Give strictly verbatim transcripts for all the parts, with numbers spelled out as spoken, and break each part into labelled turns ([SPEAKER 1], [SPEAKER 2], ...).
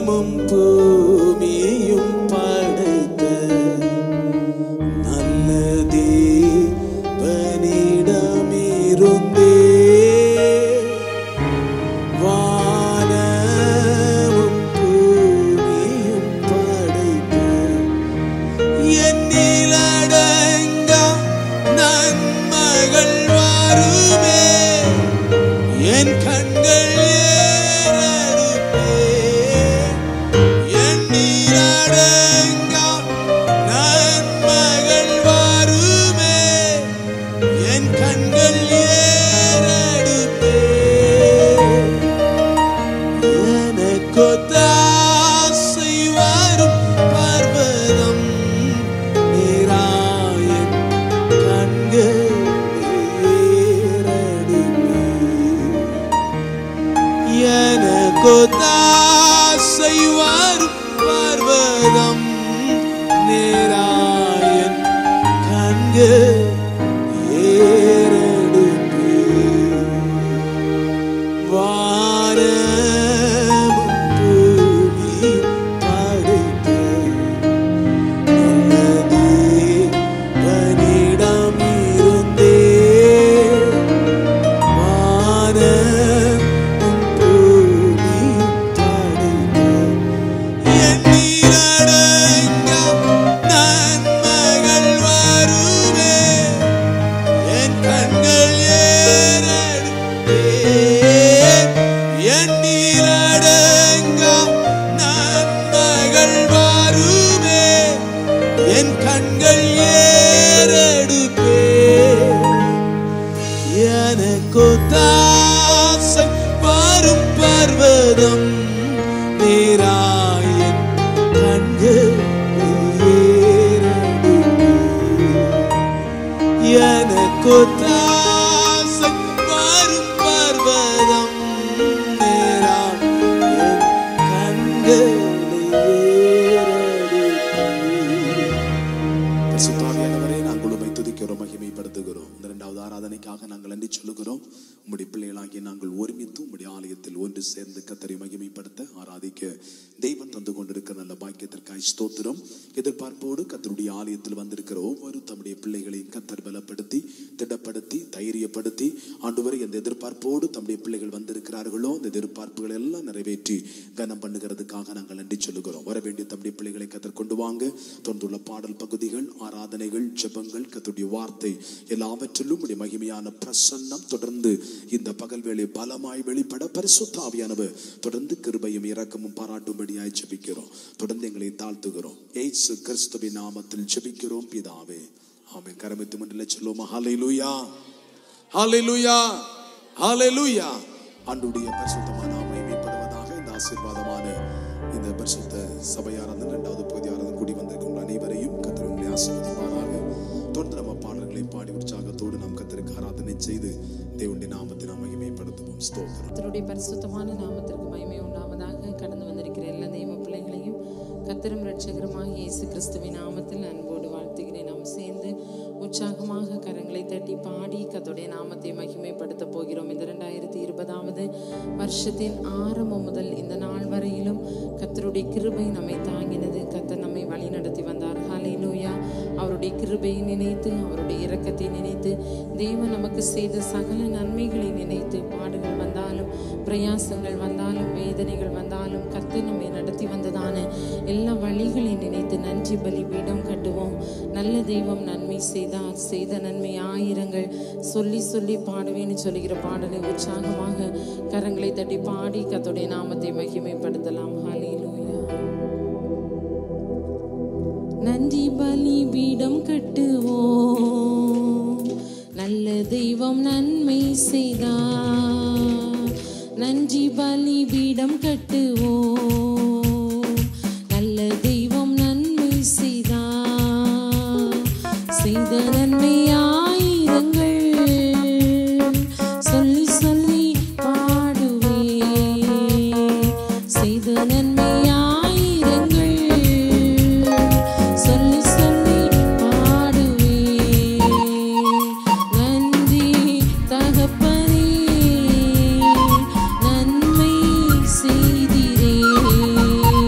[SPEAKER 1] பூமியும் படைத்த நல்ல தேவனிடமிருந்தே வானமும் பூமியும் படைத்த எண்ணிலடங்கா நன்மைகள் வருமே என் கண்கள் தாசை வரும் பர்வதம் நேராயன் கண்கள் ஏறெடுப்பே வானமும் பூமி படைத்த நல்ல தேவனிடமிருந்தே வான தாசை வரும் பர்வதம் நேராயன் கண்கள் எனக்கு தாசை வரும் பர்வதம் நேராயன் கண்கள் பரிசுத்தாவியானவரே நாங்கள் உம்மை துதிக்கிறோம் மகிமைப்படுத்துகிறோம். இந்த இரண்டாவது ஆராதனைக்காக நாங்கள் நன்றி சொல்லுகிறோம். உம்முடைய பிள்ளைகளாகிய நாங்கள் ஒருமித்து உம்முடைய ஆலயத்தில் ஒன்று சேர்ந்து கர்த்தரை மகிமைப்படுத்த ஆராதிக்க தெய்வம் தந்து கொண்டிருக்கிற நல்ல பாக்கியத்திற்காய் ஸ்தோத்திரம். எதிர்பார்ப்போடு கர்த்தருடைய ஆலயத்தில் வந்திருக்கிற ஒவ்வொரு தம்முடைய பிள்ளைகளையும் கர்த்தர் பலப்படுத்தி திடப்படுத்தி தைரியப்படுத்தி ஆண்டவரே இந்த எதிர்பார்ப்போடு தம்முடைய பிள்ளைகள் வந்திருக்கிறார்களோ அந்த எதிர்பார்ப்புகளை எல்லாம் நிறைவேற்றி கனம் பண்ணுகிறதுக்காக நாங்கள் நன்றி சொல்லுகிறோம். வர வேண்டிய தம்முடைய பிள்ளைகளை கர்த்தர் கொண்டு வாங்க. தொடர்ந்துள்ள பாடல் பகுதிகள், ஆராதனைகள், ஜெபங்கள், கர்த்தருடைய வார்த்தை எல்லாவற்றிலும் உம்முடைய மகிமையான பிரசன்னம் தொடர்ந்து இந்த பகல் வேளை பலமாய் வெளிப்பட பரிசுத்த ஆவியானவர் தொடர்ந்து கிருபையும் இரக்கமும் பாராட்டும்படியாய் ஜெபிக்கிறோம். தொடர்ந்து எங்களை தாழ்த்துகிறோம். இயேசு கிறிஸ்துவின் நாமத்தில் ஜெபிக்கிறோம் பிதாவே, ஆமென். கரமித்து மண்டல சொல்லுவோம். ஹல்லேலூயா, ஹல்லேலூயா, ஹல்லேலூயா. ஆண்டவருடைய பரிசுத்தமான நாமம் மகிமைப்படுவதாக. இந்த ஆசீர்வாதமான இந்த பரிசுத்த சபையாரான இரண்டாவது பகுதி ஆராதனை கூடி வந்திருக்கும் அனைவரையும் கர்த்தர் உங்களை ஆசீர்வதிப்பாராக. தொடர்ந்து நம்ம பாடல்களை பாடி உற்சாகத்தோடு நாம் கர்த்தருக்கு ஆராதனை செய்து தேவனுடைய நாமத்தை நாம் மகிமைப்படுத்துவோம். ஸ்தோத்திரம்.
[SPEAKER 2] கர்த்தருடைய பரிசுத்தமான நாமத்திற்கு மகிமை உண்டாவதாக. கடந்து வந்திருக்கிற எல்லா தெய்வ பிள்ளைகளையும் கர்த்தரும் இரட்சகருமாகிய இயேசு கிறிஸ்துவின் நாமத்தில் அன்போடு வாழ்த்துகிறேன். நாம் சேர்ந்து உற்சாகமாக கரங்களை தட்டி பாடி கர்த்தருடைய நாமத்தை மகிமைப்படுத்த போகிறோம். இந்த இரண்டாயிரத்தி இருபதாவது வருஷத்தின் ஆரம்பம் முதல் இந்த நாள் வரையிலும் கர்த்தருடைய கிருபை நம்மை தாங்கினது. கர்த்தர் நம்மை வழி நடத்தி வந்தார். ஹல்லேலூயா. அவருடைய கிருபையை நினைத்து, அவருடைய இரக்கத்தை நினைத்து, தேவன் நமக்கு செய்த சகல நன்மைகளை நினைத்து, பாடுகள் வந்தாலும் பிரயாசங்கள் வந்தாலும் வேதனைகள் வந்தாலும் கர்த்தர் நம்மை நடத்தி வந்ததான எல்லா வழிகளை நினைத்து நன்றி பலி பீடம் கட்டுவோம். நல்ல தெய்வம் நன்மை செய்தார், செய்த நன்மை ஆயிரங்கள் சொல்லி சொல்லி பாடுவேன்னு சொல்லுகிற பாடலை உற்சாகமாக கரங்களை தட்டி பாடி கர்த்தருடைய நாமத்தை மகிமைப்படுத்தலாம். ஹல்லேலூயா. நன்றி பலி பீடம் கட்டுவோம், நல்ல தெய்வம் நன்மை செய்தார். நன்றி பலி பீடம் கட்டுவோம், நல்ல தெய்வம் நன்மை செய்தார். செய்த நன்மை ஆயிரங்கள் சொல்லி சொல்லி பாடுவே. செய்த நன்மை
[SPEAKER 3] செய்திரே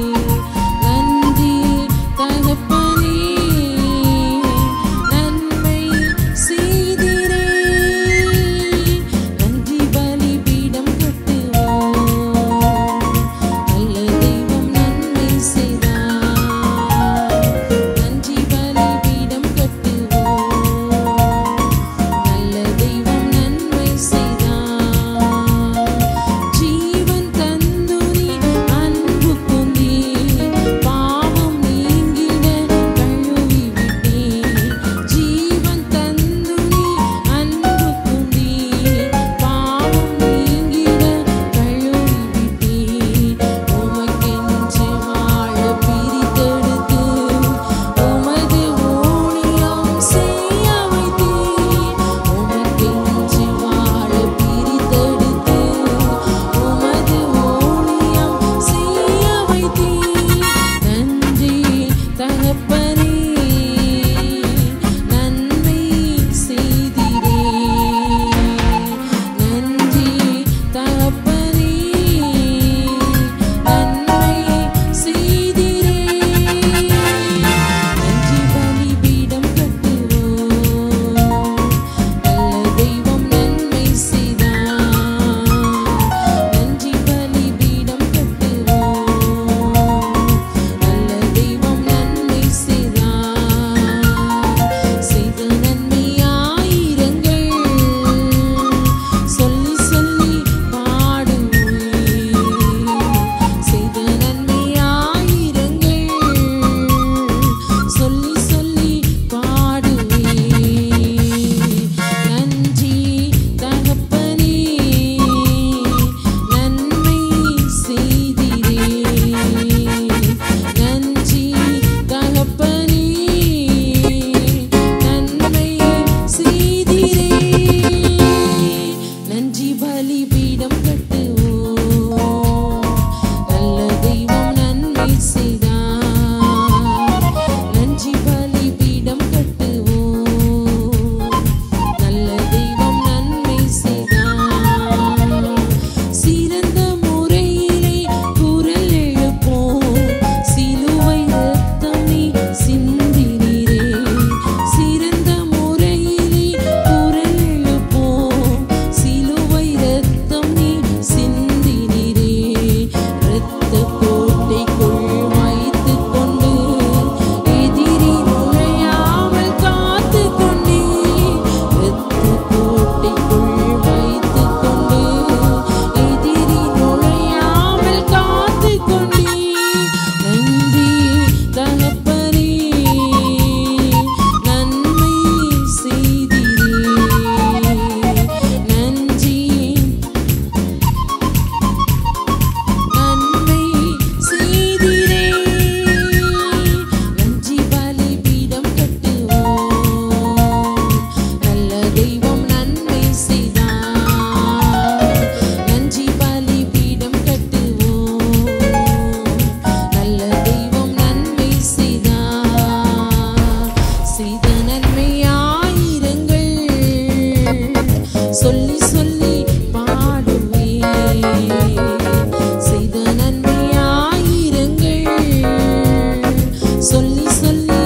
[SPEAKER 2] நன்மையாயிரங்கள் சொல்லி சொல்லி பாடுவேன். செய்த நன்மையாயிரங்கள் சொல்லி சொல்லி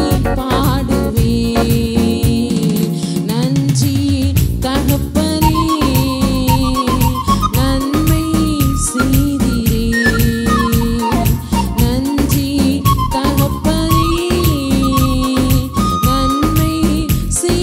[SPEAKER 2] பாடுவேன். நன்றி தகப்பனே, நன்மை செய்தீரே. நன்றி தகப்பனே, நன்மை செய்தீரே.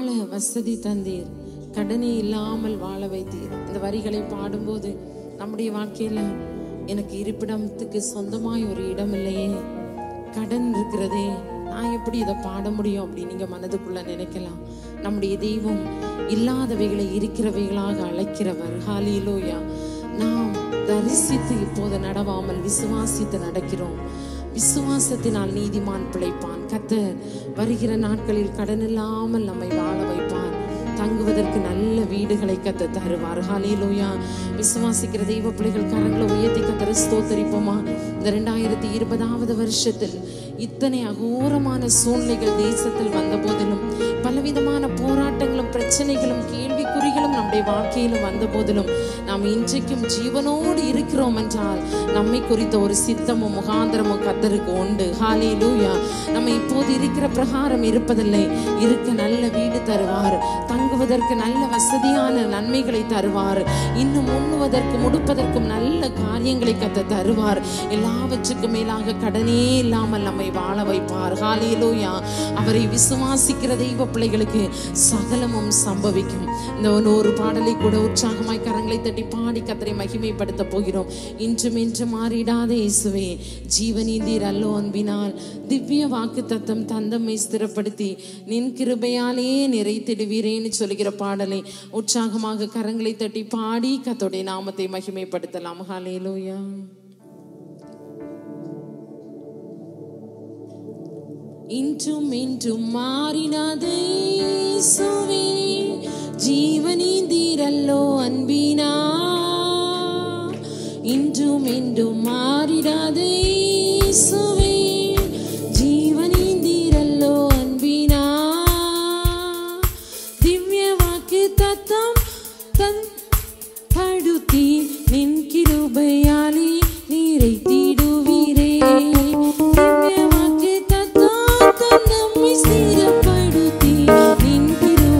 [SPEAKER 2] வசதி தந்தீர், கடனே இல்லாமல் வாழ வைத்தீர். இந்த வரிகளை பாடும்போது நம்முடைய வாழ்க்கையில எனக்கு இருப்பிடத்துக்கு சொந்தமாய் ஒரு இடம் இல்லையே, கடன் இருக்கிறதே, நான் எப்படி இதை பாட முடியும் அப்படின்னு நீங்க மனதுக்குள்ள நினைக்கலாம். நம்முடைய தெய்வம் இல்லாதவைகளை இருக்கிறவைகளாக அழைக்கிறவர். ஹல்லேலூயா. நாம் தரிசித்து இப்போது நடவாமல் விசுவாசித்து நடக்கிறோம். விசுவாசத்தினால் நீதிமான் பிழைப்பான். கர்த்தர் வருகிற நாட்களில் கடன் இல்லாமல் நம்மை வாழ வைப்பார். தங்குவதற்கு நல்ல வீடுகளை கர்த்தர் தருவார். ஹல்லேலூயா. விசுவாசிக்கிற தெய்வ பிள்ளைகள் கரங்களை உயர்த்தி கர்த்தரை ஸ்தோத்தரிப்போமா? இந்த இரண்டாயிரத்தி இருபதாவது வருஷத்தில் இத்தனை அகோரமான சூழ்நிலைகள் தேசத்தில் வந்த போதிலும், பலவிதமான போராட்டங்களும் பிரச்சனைகளும் கேள்விக்குறிகளும் நம்முடைய வாழ்க்கையிலும் வந்த போதிலும், நாம் இன்றைக்கும் ஜீவனோடு இருக்கிறோம் என்றால் நம்மை குறித்த ஒரு சித்தமும் முகாந்திரமும் கர்த்தருக்கு உண்டு. ஹல்லேலூயா. நம்ம இப்போது இருக்கிற பிரகாரம் இருப்பதில்லை. இருக்க நல்ல வீடு தருவார், தங்குவதற்கு நல்ல வசதியான நன்மைகளை தருவார், இன்னும் உண்ணுவதற்கு முடுப்பதற்கும் நல்ல காரியங்களை கர்த்தர் தருவார். எல்லாவற்றுக்கும் மேலாக கடனே இல்லாமல் நம்மை வாழ வைப்பார். ஹல்லேலூயா. அவரை விசுவாசிக்கிற தெய்வ பிள்ளைகளுக்கு சகலமும் சம்பவிக்கும். இந்த ஒரு பாடலை கூட உற்சாகமாய் கரங்களை தட்டி பாடி கர்த்தரை மகிமைப்படுத்த போகிறோம். இன்றும் இன்று மாறிடாத இயேசுவே, ஜீவநீந்தீர் அல்லோ அன்பினால் திவ்ய வாக்கு தத்தம் தந்தமை ஸ்திரப்படுத்தி நின் கிருபையாலே நிறைத்திடுவீரேன்னு சொல்லுகிற பாடலை உற்சாகமாக கரங்களை தட்டி பாடி கர்த்தருடைய நாமத்தை மகிமைப்படுத்தலாம். ஹல்லேலூயா. இன்றும் இன்றும் மாறிடாத இயேசுவே, ஜீவநீந்தீரல்லோ அன்பினா. இன்றும் இன்றும் மாறிடாத இயேசுவே, ஜீவநீந்தீரல்லோ அன்பினா. திவ்ய வாக்கு தத்தம் தன் படுத்தி நின் கிருபையாலே நிறைத்திடுவீரே. திவ்ய வாக்கு தத்தம் நம்மை ஸ்திரப்படுத்தி நின் கிருபையாலே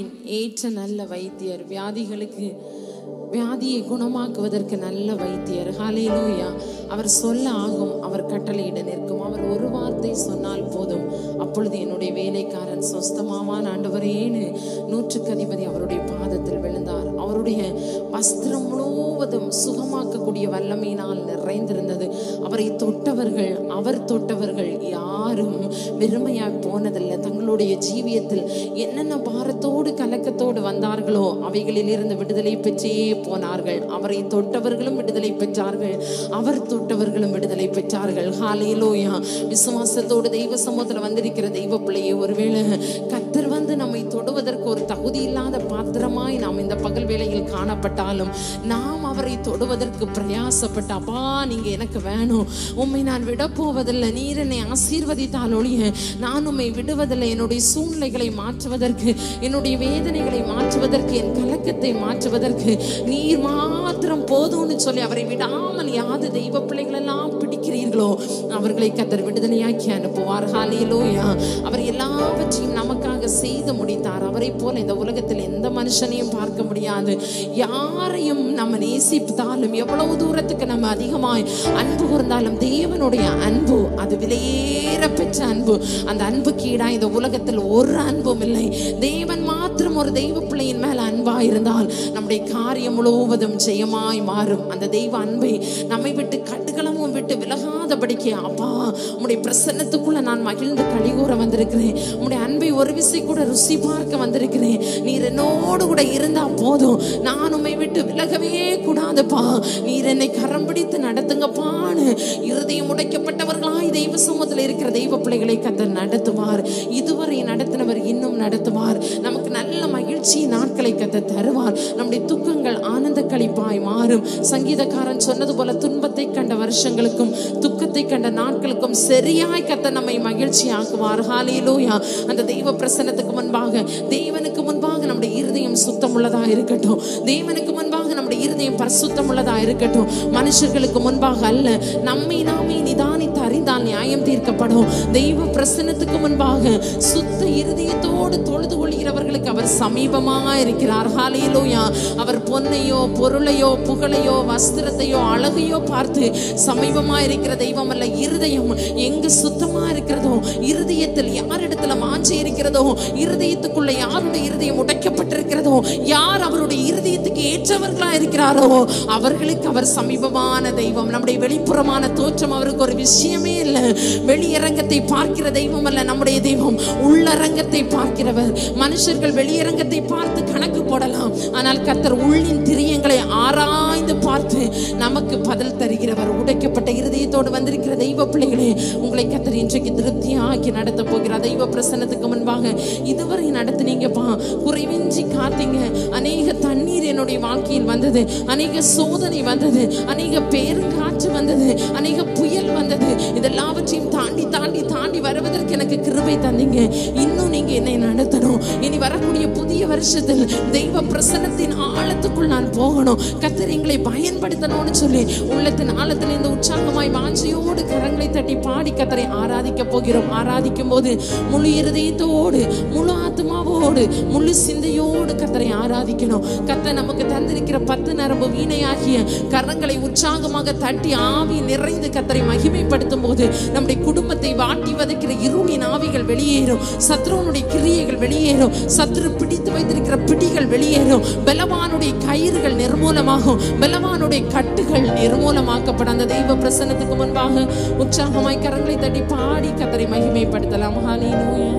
[SPEAKER 2] ஏற்ற நல்ல வைத்தியர், வியாதிகளுக்கு வியாதியை குணமாக்குவதற்கு நல்ல வைத்தியர். ஹல்லேலூயா. அவர் சொல்ல ஆகும், அவர் கட்டளையிட நிற்கும். அவர் ஒரு வார்த்தை சொன்னால் போதும், அப்பொழுது என்னுடைய வேலைக்காரன் சொஸ்தமாவான் ஆண்டவரேன்னு நூற்றுக்கு அதிபதி அவருடைய பாதத்தில் விழுந்தார். அவருடைய வஸ்திரம் முழுவதும் சுகமாக்கக்கூடிய வல்லமையினால் நிறைந்திருந்தது. அவரை தொட்டவர்கள், அவர் தொட்டவர்கள் யாரும் வெறுமையாய் போனதில்லை. தங்களுடைய ஜீவியத்தில் என்னென்ன பாரத்தோடு கலக்கத்தோடு வந்தார்களோ அவைகளில் இருந்து விடுதலை பெற்றே போனார்கள். அவரை தொட்டவர்களும் விடுதலை பெற்றார்கள், அவர் தொட்டவர்களும் விடுதலை பெற்றார்கள். ஹல்லேலூயா. விசுவாசத்தோடு தெய்வ சமூகத்தில் வந்திருக்கிற தெய்வ பிள்ளையை, ஒருவேளை கர்த்தர் வந்து நம்மை தொடுவதற்கு ஒரு தகுதி இல்லாத பாத்திரமாய் நாம் இந்த பகல் வேளையில் காணப்பட்டாலும், நாம் அவரை தொடுவதற்கு பிரயாசப்பட்ட, அப்பா நீங்க எனக்கு வேணும், உம்மை நான் விட போவதில்லை, நீர் என்னை ஆசீர்வதித்தால் ஒழிய நான் உம்மை விடுவதில்லை, என்னுடைய சூழ்நிலைகளை மாற்றுவதற்கு, என்னுடைய வேதனைகளை மாற்றுவதற்கு, என் கலக்கத்தை மாற்றுவதற்கு நீர் மாத்திரம் போதும்னு சொல்லி அவரை விடாமல் யாது தெய்வ பிள்ளைகள் எல்லாம் பிடிக்கிறீர்களோ அவர்களை கர்த்தர் விடுதலையாக்கி அனுப்புவார். ஹல்லேலூயா. அவர் எல்லாவற்றையும் நமக்காக செய்து முடித்தார். அவரை போல இந்த உலகத்தில் எந்த மனுஷனையும் பார்க்க முடியாது. யாரையும் நம்ம நேசித்தாலும், எவ்வளவு தூரத்துக்கு நம்ம அதிகமாய் அன்பு கூர்ந்தாலும், தேவனுடைய அன்பு அது விலையேற பெற்ற அன்பு. அந்த அன்புக்கு ஈடா இந்த உலகத்தில் ஒரு அன்பும் இல்லை. தேவன் மாத்திரம் ஒரு தெய்வ பிள்ளையின் மேல அன்பா இருந்தால் நம்முடைய காரியம் முழுவதும் ஜெயமாய் மாறும். அந்த தெய்வ அன்பை நம்மை விட்டு கடுகளமும் விட்டு விலகாதபடிக்கு, அப்பா உம்முடைய பிரசன்னத்துக்குள்ள நான் மகிழ்ந்து கலிகூற வந்திருக்கிறேன், உம்முடைய அன்பை ஒரு விசை கூட ருசி பார்க்க வந்திருக்கிறேன், நீர் என்னோடு கூட இருந்தா போதும், நான் உம்மை விட்டு விலகவே கூடாதுப்பா, நீர் என்னை கரம் பிடித்து நடத்துங்கப்பான்னு இருதயம் உடைக்கப்பட்டவர்களாய் தெய்வ சமூகத்தில் இருக்கிற தெய்வ பிள்ளைகளை கர்த்தர் நடத்துவார். இதுவரை நடத்தினவர் இன்னும் நடத்துவார். நமக்கு நல்ல மகிழ்ச்சி நாட்களை கர்த்தர் தருவார். நம்முடைய துக்கங்கள் ஆனந்த களிப்பாய் மாறும். சங்கீதக்காரன் சொன்னது போல, துன்பத்தை கண்ட வருஷங்களுக்கும் துக்கத்தை கண்ட நாட்களுக்கும் சரியாய் கர்த்தர் நம்மை மகிழ்ச்சி ஆக்குவார். ஹல்லேலூயா. அந்த தெய்வ பிரசன்னத்துக்கு முன்பாக, தேவனுக்கு முன்பாக நம்முடைய இருதயம் சுத்தம் உள்ளதா இருக்கட்டும், தேவனுக்கு முன்பாக நம்முடைய இருதயம் பரிசுத்தம் உள்ளதா இருக்கட்டும். மனுஷர்களுக்கு முன்பாக அல்ல, நம்மை நாமே நிதானித்து அறிந்தால் நியாயம் தீர்க்கப்படும். தெய்வ பிரசன்னத்துக்கு முன்பாக சுத்த இருதயத்தோடு தொழுது கொள்கிறவர்களுக்கு அவர் சமீபமா இருக்கிறார். ஹல்லேலூயா. அவர் பொன்னையோ பொருளையோ புகழையோ வஸ்திரத்தையோ அழகையோ பார்த்து சமீபமா இருக்கிற தெய்வம் அல்ல. இருதயம் எங்கு சுத்தமா இருக்கிறதோ, இருதயத்தில் யாரிடத்துல மாற்றி இருக்கிறதோ, இருதயத்துக்குள்ள யாருடைய இருதயம் உடைக்கப்பட்டிருக்கிறதோ, யார் அவருடைய இருதயத்துக்கு ஏற்றவர்களா இருக்கிறாரோ அவர்களுக்கு அவர் சமீபமான தெய்வம். நம்முடைய வெளிப்புறமான தோற்றம் அவருக்கு ஒரு விஷயமே இல்லை. வெளியரங்கத்தை பார்க்கிற தெய்வம் அல்ல நம்முடைய தெய்வம், உள்ளரங்கத்தை பார்க்கிறவர். மனுஷர்கள் வெளியரங்கத்தை பார்த்து கணக்கு போடலாம், ஆனால் கர்த்தர் உள்ளின் திரியங்களை ஆராய்ந்து பார்த்து நமக்கு பதில் தருகிறவர். உடைக்கப்பட்ட இருதயத்தோடு வந்திருக்கிற தெய்வ பிள்ளைகளே, உங்களை கர்த்தர் இன்றைக்கு திருப்தியாக்கி நடத்த போகிறார். தெய்வ பிரசன்னத்துக்கு முன்பாக இதுவரை நடத்தினீங்கப்பா, குறைவின்றி காத்தீங்க. அநேக தண்ணீர் என்னுடைய வாழ்க்கையில் வந்தது, அநேக சோதனை வந்தது, அநேக பேருங்காற்று வந்தது, அநேக புயல் வந்தது. இதெல்லாவற்றையும் தாண்டி தாண்டி தாண்டி வருவதற்கு எனக்கு கிருபை தந்தீங்க. இன்னும் நீங்க என்னை நடத்தணும். இனி வரக்கூடிய புதிய வருஷத்தில் தெய்வ பிரசன்னத்தின் ஆழத்துக்குள் நான் போகணும், கர்த்தர் எங்களை பயன்படுத்தணும்னு சொல்லி உள்ளத்தின் ஆழத்தில் இந்த உற்சாகமாய் வாஞ்சையோடு கரங்களை தட்டி பாடி கர்த்தரை ஆராதிக்க போகிறோம். ஆராதிக்கும் போது முழு இருதயத்தோடு, முழு ஆத்மாவோடு, முழு சிந்தையோடு கர்த்தரை ஆராதிக்கணும். கர்த்தர் நமக்கு தந்திருக்கிற பத்து நரம்பு வீணையாகிய கரங்களை உற்சாகமாக தட்டி ஆவி நிறைந்து கர்த்தரை மகிமைப்படுத்தும் போது நம்முடைய குடும்பத்தை வாட்டி வதைக்கிற இருளின் ஆவிகள் வெளியேறும், சத்ருவனுடைய கிரியைகள் வெளியேறும், சத்ரு பிடித்து வைத்திருக்கிற பிடிகள் வெளியேறும், பலவானுடைய கயிறுகள் நிர்மூலமாகும், பலவானுடைய கட்டுகள் நிர்மூலமாக்கப்படும். அந்த தெய்வ பிரசன்னத்துக்கு முன்பாக உற்சாகமாய் கரங்களை தட்டி பாடி கர்த்தரை மகிமைப்படுத்தலாம். ஹல்லேலூயா.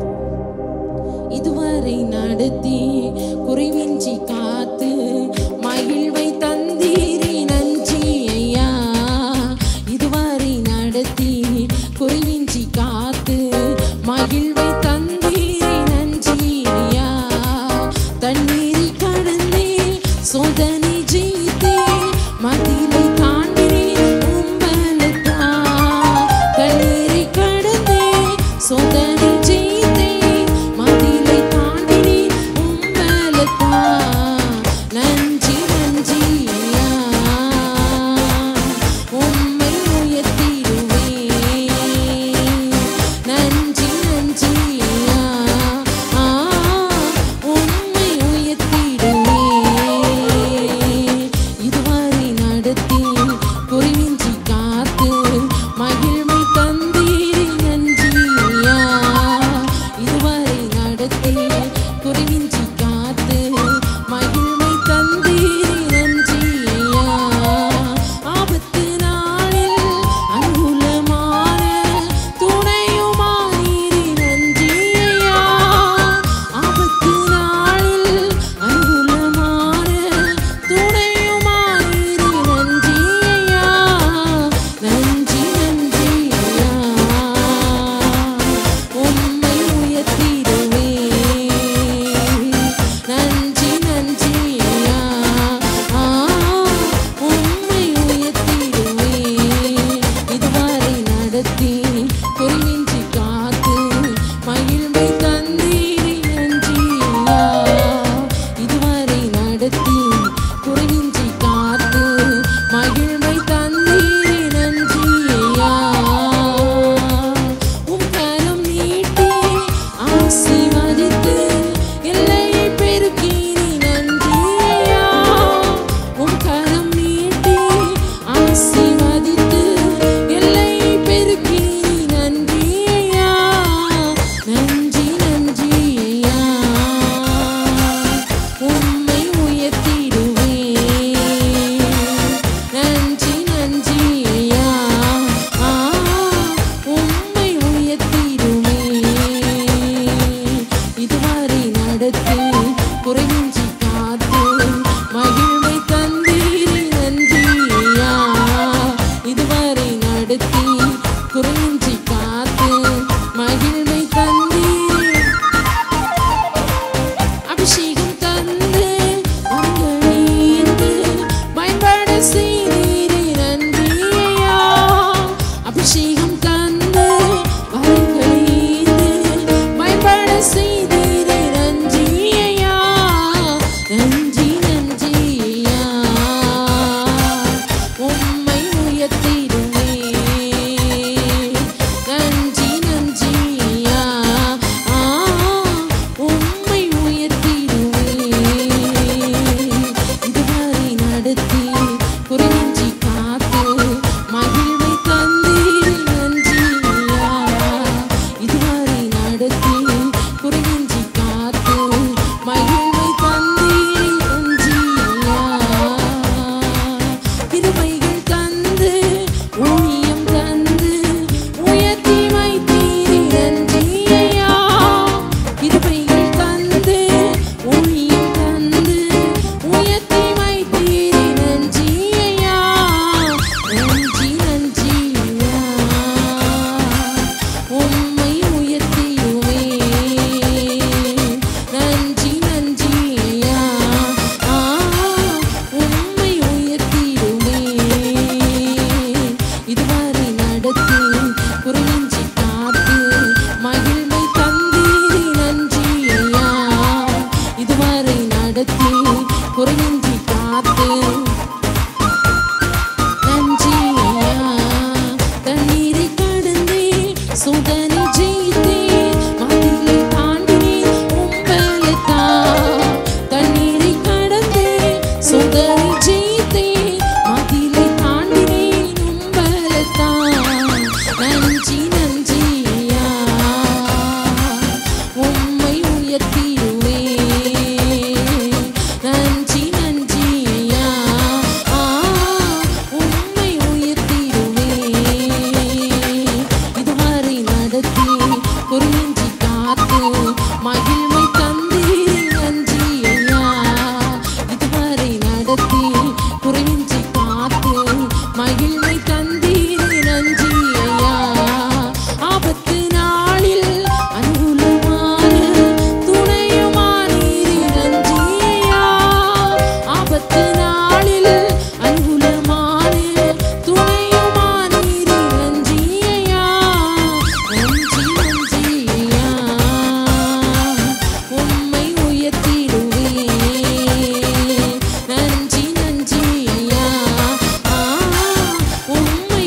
[SPEAKER 2] இதுவரை நடத்தி குறைவின்றி காத்து மகிழ்வை தந்தீரே நன்றி ஐயா. இதுவரை நடத்தி குறைவின்றி காத்து மகிழ்வை தந்தீரே நன்றி ஐயா. தண்ணீரை கடந்தே சோதனை ஜெயித்தே மதிலை தாண்டினே உம்பலத்தா. தண்ணீரை கடந்தே சோதனை ஜெயித்தே மதிலை தாண்டினே உம்பலத்தா. நன்றி நன்றி இதுவரை நடத்தி குறைஞ்சி காத்து மகிழ்வை தந்தீர். அபிஷேகம் தந்து அங்கீந்து பயன்பட செய்தீரே நன்றி ஐயா. அபிஷேகம் தந்து அங்கீந்து பயன்பட செய்தீரே நன்றி ஐயா. நன்றி நன்றி ஐயா. உம்மை உயர்த்திடுவே. நன்றி நன்றி ஐயா. ஆ உம்மை உயர்த்திடுவே. இதுவரை நடத்தி குறிஞ்சி காத்து மகிழ்வை தந்தீர் நன்றி ஐயா. இதுவரை நடத்தி குறிஞ்சி காத்து மகிழ்வை தந்தீர் நன்றி ஐயா. கிருபைகள் தந்து ஊழியம் தந்து உயர்த்தி வைத்தீர் நன்றி ஐயா. கிருபைகள் தந்து ஊழியம் தந்து உயர்த்தி வைத்தீர் நன்றி ஐயா. நன்றி நன்றி ஐயா. உம்மை உயர்த்திடுவே. நன்றி நன்றி ஐயா. ஆ உம்மை உயர்த்திடுவே. இதுவரை நடத்தி குறிஞ்சி காத்து மகிழ்வை தந்தீர் நன்றி ஐயா. இதுவரை நடத்தி குறிஞ்சி காத்து நன்றி ஐயா. தண்ணீரை கடந்தே சுதனை ஜெயித்தே மதிலை தாண்டினே உம்பலத்தா. தண்ணீரை கடந்தே சுதனை ஜெயித்தே மதிலை தாண்டினே உம்பலத்தா. நன்றி நன்றி ஐயா. உம்மை உயர்த்திடுவே. நன்றி நன்றி ஐயா. ஆ உம்மை உயர்த்திடுவே. இதுவரை நடத்தி குறிஞ்சி காத்து மகிழ்வை தந்தீர் நன்றி ஐயா. இதுவரை நடத்தி குறிஞ்சி காத்து மகிழ்வை தந்தீர் நன்றி ஐயா. ஆபத்து நாளில் அனுகூலமான துணையுமானீர் நன்றி ஐயா. ஆபத்து நாளில் அனுகூலமான துணையுமானீர் நன்றி ஐயா. நன்றி நன்றி ஐயா. உம்மை உயர்த்திடுவே. நன்றி நன்றி ஐயா. ஆ உம்மை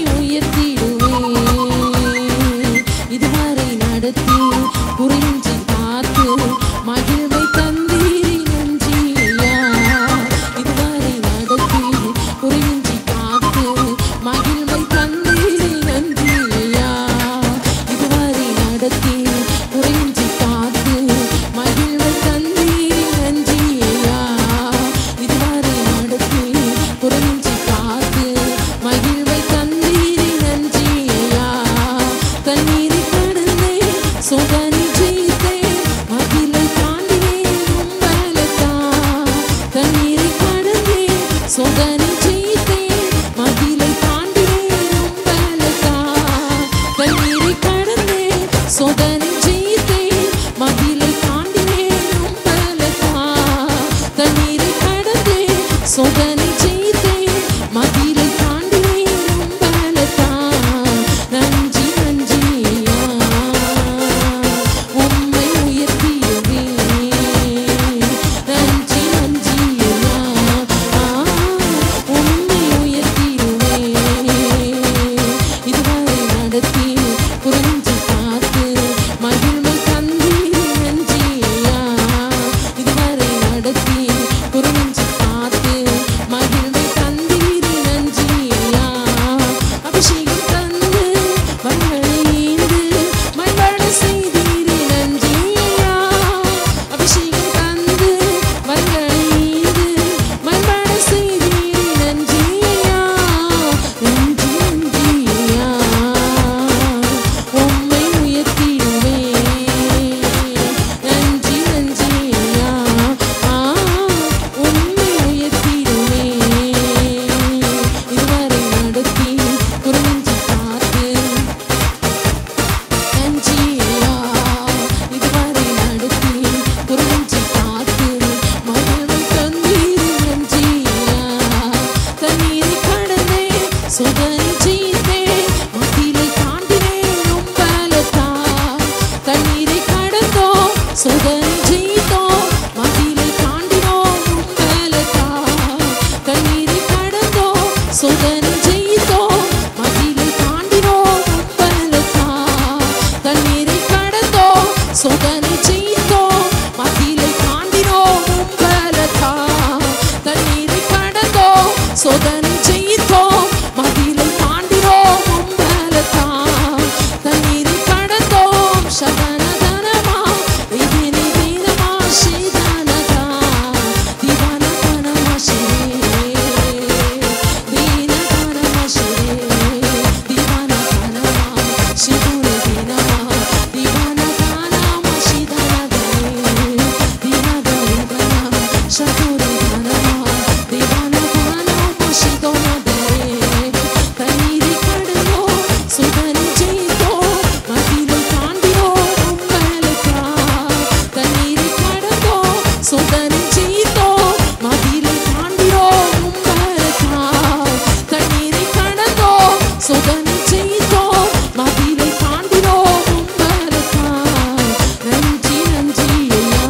[SPEAKER 2] சோதனை ஜெயித்தோம், மதிலை தாண்டினோம் உங்களுக்காய். நன்றி நன்றி ஐயா,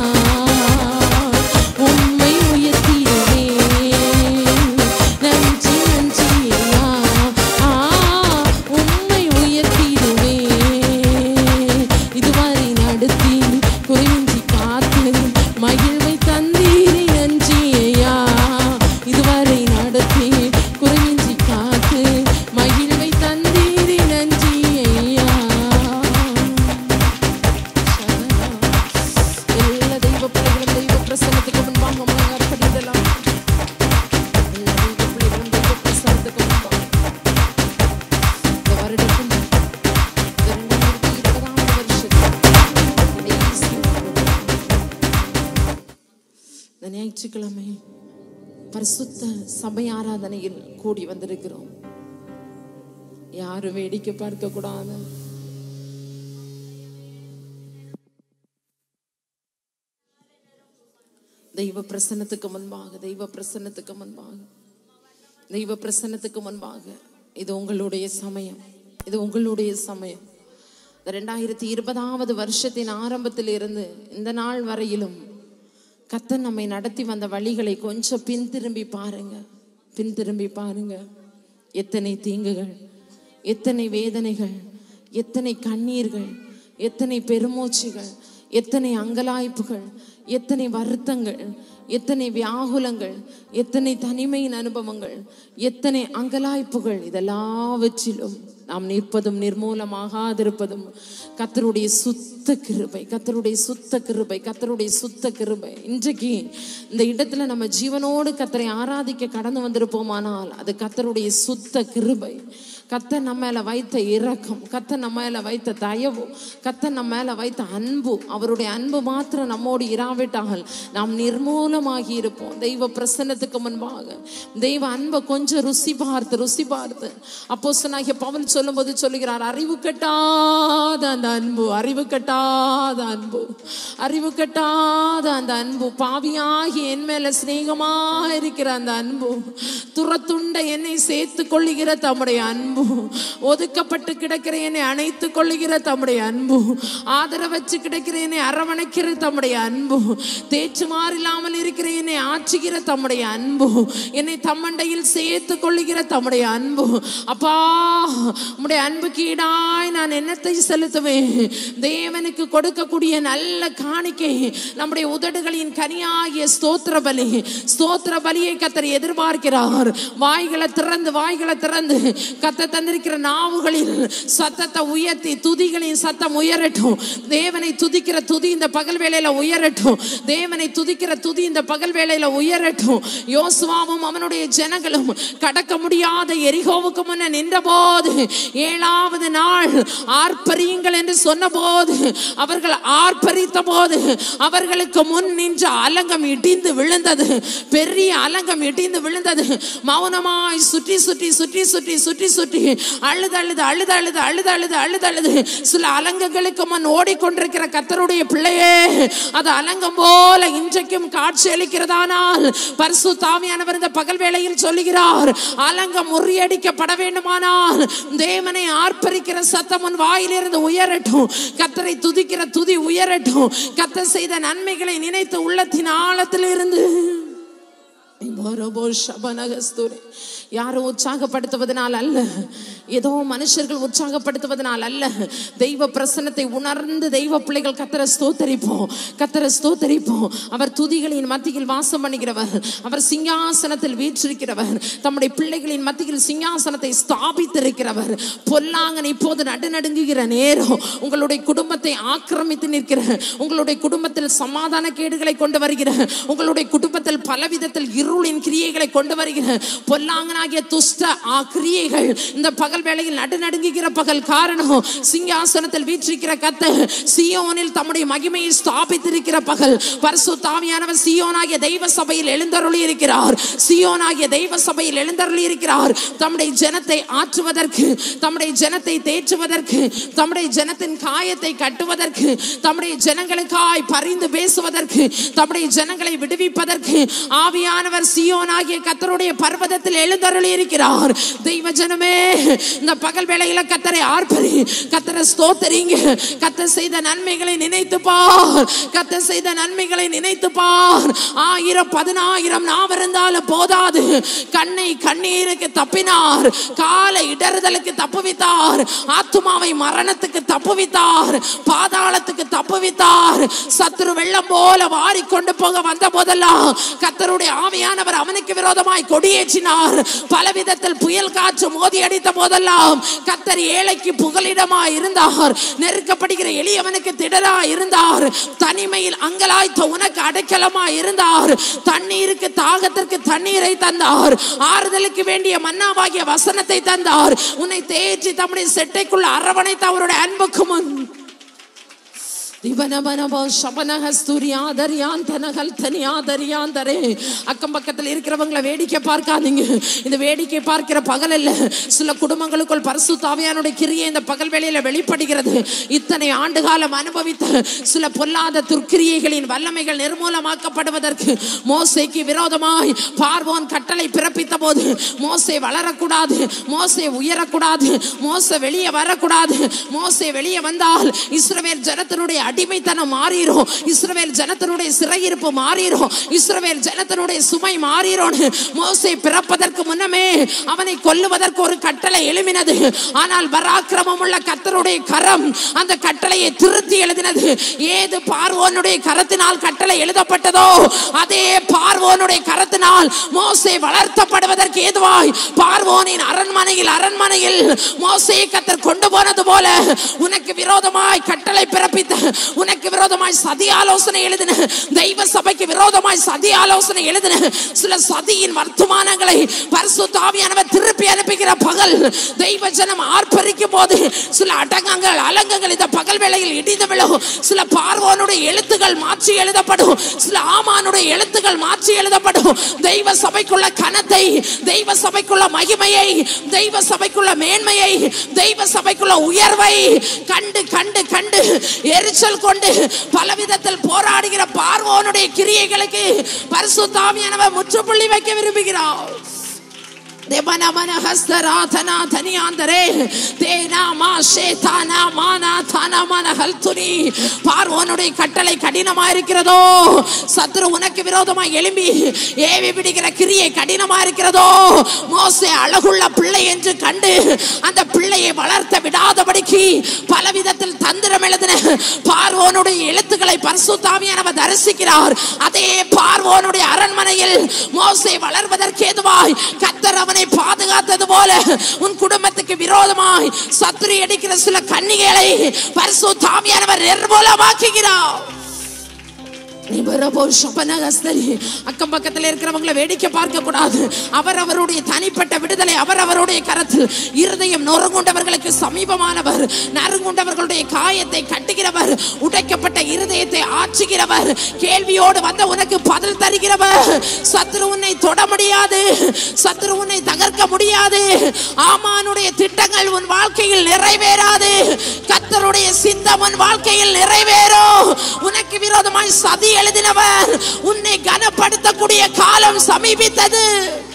[SPEAKER 2] உம்மை உயர்த்திடுவேன். நன்றி நன்றி ஐயா, ஆ உம்மை உயர்த்திடுவேன். இதுவரை நடத்தி குறைஞ்சி காத்து மகிழ்வை தந்தீரே நன்றி ஐயா. இதுவரை நடத்தி குறைஞ்சி காத்து மகிழ்வை தந்தீரே நன்றி ஐயா. எல்லா தெய்வ பிள்ளைகளும் தெய்வ பிரசன்னத்துக்கு முன்பாக முழங்காற்படியிடலாம். எல்லா தெய்வ பிள்ளைகளும் தெய்வ பிரசன்னத்துக்கு முன்பாக இந்த வருடத்தின் இரண்டாயிரத்தி இருபதாம் வருஷத்தில் கடைசி இந்த ஞாயிற்றுக்கிழமை பரிசுத்த சபை ஆராதனையில் கூடி வந்திருக்கிறோம். யாரும் வேடிக்கை பார்க்க கூடாது. தெய்வ பிரசன்னத்துக்கு முன்பாக தெய்வ பிரசன்னத்துக்கு முன்பாக தெய்வ பிரசன்னத்துக்கு முன்பாக இது உங்களுடைய சமயம். இது உங்களுடைய சமயம். இந்த ரெண்டாயிரத்தி இருபதாவது வருஷத்தின் ஆரம்பத்தில் இருந்து இந்த நாள் வரையிலும் கர்த்தர் நம்மை நடத்தி வந்த வழிகளை கொஞ்சம் பின் திரும்பி பாருங்க. பின் திரும்பி பாருங்க. எத்தனை தீங்குகள், எத்தனை வேதனைகள், எத்தனை கண்ணீர்கள், எத்தனை பெருமூச்சுகள், எத்தனை அங்கலாய்ப்புகள், எத்தனை வருத்தங்கள், எத்தனை வியாகுலங்கள், எத்தனை தனிமையின் அனுபவங்கள், எத்தனை அங்கலாய்ப்புகள். இதெல்லாவற்றிலும் நாம் நிற்பதும் நிர்மூலமாகாதிருப்பதும் கர்த்தருடைய சுத்த கிருபை, கர்த்தருடைய சுத்த கிருபை, கர்த்தருடைய சுத்த கிருபை. இன்றைக்கு இந்த இடத்துல நம்ம ஜீவனோடு கர்த்தரை ஆராதிக்க கடந்து வந்திருப்போமானால் அது கர்த்தருடைய சுத்த கிருபை. கர்த்தர் நம்ம மேல வைத்த இரக்கம், கர்த்தர் நம்ம மேல வைத்த தயவு, கர்த்தர் நம்ம மேல வைத்த அன்பு, அவருடைய அன்பு மாத்திரம் நம்மோடு இராவிட்டால் நாம் நிர்மூலமாகி இருப்போம். தெய்வ பிரசன்னத்துக்கு முன்பாக தெய்வ அன்பை கொஞ்சம் ருசி பார்த்து ருசி பார்த்து அப்போஸ்தலனாகிய பவுல் சொல்லும்போது சொல்லுகிறார், அறிவு கட்டாத அந்த அன்பு, அறிவு கட்டாத அன்பு, அறிவு கட்டாத அந்த அன்பு, பாவியாகி என் மேல சிநேகமா இருக்கிற அந்த அன்பு, துரத்துண்ட என்னை சேர்த்து கொள்ளுகிற தம்முடைய அன்பு, ஒதுக்கப்பட்டு கிடக்கிற என்னை அணைத்துக் கொள்ளுகிற தம்முடைய அன்பு, ஆதரவச்சு கிடக்கிற என்னை அரவணைக்கிற தம்முடைய அன்பு, தேச்சு மாறில்லாமல் இருக்கிற என்னை ஆற்றுகிற தம்முடைய அன்பு, என்னை தம்மண்டையில் சேர்த்து கொள்ளுகிற தம்முடைய அன்பு. அப்பா, உம்முடைய அன்புக்கு ஈடாய் நான் என்னத்தை செலுத்துவேன்? தேவனுக்கு கொடுக்கக்கூடிய நல்ல காணிக்கை நம்முடைய உதடுகளின் கனியாகிய ஸ்தோத்திர பலி. ஸ்தோத்திர பலியை கர்த்தர் எதிர்பார்க்கிறார். வாய்களை திறந்து வாய்களை திறந்து கர்த்தர் தந்திருக்கிற நாவுகளில் சத்தத்தை உயர்த்தி துதிகளின் சத்தம் உயரட்டும். தேவனை துதிக்கிற துதி இந்த பகல் வேளையில உயரட்டும். தேவனை துதிக்கிற துதி இந்த பகல் வேளையில உயரட்டும். யோசுவாவும் அவனுடைய ஜனங்களும் கடக்க முடியாத எரிகோவுக்கு முன்ன நின்ற போது ஏழாவது நாள் ஆர்ப்பரியுங்கள் என்று சொன்ன போது அவர்கள் ஆர்ப்பரித்த போது அவர்களுக்கு முன் நின்ற அலங்கம் இடிந்து விழுந்தது. பெரிய அலங்கம் இடிந்து விழுந்தது. மௌனமாய் சுற்றி சுற்றி சுற்றி சுற்றி சுற்றி சுற்றி அழுது அழுது அழுது அழுது அழுது அழுது அழுது அழுது சில அலங்கங்களுக்கு முன் ஓடிக்கொண்டிருக்கிற கர்த்தருடைய பிள்ளையே, அது அலங்கம் போல இன்றைக்கும் காட்சி அளிக்கிறதானால் பரிசுத்த ஆவியானவர் இந்த பகல் வேளையில் சொல்லுகிறார், அலங்கம் முறியடிக்கப்பட வேண்டுமானால் தேவனை ஆர்ப்பரிக்கிற சத்தம் உன் வாயிலிருந்து உயரட்டும். கர்த்தரை துதிக்கிற துதி உயரட்டும். கர்த்தர் செய்த நன்மைகளை நினைத்து உள்ளத்தின் ஆழத்தில் இருந்து யாரும் உற்சாகப்படுத்துவதனால் அல்ல, ஏதோ மனுஷர்கள் உற்சாகப்படுத்துவதனால் அல்ல, தெய்வ பிரசன்னத்தை உணர்ந்து தெய்வ பிள்ளைகள் கர்த்தரை ஸ்தோத்தரிப்போம், கர்த்தரை ஸ்தோத்தரிப்போம். அவர் துதிகளின் மத்தியில் வாசம் பண்ணுகிறவர், அவர் சிங்காசனத்தில் வீற்றிருக்கிறவர், தம்முடைய பிள்ளைகளின் மத்தியில் சிங்காசனத்தை ஸ்தாபித்திருக்கிறவர். பொல்லாங்கன் இப்போது நடுநடுங்குகிற நேரம், உங்களுடைய குடும்பத்தை ஆக்கிரமித்து நிற்கிற, உங்களுடைய குடும்பத்தில் சமாதான கேடுகளை கொண்டு வருகிற, உங்களுடைய குடும்பத்தில் பலவிதத்தில் இருளின் கிரியைகளை கொண்டு வருகிற பொல்லாங்கனாகிய துஷ்ட ஆ கிரியைகள் இந்த பகல் வேளையில் நடுநடுங்குகிற பகல். காரணம், சிங்காசனத்தில் வீற்றிருக்கிற கர்த்தர் சீயோனில் தம்முடைய மகிமையை ஸ்தாபித்திருக்கிற பகல். பரிசுத்த ஆவியானவர் சீயோனாகிய தெய்வ சபையில் எழுந்தருளி இருக்கிறார். சீயோனாகிய தெய்வ சபையில் எழுந்தருளி இருக்கிறார். தம்முடைய ஜனத்தை ஆற்றுவதற்கு, தம்முடைய ஜனத்தை தேற்றுவதற்கு, தம்முடைய ஜனத்தின் காயத்தை கட்டுவதற்கு, தம்முடைய ஜனங்களுக்காய் பரிந்து பேசுவதற்கு, தம்முடைய ஜனங்களை விடுவிப்பதற்கு ஆவியானவர் சீயோனாகிய கர்த்தருடைய பர்வதத்தில் எழுந்தருளி எழுந்தருளி இருக்கிறார். தெய்வ ஜனமே, இந்த பகல் வேளையில கர்த்தரை ஆர்ப்பரி, கர்த்தரை ஸ்தோத்திரிங்க. கர்த்தர் செய்த நன்மைகளை நினைத்து பார், கர்த்தர் செய்த நன்மைகளை நினைத்து பார். ஆயிரம் பதினாயிரம் நாம் இருந்தாலும் போதாது. கண்ணை கண்ணீருக்கு தப்பினார், காலை இடறுதலுக்கு தப்புவித்தார், ஆத்துமாவை மரணத்துக்கு தப்புவித்தார், பாதாளத்துக்கு தப்புவித்தார். சத்துரு வெள்ளம் போல வாரி கொண்டு போக வந்த போதெல்லாம் கர்த்தருடைய ஆவியானவர் அவனுக்கு விரோதமாய் கொடியேற்றினார். பலவிதத்தில் புயல் காற்று மோதி அடித்த போதெல்லாம் கர்த்தர் ஏழைக்கு புகலிடமாய் இருந்தார். நெருக்கப்படுகிற எளியவனுக்கு திடராய் இருந்தார். தனிமையில் அங்கலாய்த்த உனக்கு அடைக்கலமாய் இருந்தார். தண்ணீருக்கு தாகத்திற்கு தண்ணீரை தந்தார். ஆறுதலுக்கு வேண்டிய மன்னாவாகிய வசனத்தை தந்தார். உன்னை தேற்றி தம்முடைய செட்டைக்குள்ள அரவணைத்த அவருடைய அன்புக்கு முன் அக்கம் பக்கத்தில் இருக்கிறவங்களை வேடிக்கை பார்க்காதீங்க. இந்த வேடிக்கை பார்க்கிற பகல் அல்ல. சில குடும்பங்களுக்குள் பரிசுத்த ஆவியானுடைய கிரியை இந்த பகல் வேளையில வெளிப்படுகிறது. இத்தனை ஆண்டு காலம் அனுபவித்த சில பொல்லாத துர்க்கிரியைகளின் வல்லமைகள் நிர்மூலமாக்கப்படுவதற்கு மோசேக்கு விரோதமாய் பார்வோன் கட்டளை பிறப்பித்த போது மோசே வளரக்கூடாது, மோசே உயரக்கூடாது, மோசே வெளியே வரக்கூடாது. மோசே வெளியே வந்தால் இஸ்ரவேல் ஜனத்தினுடைய அடிமைத்தனம் மாறிரும், இஸ்ரவேல் ஜனத்தினுடைய சிறையிருப்பு மாறிரும், இஸ்ரவேல் ஜனத்தினுடைய சுமை மாறிரும். மோசே பிறப்பதற்கு முன்னமே அவனை கொல்லுவதற்கு ஒரு கட்டளை எழுமினது. ஆனால் பராக்கிரமம் உள்ள கர்த்தருடைய கரம் அந்த கட்டளையை திருத்தி எழுதினது. ஏது பார்வோனுடைய கரத்தினால் கட்டளை எழுதப்பட்டதோ அதே பார்வோனுடைய கரத்தினால் மோசே வளர்த்தப்படுவதற்கு ஏதுவாய் பார்வோனின் அரண்மனையில் அரண்மனையில் மோசே கர்த்தர் கொண்டு போனது போல உனக்கு விரோதமாய் கட்டளை பிறப்பித்த, உனக்கு விரோதமாய் சதி ஆலோசனை எழுதின, தெய்வ சபைக்கு விரோதமாய் சதி ஆலோசனை எழுதின சில சதியின் வர்த்தமானங்களை பரிசுத்த ஆவியானவர் திருப்பி அனுப்புகிற பகல் தெய்வ ஜனம் ஆர்ப்பரிக்கும் போது சில அடங்கங்கள் அலங்கங்கள் இந்த பகல் வேளையில் இடிந்து விழும். சில பார்வோனுடைய எழுத்துக்கள் மாற்றி எழுதப்படும், சில ஆமானுடைய எழுத்துக்கள் மாற்றி எழுதப்படும். தெய்வ சபைக்குள்ள கனத்தை, தெய்வ சபைக்குள்ள மகிமையை, தெய்வ சபைக்குள்ள மேன்மையை, தெய்வ சபைக்குள்ள உயர்வை கண்டு கண்டு கண்டு எரிச்சல் கொண்டு பலவிதத்தில் போராடுகிற பார்வோனுடைய கிரியைகளுக்கு பரிசுத்த ஆவியானவர் முற்றுப்புள்ளி வைக்க விரும்புகிறார். பார்வோனுடைய கட்டளை கடினமா இருக்கிறதோ, சத்துரு உனக்கு விரோதமாக எழும்பி ஏவி பிடிக்கிற கிரியை கடினமா இருக்கிறதோ, மோசே அழகுள்ள பிள்ளை என்று கண்டு அந்த பிள்ளையை வளர்த்த விடாதபடிக்கு பலவிதத்தில் தந்திரம் எழுதின பார்வோனுடைய எழுத்துக்களை பரிசுத்த ஆவியானவர் தரிசிக்கிறார். அதே பார்வோனுடைய அரண்மனையில் மோசே வளர்வதற்கு ஏதுவாய் கர்த்தர் அவனை பாதுகாத்தது போல உன் குடும்பத்துக்கு விரோதமாய் சத்துரு அடிக்கிற சில கன்னிகளை பரிசுத்த ஆவியானவர் நிர்மூலமாக்குகிறார். அக்கம் பக்கத்தில் இருக்கிறவங்களை வேடிக்கை பார்க்க கூடாது. அவர் அவருடைய தனிப்பட்ட விடுதலை அவர் அவருடைய கரத்தில். இருதயம் நொறுங்குண்டவர்களுக்கு சமீபமானவர், நறுங்குண்டவர்களுடைய காயத்தை கட்டுகிறவர், உடைக்கப்பட்ட இருதயத்தை ஆற்றுகிறவர், கேள்வியோடு வந்த உனக்கு பதில் தருகிறவர். சத்துரு உன்னை தொட முடியாது, சத்துரு உன்னை தகர்க்க முடியாது. ஆமானுடைய திட்டங்கள் உன் வாழ்க்கையில் நிறைவேறாது. கர்த்தருடைய சித்தம் உன் வாழ்க்கையில் நிறைவேறும். உனக்கு விரோதமாய் சதி எழுதினவர் உன்னை கனப்படுத்தக்கூடிய காலம் சமீபித்தது.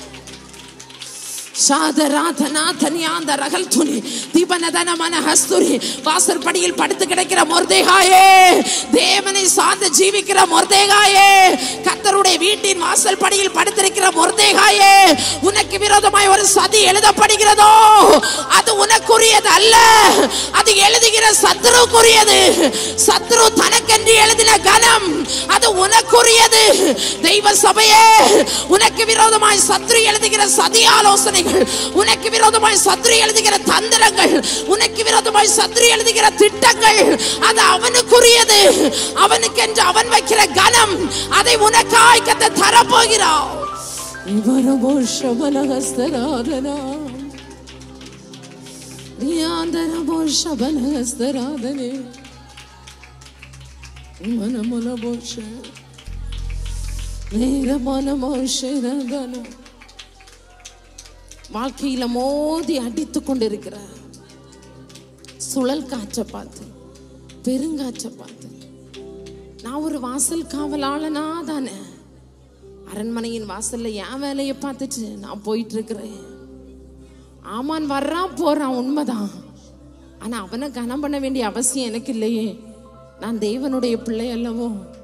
[SPEAKER 2] வாசற்படியில் படுத்து கிடக்கிற மொர்தேகாயே, தேவனை சார்ந்து ஜீவிக்கிற மொர்தேகாயே, கர்த்தருடைய வீட்டின் வாசல் படியில் படுத்திருக்கிற மொர்தேகாயே, உனக்கு விரோதமாய் ஒரு சதி எழுதப்படுகிறதோ அது உனக்குரியது அல்ல, அது எழுதுகிற சத்துருக்குரியது. சத்துரு தனக்கென்று எழுதின கனம் அது உனக்குரியது. தெய்வ சபையே, உனக்கு விரோதமாய் சத்துரு எழுதுகிற சதி ஆலோசனைகள், உனக்கு விரோதமாய் சத்துரு எழுதுகிற தந்திரங்கள், உனக்கு விரோதமாய் சத்துரு எழுதுகிற திட்டங்கள் அது அவனுக்குரியது. அவனுக்கென்று அவன் வைக்கிற கனம் அதை உனக்காய் கர்த்தர் தரப்போகிறார். இவரபோ ஷபலஹஸ்தராதனா ரியாந்தரபோ ஷபலஹஸ்தராதனே மனமலபோ ஷ நேரமலமோ ஷரதனா. வாழ்க்கையில மோதி அடித்து கொண்டிருக்கிற சுழல் காற்றை பார்த்து, பெருங்காற்றை பார்த்து, நான் ஒரு வாசல் காவலாளனா தானே, அரண்மனையின் வாசல்ல என் வேலையை பார்த்துட்டு நான் போயிட்டு இருக்கிறேன். ஆமான் வர்றான் போறான் உண்மைதான். ஆனா அவனை கனம் பண்ண வேண்டிய அவசியம் எனக்கு இல்லையே. நான் தேவனுடைய பிள்ளை அல்லவோ.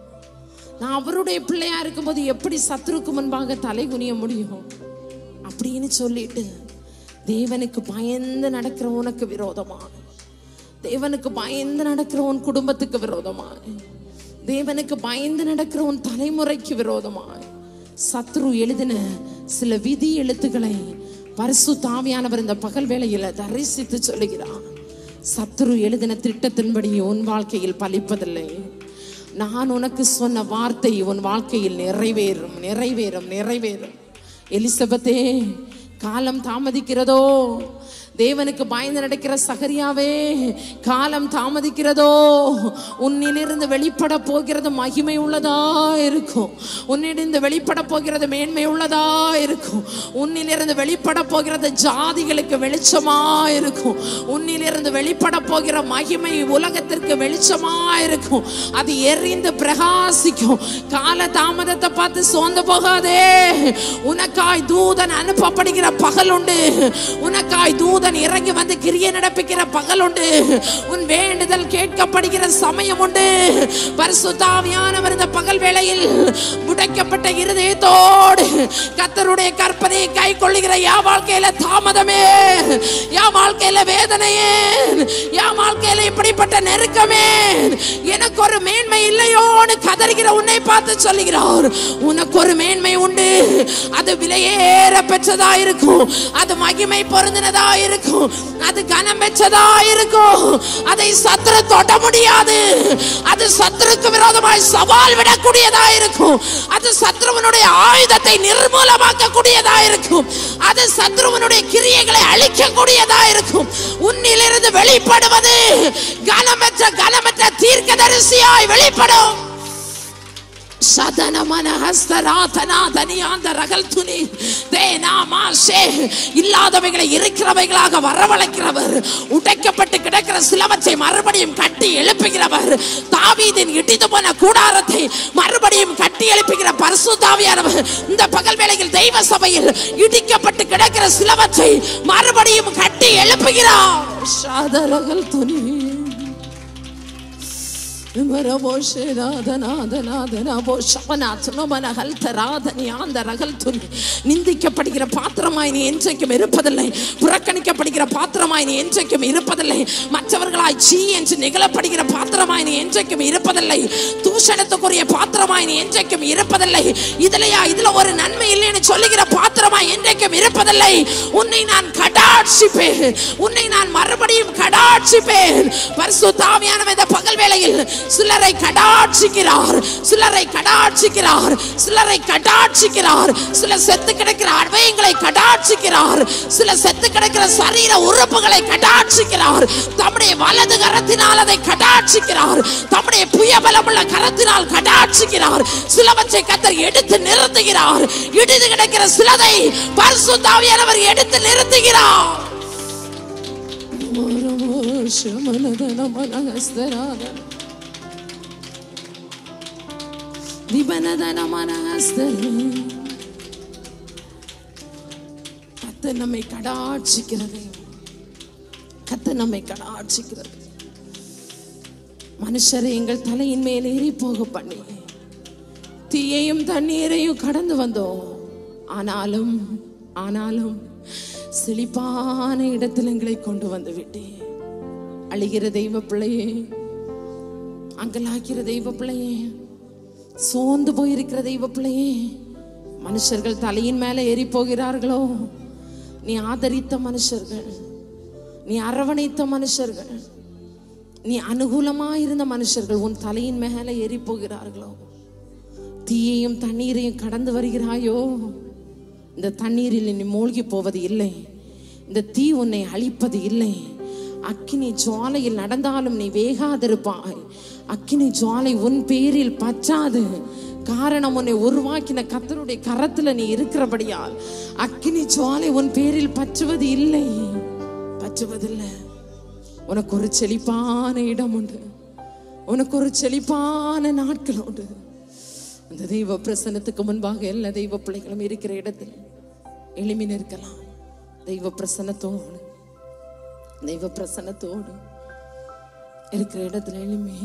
[SPEAKER 2] நான் அவருடைய பிள்ளையா இருக்கும்போது எப்படி சத்துருக்கு முன்பாக தலை குனிய முடியும் அப்படின்னு சொல்லிட்டு தேவனுக்கு பயந்து நடக்கிற உனக்கு விரோதமா, தேவனுக்கு பயந்து நடக்கிற உன் குடும்பத்துக்கு விரோதமா, தேவனுக்கு பயந்து நடக்கிற உன் தலைமுறைக்கு விரோதமா சத்ரு எழுதின சில விதி எழுத்துக்களை பரிசுத்த ஆவியானவர் இந்த பகல் வேளையில தரிசித்து சொல்லுகிறார். சத்ரு எழுதின திட்டத்தின்படி உன் வாழ்க்கையில் பலிப்பதில்லை. நான் உனக்கு சொன்ன வார்த்தை உன் வாழ்க்கையில் நிறைவேறும் நிறைவேறும் நிறைவேறும். எலிசபெத்தே, காலம் தாமதிக்கிறதோ? தேவனுக்கு பயந்து நடக்கிற சகரியாவே, காலம் தாமதிக்கிறதோ? உன்னிலிருந்து வெளிப்பட போகிறது மகிமை உள்ளதா இருக்கும். உன்னிலிருந்து வெளிப்பட போகிறது மேன்மை உள்ளதா இருக்கும். உன்னிலிருந்து வெளிப்பட போகிறது ஜாதிகளுக்கு வெளிச்சமா இருக்கும். உன்னிலிருந்து வெளிப்பட போகிற மகிமை உலகத்திற்கு வெளிச்சமா இருக்கும். அது எரிந்து பிரகாசிக்கும். கால தாமதத்தை பார்த்து சோர்ந்து போகாதே. உனக்காய் தூதன் அனுப்பப்படுகிற பகல் உண்டு. உனக்காய் தூதன் இறங்கி வந்து கிரியை நடப்பிக்கிற பகல் உண்டு. உன் வேண்டுதல் கேட்கப்படுகிற சமயம் உண்டு. பரிசுத்த ஆவியானவர் இந்த பகல் வேளையில் முடக்கப்பட்ட இருதயத்தோடு கர்த்தருடைய கற்பனையை கை கொள்ளுகிற யா வாழ்க்கையில தாமதமே, யா வாழ்க்கையில வேதனையே, யா வாழ்க்கையில இப்படிப்பட்ட நெருக்கமே, எனக்கு ஒரு மேன்மை இல்லையோன்னு கதறுகிற உன்னை பார்த்து சொல்லுகிறார், உனக்கு ஒரு மேன்மை உண்டு. அது விலையேற பெற்றதா இருக்கும். அது மகிமை பொருந்தினதா இருக்கும். அது கனம் பெற்றதா இருக்கும். அதை சத்துரு தொட முடியாது. அது சத்துருக்கு விரோதமாய் சவால் விடக்கூடியதா இருக்கும். அது சத்ருவனுடைய ஆயுதத்தை நிர்மூலமாக்க கூடியதா இருக்கும். அது சத்ருவனுடைய கிரியைகளை அழிக்கக்கூடியதா இருக்கும். உன்னிலிருந்து வெளிப்படுவது கனமற்ற கனமற்ற தீர்க்கதரிசியாய் வெளிப்படும். இல்லாதவைகளை இருக்கிறவைகளாக வரவழைக்கிறவர், உடைக்கப்பட்டு கிடக்கிற சிலவற்றை மறுபடியும் கட்டி எழுப்புகிறவர், தாவீதின் இடிந்து போன கூடாரத்தை மறுபடியும் கட்டி எழுப்புகிற பரிசுத்த ஆவியானவர் இந்த பகல் வேளையில் தெய்வ சபையில் இடிக்கப்பட்டு கிடக்கிற சிலவற்றை மறுபடியும் கட்டி எழுப்புகிறார். நிந்திக்கப்படுகிற பாத்திரமாய் நீ என்றைக்கும் இருப்பதில்லை. புறக்கணிக்கப்படுகிற பாத்திரமாய் நீ என்றைக்கும் இருப்பதில்லை. மற்றவர்களாய் சீ என்று நிகழப்படுகிற பாத்திரமாய் நீ என்றைக்கும் இருப்பதில்லை. தூஷணத்துக்குரிய பாத்திரமாய் நீ என்றைக்கும் இருப்பதில்லை. இதுலயா இதுல ஒரு நன்மை இல்லைன்னு சொல்லுகிற பாத்திரமாய் என்றைக்கும் இருப்பதில்லை. உன்னை நான் கடாட்சிப்பேன். உன்னை நான் மறுபடியும் கடாட்சிப்பேன். பரிசுத்த ஆவியானவர் இந்த பகல் வேளையில் சிலரை கடாட்சிக்கிறார், சிலரை கடாட்சிக்கிறார், சிலரை கடாட்சிக்கிறார். சில செத்து கிடக்கிற அவயங்களை கடாட்சிக்கிறார். சில செத்து கிடக்கிற சரீர உறுப்புகளை கடாட்சிக்கிறார். தம்முடைய வலது கரத்தினால் அதை கடாட்சிக்கிறார். தம்முடைய புயபலமுள்ள கரத்தினால் கடாட்சிக்கிறார். சிலவற்றை கர்த்தர் எடுத்து நிறுத்துகிறார். இடிந்து கிடக்கிற சிலதை பரிசுத்த ஆவியானவர் எடுத்து நிறுத்துகிறார். கர்த்தர் நம்மை கடாட்சிக்கிறது. கர்த்தர் நம்மை கடாட்சிக்கிறது. மனுஷரை எங்கள் தலையின் மேல் ஏறி போக பண்ணி தீயையும் தண்ணீரையும் கடந்து வந்தோம். ஆனாலும் ஆனாலும் செழிப்பான இடத்தில் எங்களை கொண்டு வந்து விட்டேன். அழுகிற தெய்வ பிள்ளையே, அங்கலாக்கிற தெய்வ பிள்ளையே, சோர்ந்து போயிருக்கிற தெய்வ பிள்ளையே, மனுஷர்கள் தலையின் மேல ஏறி போகிறார்களோ, நீ ஆதரித்த மனுஷர்கள், நீ அரவணைத்த மனுஷர்கள், நீ அனுகூலமா இருந்த மனுஷர்கள் உன் தலையின் மேல ஏறி போகிறார்களோ, தீயையும் தண்ணீரையும் கடந்து வருகிறாயோ, இந்த தண்ணீரில் நீ மூழ்கி போவது இல்லை. இந்த தீ உன்னை அழிப்பது இல்லை. அக்கினி ஜுவாலையில் நடந்தாலும் நீ வேகாதிருப்பாய். அக்கினி ஜுவாலை உன் பேரில் பற்றாது. காரணம், உன்னை உருவாக்கின கர்த்தருடைய கரத்துல நீ இருக்கிறபடியால் அக்கினி ஜுவாலை உன் பேரில் பற்றுவது இல்லை, பற்றுவதில்லை. உனக்கு ஒரு செழிப்பான இடம் உண்டு. உனக்கு ஒரு செழிப்பான நாட்கள் உண்டு. அந்த தெய்வ பிரசன்னத்துக்கு முன்பாக எல்லா தெய்வ பிள்ளைகளும் இருக்கிற இடத்தில் எழுமி நிற்கலாம். தெய்வ பிரசன்னத்தோடு தெய்வ பிரசன்னத்தோடு இருக்கிற இடத்துல எளிமே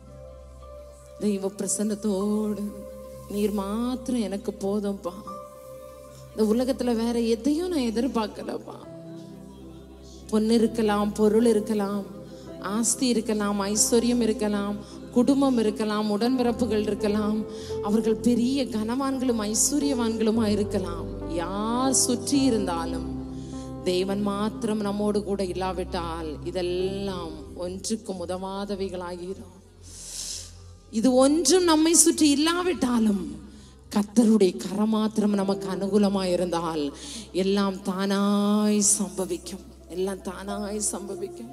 [SPEAKER 2] தெய்வ பிரசன்னத்தோடு நீர் மாத்திரம் எனக்கு போதும்பா. இந்த உலகத்துல வேற எதையும் நான் எதிர்பார்க்கலப்பா. பொண்ணு இருக்கலாம், பொருள் இருக்கலாம், ஆஸ்தி இருக்கலாம், ஐஸ்வர்யம் இருக்கலாம், குடும்பம் இருக்கலாம், உடன்பிறப்புகள் இருக்கலாம், அவர்கள் பெரிய கனவான்களும் ஐஸ்வர்யவான்களுமா இருக்கலாம். யார் சுற்றி இருந்தாலும் தேவன் மாத்திரம் நம்மோடு கூட இல்லாவிட்டால் இதெல்லாம் ஒன்றுக்கும் உதவாதவைகளாகிறோம். இது ஒன்றும் நம்மை சுற்றி இல்லாவிட்டாலும் கர்த்தருடைய கரம் மாத்திரம் நமக்கு அனுகூலமா இருந்தால் எல்லாம் தானாய் சம்பவிக்கும். எல்லாம் தானாய் சம்பவிக்கும்.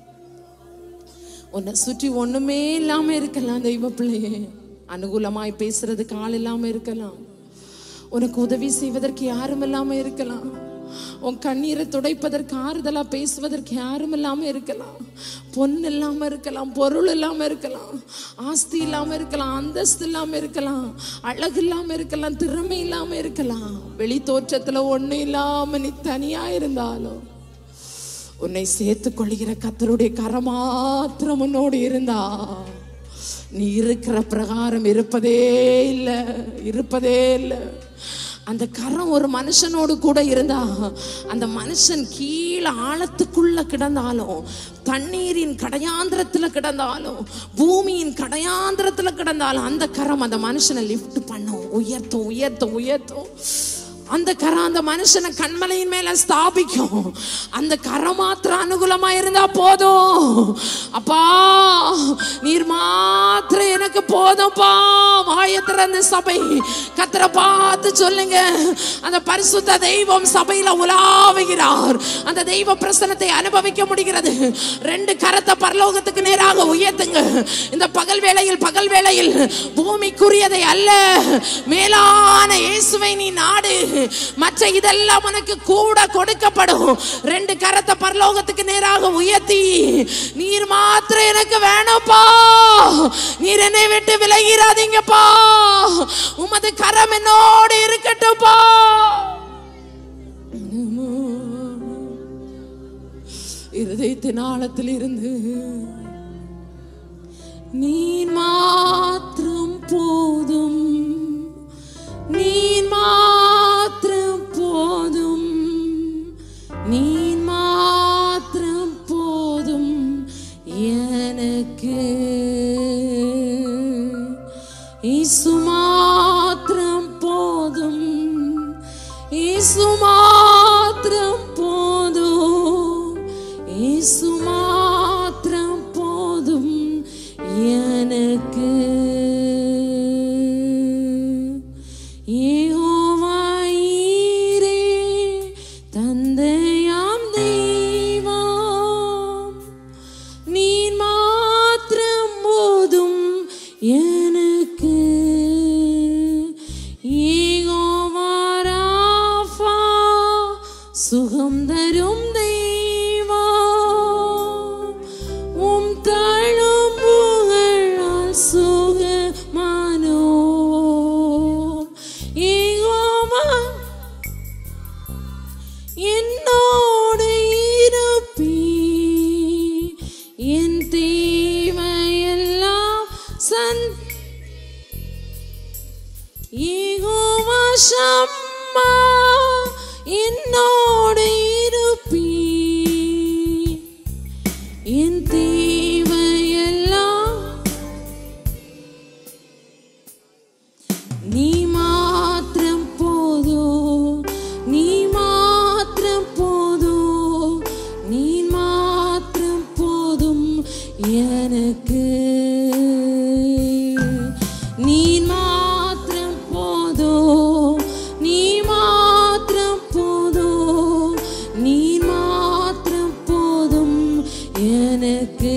[SPEAKER 2] உன்னை சுற்றி ஒண்ணுமே இல்லாம இருக்கலாம் தெய்வ பிள்ளையே. அனுகூலமாய் பேசுறதுக்கு ஆள் இல்லாம இருக்கலாம். உனக்கு உதவி செய்வதற்கு யாரும் இல்லாம இருக்கலாம். உன் கண்ணீரை துடைப்பதற்கு ஆறுதலா பேசுவதற்கு யாரும் இல்லாம இருக்கலாம். பொண்ணு இல்லாம இருக்கலாம், பொருள் இல்லாம இருக்கலாம், ஆஸ்தி இல்லாம இருக்கலாம், அந்தஸ்து இல்லாம இருக்கலாம், அழகு இல்லாம இருக்கலாம், திறமை இல்லாம இருக்கலாம். வெளி தோற்றத்துல ஒண்ணு இல்லாம நீ தனியா இருந்தாலும் உன்னை சேர்த்து கொள்கிற கர்த்தருடைய கரம் மாத்திரம் உன்னோடு இருந்தா நீ இருக்கிற பிரகாரம் இருப்பதே இல்லை, இருப்பதே இல்லை. அந்த கரம் ஒரு மனுஷனோடு கூட இருந்தா அந்த மனுஷன் கீழே ஆழத்துக்குள்ள கிடந்தாலும், தண்ணீரின் கடையாந்திரத்துல கிடந்தாலும், பூமியின் கடையாந்திரத்துல கிடந்தாலும் அந்த கரம் அந்த மனுஷனை லிஃப்ட் பண்ணும், உயர்த்தும் உயர்த்தும் உயர்த்தும். அந்த கரம் அந்த மனுஷனை கண்மலையின் மேல ஸ்தாபிக்கும். அந்த கரம் மாத்திரம் அனுகூலமா இருந்தா போதும். அப்பா நீர் மாத்திரம் எனக்கு போதும்பா. வாயத்திறந்த சபை கர்த்தரை பார்த்து சொல்லுங்க. அந்த பரிசுத்த தெய்வம் சபையில உலாவுகிறார். அந்த தெய்வ பிரசன்னத்தை அனுபவிக்க முடிகிறது. ரெண்டு கரத்தை பரலோகத்துக்கு நேராக உயர்த்துங்க. இந்த பகல் வேளையில் பகல் வேளையில் பூமிக்குரியதை அல்ல, மேலான இயேசுவை நீ நாடு. மற்ற இதெல்லாம் உனக்கு கூட கொடுக்கப்படும். ரெண்டு கரத்தை பரலோகத்துக்கு நேராக உயர்த்தி நீர் மாத்திரம் எனக்கு வேணும்பா. நீர் என்னை விட்டு விலகிறாதீங்கப்பா. உமது கரம் என்னோடு இருக்கட்டும்பா. இருதயத்தின் ஆழத்தில் இருந்து நீர் மாத்திரம் போதும், நீர் மாத்திரம் போதும், நீர் மாத்திரம் போதும் எனக்கு. இயேசு மாத்திரம் போதும், இயேசு மாத்திரம் போதும், இயேசு மாத்திரம் போதும் எனக்கு. சுகம் தரும் தெய்வம் உம் தழும்புகளால் சுகமானோ. யெகோவா என்னோடு இருப்பீ, என் தேவையெல்லாம் சந் யெகோவா ஷம்மா என்னோடு இருப்பீ, என் தேவையெல்லாம் நீ மாத்திரம் போதோ, நீ மாத்திரம் போதோ, நீ மாத்திரம் போதும் எனக்கு. நீ மாத்திரம் போதோ, நீ மாத்திரம் போதோ, நீ மாத்திரம் போதும் எனக்கு.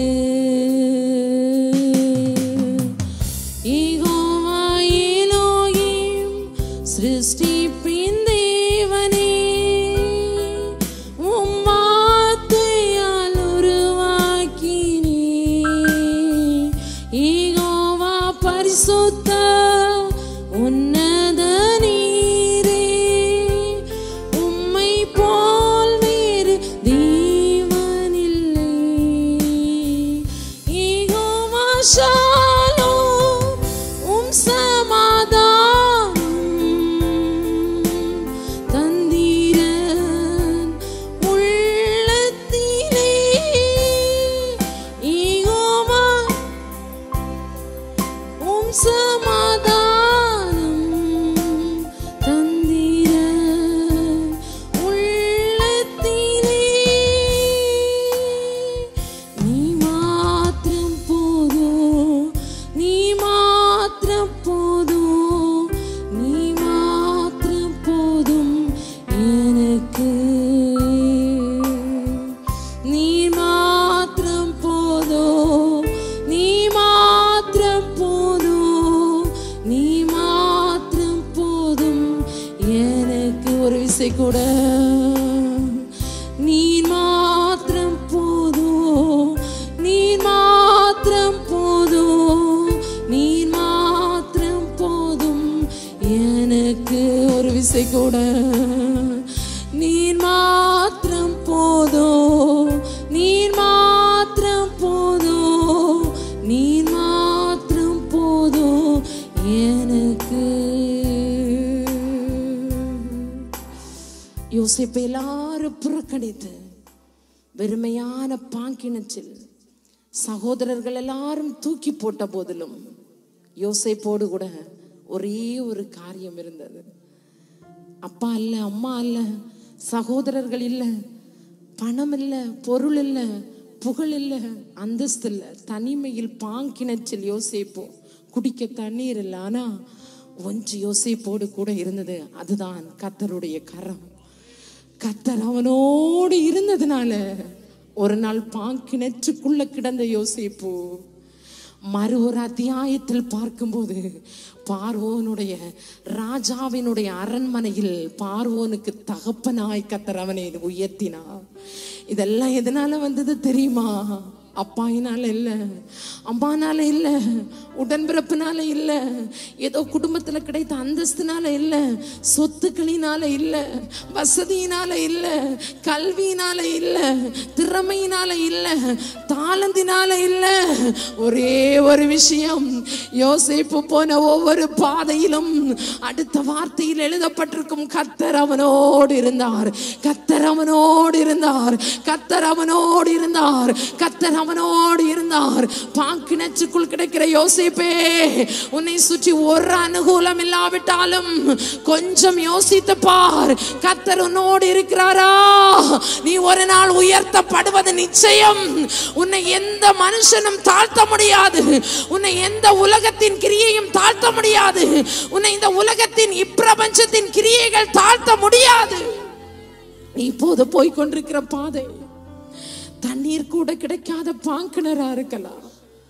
[SPEAKER 2] யெகோவா எலோஹிம் சிருஷ்டிப்பின் தேவனே, உம் வார்த்தையால் உருவாக்கினே. யெகோவா பரிசுத்த உன்னத நீரே, உம்மை போல் வேறொருவரில்லை. ஷாலோம் உம் சமாதானம் தந்தீரன் உள்ளத்திலே. ஈகோமா உம் சமாதானம் தந்தீரன் உள்ளத்திலே. நீ மாத்திரம் போதும், நீ மாத்திரம் போதும், நீ மாத்திரம் போதும் எனக்கு. நீ மாத்திரம் போதும், நீ மாத்திரம் போதும், நீ மாத்திரம் போதும் எனக்கு. ஒரு விசை கூட நீ மாத்திரம் போதும், நீ மாத்திரம் போதும், நீ மாத்திரம் போதும் எனக்கு. ஒரு விசை கூட நீ மாத்திரம் போதும், நீ மாத்திரம் போதும், நீ மாத்திரம் போதும் எனக்கு. யோசேப்பை எல்லாரும் புறக்கணித்து வெறுமையான பாங்கிணற்றில் சகோதரர்கள் எல்லாரும் தூக்கி போட்ட போதிலும் யோசேப்போடு கூட ஒரே ஒரு காரியம் இருந்தது. அப்பா இல்ல, அம்மா இல்ல, சகோதரர்கள் இல்ல, பணம் இல்ல, பொருள் இல்ல, புகழ் இல்ல, அந்தஸ்து இல்ல, தனிமையில் பாங்கிணற்றில் யோசேப்போ. குடிக்க தண்ணீர் இல்லை, ஆனா ஒன்று யோசேப்போடு கூட இருந்தது. அதுதான் கர்த்தருடைய கரம். கர்த்தர் அவனோடு இருந்ததுனால ஒரு நாள் பாங்கிணற்றுக்குள்ள கிடந்த யோசேப்பு மறு ஒரு அத்தியாயத்தில் பார்க்கும்போது பார்வோனுடைய ராஜாவினுடைய அரண்மனையில் பார்வோனுக்கு தகப்பனாய் கர்த்தர் அவனை உயர்த்தினார். இதெல்லாம் எதனால வந்தது தெரியுமா? அப்பாயினால இல்ல, அம்மானால இல்ல, உடன்பிறப்புனால இல்ல, ஏதோ குடும்பத்துல கிடைத்த அந்தஸ்துனால இல்ல, சொத்துக்களினால இல்ல, வசதியினால இல்ல, கல்வியினால இல்ல, திறமையினால இல்ல, தாளந்தினால இல்ல. ஒரே ஒரு விஷயம், யோசேப்பு போன ஒவ்வொரு பாதையிலும் அடுத்த வார்த்தையில் எழுதப்பட்டிருக்கும் கர்த்தர் அவனோடு இருந்தார், கர்த்தர் அவனோடு இருந்தார், கர்த்தர் அவனோடு இருந்தார், கர்த்தர் அவனோடு இருந்தார். பாங்கிணற்றுக்குள் கிடைக்கிற யோசேப்பே, உன்னை சுற்றி ஒரு அனுகூலம் இல்லாவிட்டாலும் கொஞ்சம் யோசித்து பார், கர்த்தர் உன்னோடு இருக்கிறாரா? நீ ஒரு நாள் உயர்த்தப்படுவது நிச்சயம். உன்னை எந்த மனுஷனும் தாழ்த்த முடியாது, உன்னை எந்த உலகத்தின் கிரியையும் தாழ்த்த முடியாது, உன்னை இந்த உலகத்தின் இப்பிரபஞ்சத்தின் கிரியைகள் தாழ்த்த முடியாது. நீ இப்போது போய்கொண்டிருக்கிற பாதை தண்ணீர் கூட கிடைக்காத பாங்கிணறா இருக்கலாம்,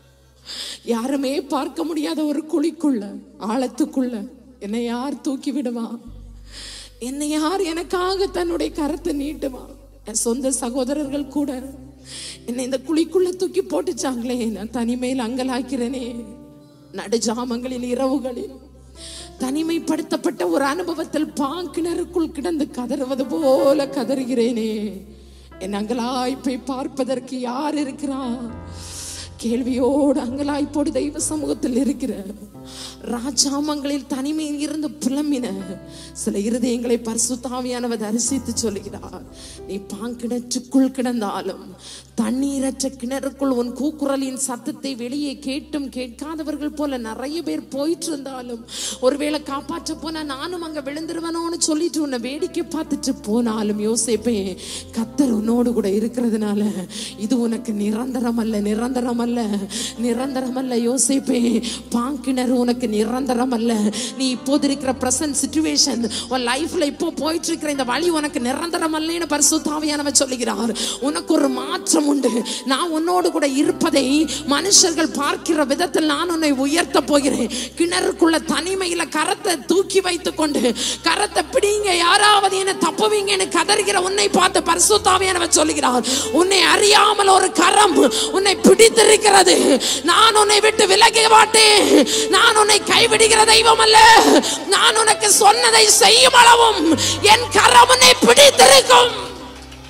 [SPEAKER 2] யாருமே பார்க்க முடியாத ஒரு குழிக்குள்ள, ஆழத்துக்குள்ள என்னை யார் தூக்கி விடுவா? என்னை யார் எனக்காக தன்னுடைய கரத்தை நீட்டுவா? என் சொந்த சகோதரர்கள் கூட என்னை இந்த குழிக்குள்ள தூக்கி போட்டுச்சாங்களே, நான் தனிமையில் அங்கலாக்கிறேனே, நடுஜாமங்களில் இரவுகளில் தனிமைப்படுத்தப்பட்ட ஒரு அனுபவத்தில் பாங்கிணருக்குள் கிடந்து கதறுவது போல கதறுகிறேனே. என் அங்கலாய்ப்பை பார்ப்பதற்கு யார் இருக்கிறா? கேள்வியோடு அங்கலாய்ப்போடு தெய்வ சமூகத்தில் இருக்கிற ராஜாமங்களில் தனிமையில் இருந்து புலம்பின சில இருதயங்களை பரிசுத்த ஆவியானவர் தரிசித்து சொல்லுகிறார். நீ பாங்கிணற்றுக்குள் கிடந்தாலும், தண்ணீரற்ற கிணறுக்குள் உன் கூக்குரலின் சத்தத்தை வெளியே கேட்டும் கேட்காதவர்கள் போல நிறைய பேர் போயிட்டு இருந்தாலும், ஒருவேளை காப்பாற்ற போனா நானும் அங்க விழுந்துருவனோன்னு சொல்லிட்டு உன்னை வேடிக்கை பார்த்துட்டு போனாலும், யோசேப்பே, கர்த்தர் உன்னோடு கூட இருக்கிறதுனால இது உனக்கு நிரந்தரம் அல்ல, நிரந்தரம் அல்ல, நிரந்தரம் அல்ல. யோசேப்பே, பாங்கிணறு உனக்கு நிரந்தரம் அல்ல. நீ இப்போது இருக்கிற பிரசன்ட் சிச்சுவேஷன், உன் லைஃப்ல இப்போ போயிட்டு இருக்கிற இந்த வழி உனக்கு நிரந்தரம் அல்லன்னு பரிசுத்த ஆவியானவர் சொல்லுகிறார். உனக்கு ஒரு மாற்றம் உண்டு. நான் உன்னோடு கூட இருப்பதை மனுஷர்கள் பார்க்கிற விதத்தில் நான் உன்னை உயர்த்த போகிறேன். கிணறுக்குள்ள தனிமையில கரத்தை தூக்கி வைத்துக் கொண்டு, கரத்தை பிடிங்க, யாராவது என்ன தப்புவீங்கன்னு கதறுகிற உன்னை பார்த்து பரிசுத்த ஆவியானவர் சொல்லுகிறார், உன்னை அறியாமல் ஒரு கரம் உன்னை பிடித்திருக்கிறது. நான் உன்னை விட்டு விலக மாட்டேன். நான் உன்னை கைவிடுகிற தெய்வம் அல்ல. நான் உனக்கு சொன்னதை செய்யும் அளவும் என் கரம் உன்னை பிடித்திருக்கும்.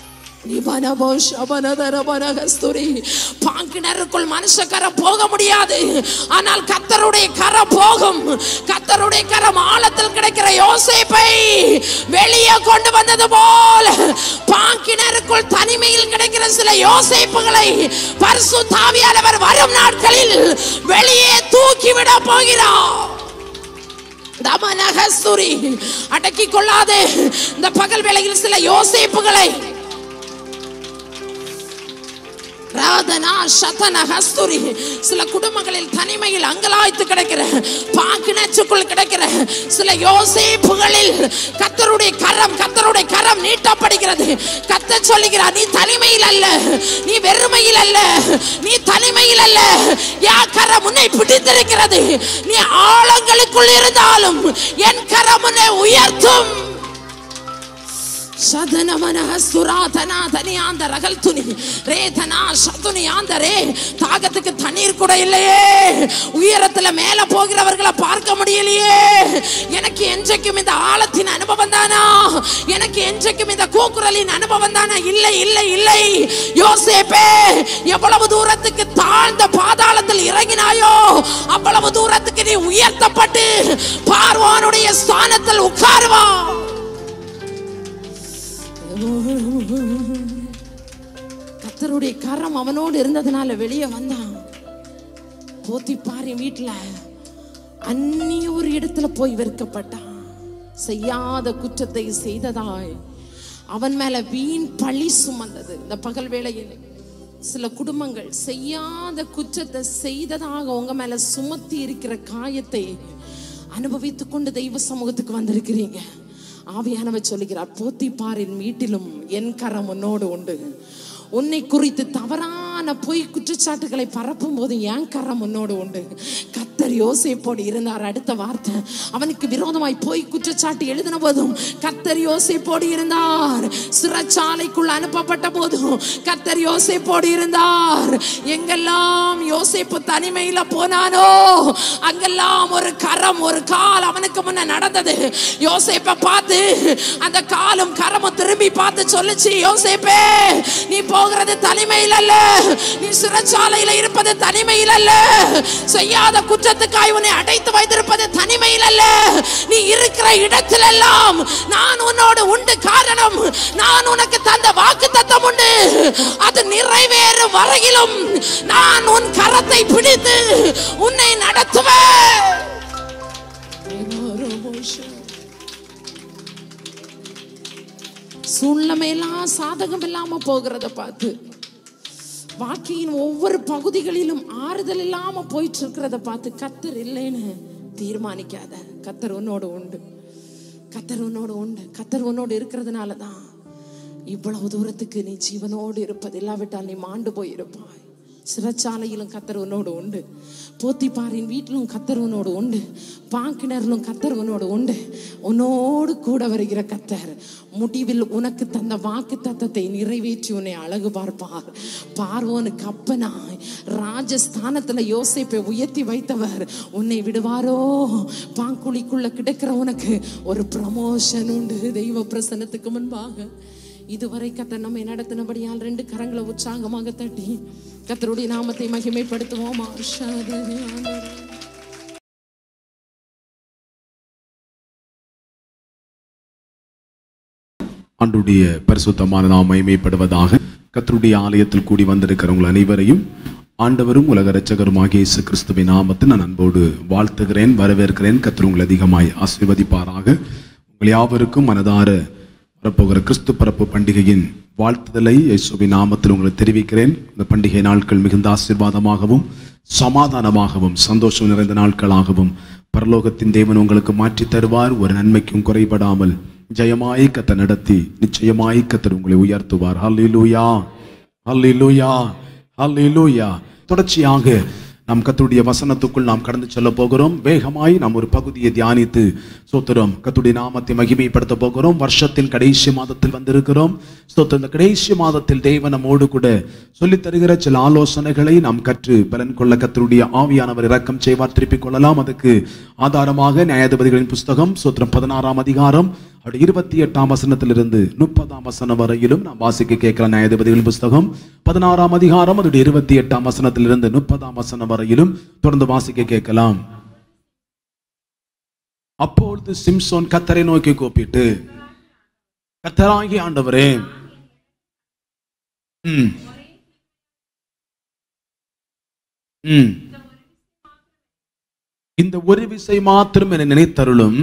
[SPEAKER 2] பாங்கினருக்குள் மனுஷ கரம் போக முடியாது, ஆனால் கர்த்தருடைய கரம் போகும். கர்த்தருடைய கரம் ஆழத்தில் கிடைக்கிற யோசேப்பை வெளியே கொண்டு வந்தது போல பாங்கினருக்குள் தனிமையில் கிடைக்கிற சில யோசேப்புகளை பரிசுத்த ஆவியானவர் வரும் நாட்களில் வெளியே தூக்கிவிட போகிறார். அடக்கிக் கொள்ளாதே இந்த பகல் வேளையில் சில யோசேப்புகளை. சில குடும்பங்களில் தனிமையில் அங்கலாய்த்து கிடக்கிற பாங்கினச்சுக்குள் கிடக்கிற சில யோசேப்புகளில் கர்த்தருடைய கரம் கர்த்தருடைய கரம் நீட்டப்படுகிறது. கர்த்தர் சொல்லுகிறார், நீ தனிமையில் அல்ல, நீ வெறுமையில் அல்ல, நீ தனிமையில் அல்ல, என் கரம் உன்னை பிடித்திருக்கிறது. நீ ஆழங்களுக்குள் இருந்தாலும் என் கரம் உன்னை உயர்த்தும். தாகத்துக்கு தண்ணீர் கூட இல்லையே, உயரத்துல மேல போகிறவர்களை பார்க்க முடியலையே. எனக்கு என்றைக்கும் இந்த ஆழத்தின் அனுபவம் தானா? எனக்கு என்றைக்கும் இந்த கூக்குரலின் அனுபவம் தானா? இல்லை இல்லை இல்லை. யோசேப்பே, எவ்வளவு தூரத்துக்கு தாழ்ந்த பாதாளத்தில் இறங்கினாயோ அவ்வளவு தூரத்துக்கு நீ உயர்த்தப்பட்டு பார்வோனுடைய ஸ்தானத்தில் உட்காருவா. கர்த்தருடைய கரம் அவனோடு இருந்ததுனால வெளியே வந்தான். போத்திபார் வீட்டுல அந்நிய ஒரு இடத்துல போய் வெறுக்கப்பட்டான். செய்யாத குற்றத்தை செய்ததாய் அவன் மேல வீண் பழி சுமந்தது. இந்த பகல் வேளையில் சில குடும்பங்கள் செய்யாத குற்றத்தை செய்ததாக உங்க மேல சுமத்தி இருக்கிற காயத்தை அனுபவித்துக் கொண்டு தெய்வ சமூகத்துக்கு வந்திருக்கிறீங்க. ஆவியானவர் சொல்லுகிறார், போத்திபாரின் வீட்டிலும் என் கரம் உன்னோடு உண்டு. உன்னை குறித்து தவறான பொய் குற்றச்சாட்டுகளை பரப்பும் போது என் கரம் உன்னோடு உண்டு. கர்த்தர் யோசேப்போடு இருந்தார். அடுத்த வார்த்தை, அவனுக்கு விரோதமாய் பொய் குற்றச்சாட்டு எழுதின போதும் கர்த்தர் யோசேப்போடு இருந்தார். சிறைச்சாலைக்குள் அனுப்பப்பட்ட போதும் கர்த்தர் யோசேப்போடு இருந்தார். எங்கெல்லாம் யோசேப்பு தனிமையில போனானோ அங்கெல்லாம் ஒரு கரம் ஒரு கால் அவனுக்கு முன்ன நடந்தது. யோசேப்பை பார்த்து அந்த காலும் கரமும் திரும்பி பார்த்து சொல்லுச்சு, யோசேப்பே, நீ போகிறது தனிமையில் அல்ல, நீ சிறைச்சாலையில் இருப்பது தனிமையில் அல்ல, செய்யாத குற்றத்துக்காய் உன்னை அடைத்து வைத்திருப்பது தனிமையில் அல்ல, நீ இருக்கிற இடத்திலெல்லாம் நான் உன்னோடு உண்டு. காரணம், நான் உனக்கு தந்த வாக்குத்தத்தம் உண்டு. அது நிறைவேறும் வரையிலும் நான் உன் கரத்தை பிடித்து உன்னை நடத்துவேன். சூழ்நிலையெல்லாம் சாதகம் இல்லாம போகிறத பார்த்து, வாழ்க்கையின் ஒவ்வொரு பகுதிகளிலும் ஆறுதல் இல்லாம போயிட்டு இருக்கிறத பார்த்து கர்த்தர் இல்லைன்னு தீர்மானிக்காத. கர்த்தர் உன்னோடு உண்டு. கர்த்தர் உன்னோடு உண்டு. கர்த்தர் உன்னோடு இருக்கிறதுனாலதான் இவ்வளவு தூரத்துக்கு நீ ஜீவனோடு இருப்பது. இல்லாவிட்டால் நீ மாண்டு போயிருப்பாய். சிறைச்சாலையிலும் கர்த்தர் உன்னோடு உண்டு. போத்திபாரின் வீட்டிலும் கர்த்தர் உன்னோடு உண்டு. பாங்கினரிலும் கர்த்தர் உன்னோடு உண்டு. உன்னோடு கூட வருகிற கர்த்தர் முடிவில் உனக்கு தந்த வாக்கு தத்தத்தை நிறைவேற்றி உன்னை அழகு பார்ப்பார். பார்வோனுக்கு அப்பனாய் ராஜஸ்தானத்துல யோசேப்பை உயர்த்தி வைத்தவர் உன்னை விடுவாரோ? பாங்குழிக்குள்ள கிடக்கிற உனக்கு ஒரு ப்ரமோஷன் உண்டு. தெய்வ பிரசன்னத்துக்கு முன்பாக இதுவரை கர்த்தர் நம்மை நடத்தினபடியால் ரெண்டு கரங்களை உற்சாகமாக தட்டி கர்த்தருடைய நாமத்தை மகிமைப்படுத்துவோம்.
[SPEAKER 1] ஆண்டுடைய பரிசுத்தமான நாம் மகிமைப்படுவதாக. கர்த்தருடைய ஆலயத்தில் கூடி வந்திருக்கிறவங்கள் அனைவரையும் ஆண்டவரும் உலக இரட்சகருமாகிய இயேசு கிறிஸ்துவின் நாமத்தில் நான் அன்போடு வாழ்த்துகிறேன், வரவேற்கிறேன். கர்த்தர் உங்களை அதிகமாய் ஆசீர்வதிப்பாராக. உங்கள் யாவருக்கும் மனதார வரப்போகிற கிறிஸ்து பிறப்பு பண்டிகையின் வாழ்த்துதலை இயேசுவின் நாமத்தில் உங்களுக்கு தெரிவிக்கிறேன். இந்த பண்டிகை நாட்கள் மிகுந்த ஆசீர்வாதமாகவும் சமாதானமாகவும் சந்தோஷம் நிறைந்த நாட்களாகவும் பரலோகத்தின் தேவன் உங்களுக்கு மாற்றி தருவார். ஒரு நன்மைக்கும் குறைபடாமல் ஜெயமாய் கர்த்தர் நடத்தி நிச்சயமாய் கர்த்தர் உங்களை உயர்த்துவார். ஹல்லேலூயா, ஹல்லேலூயா, ஹல்லேலூயா. தொடர்ச்சியாக நாம் கர்த்தருடைய வசனத்துக்குள் நாம் கடந்து செல்ல போகிறோம். வேகமாய் நாம் ஒரு பகுதியை தியானித்து ஸ்தோத்திரம் கர்த்தருடைய நாமத்தை மகிமைப்படுத்த போகிறோம். வருஷத்தின் கடைசி மாதத்தில் வந்திருக்கிறோம். ஸ்தோத்திரம், இந்த கடைசி மாதத்தில் தேவன் நம்மோடு கூட சொல்லித் தருகிற சில ஆலோசனைகளை நாம் கற்று பலன் கொள்ள கர்த்தருடைய ஆவியானவர் இரக்கம் செய்வார். திருப்பிக் கொள்ளலாம். அதுக்கு ஆதாரமாக நியாயாதிபதிகளின் புஸ்தகம் ஸ்தோத்திரம் பதினாறாம் அதிகாரம் அப்படி இருபத்தி எட்டாம் வசனத்திலிருந்து முப்பதாம் வசனம் வரையிலும் நாம் வாசிக்க கேட்கலாம். நியாயாதிபதிகள் புஸ்தகம் பதினாறாம் அதிகாரம் அதோட இருபத்தி எட்டாம் வசனத்திலிருந்து முப்பதாம் வசனம் வரையிலும் தொடர்ந்து வாசிக்க கேட்கலாம். அப்பொழுது சிம்சோன் கர்த்தரை நோக்கி கூப்பிட்டு, கர்த்தராகிய ஆண்டவரே, ம் ம் இந்த ஒரு விசை மாத்திரம் என நினைத்தருளும்,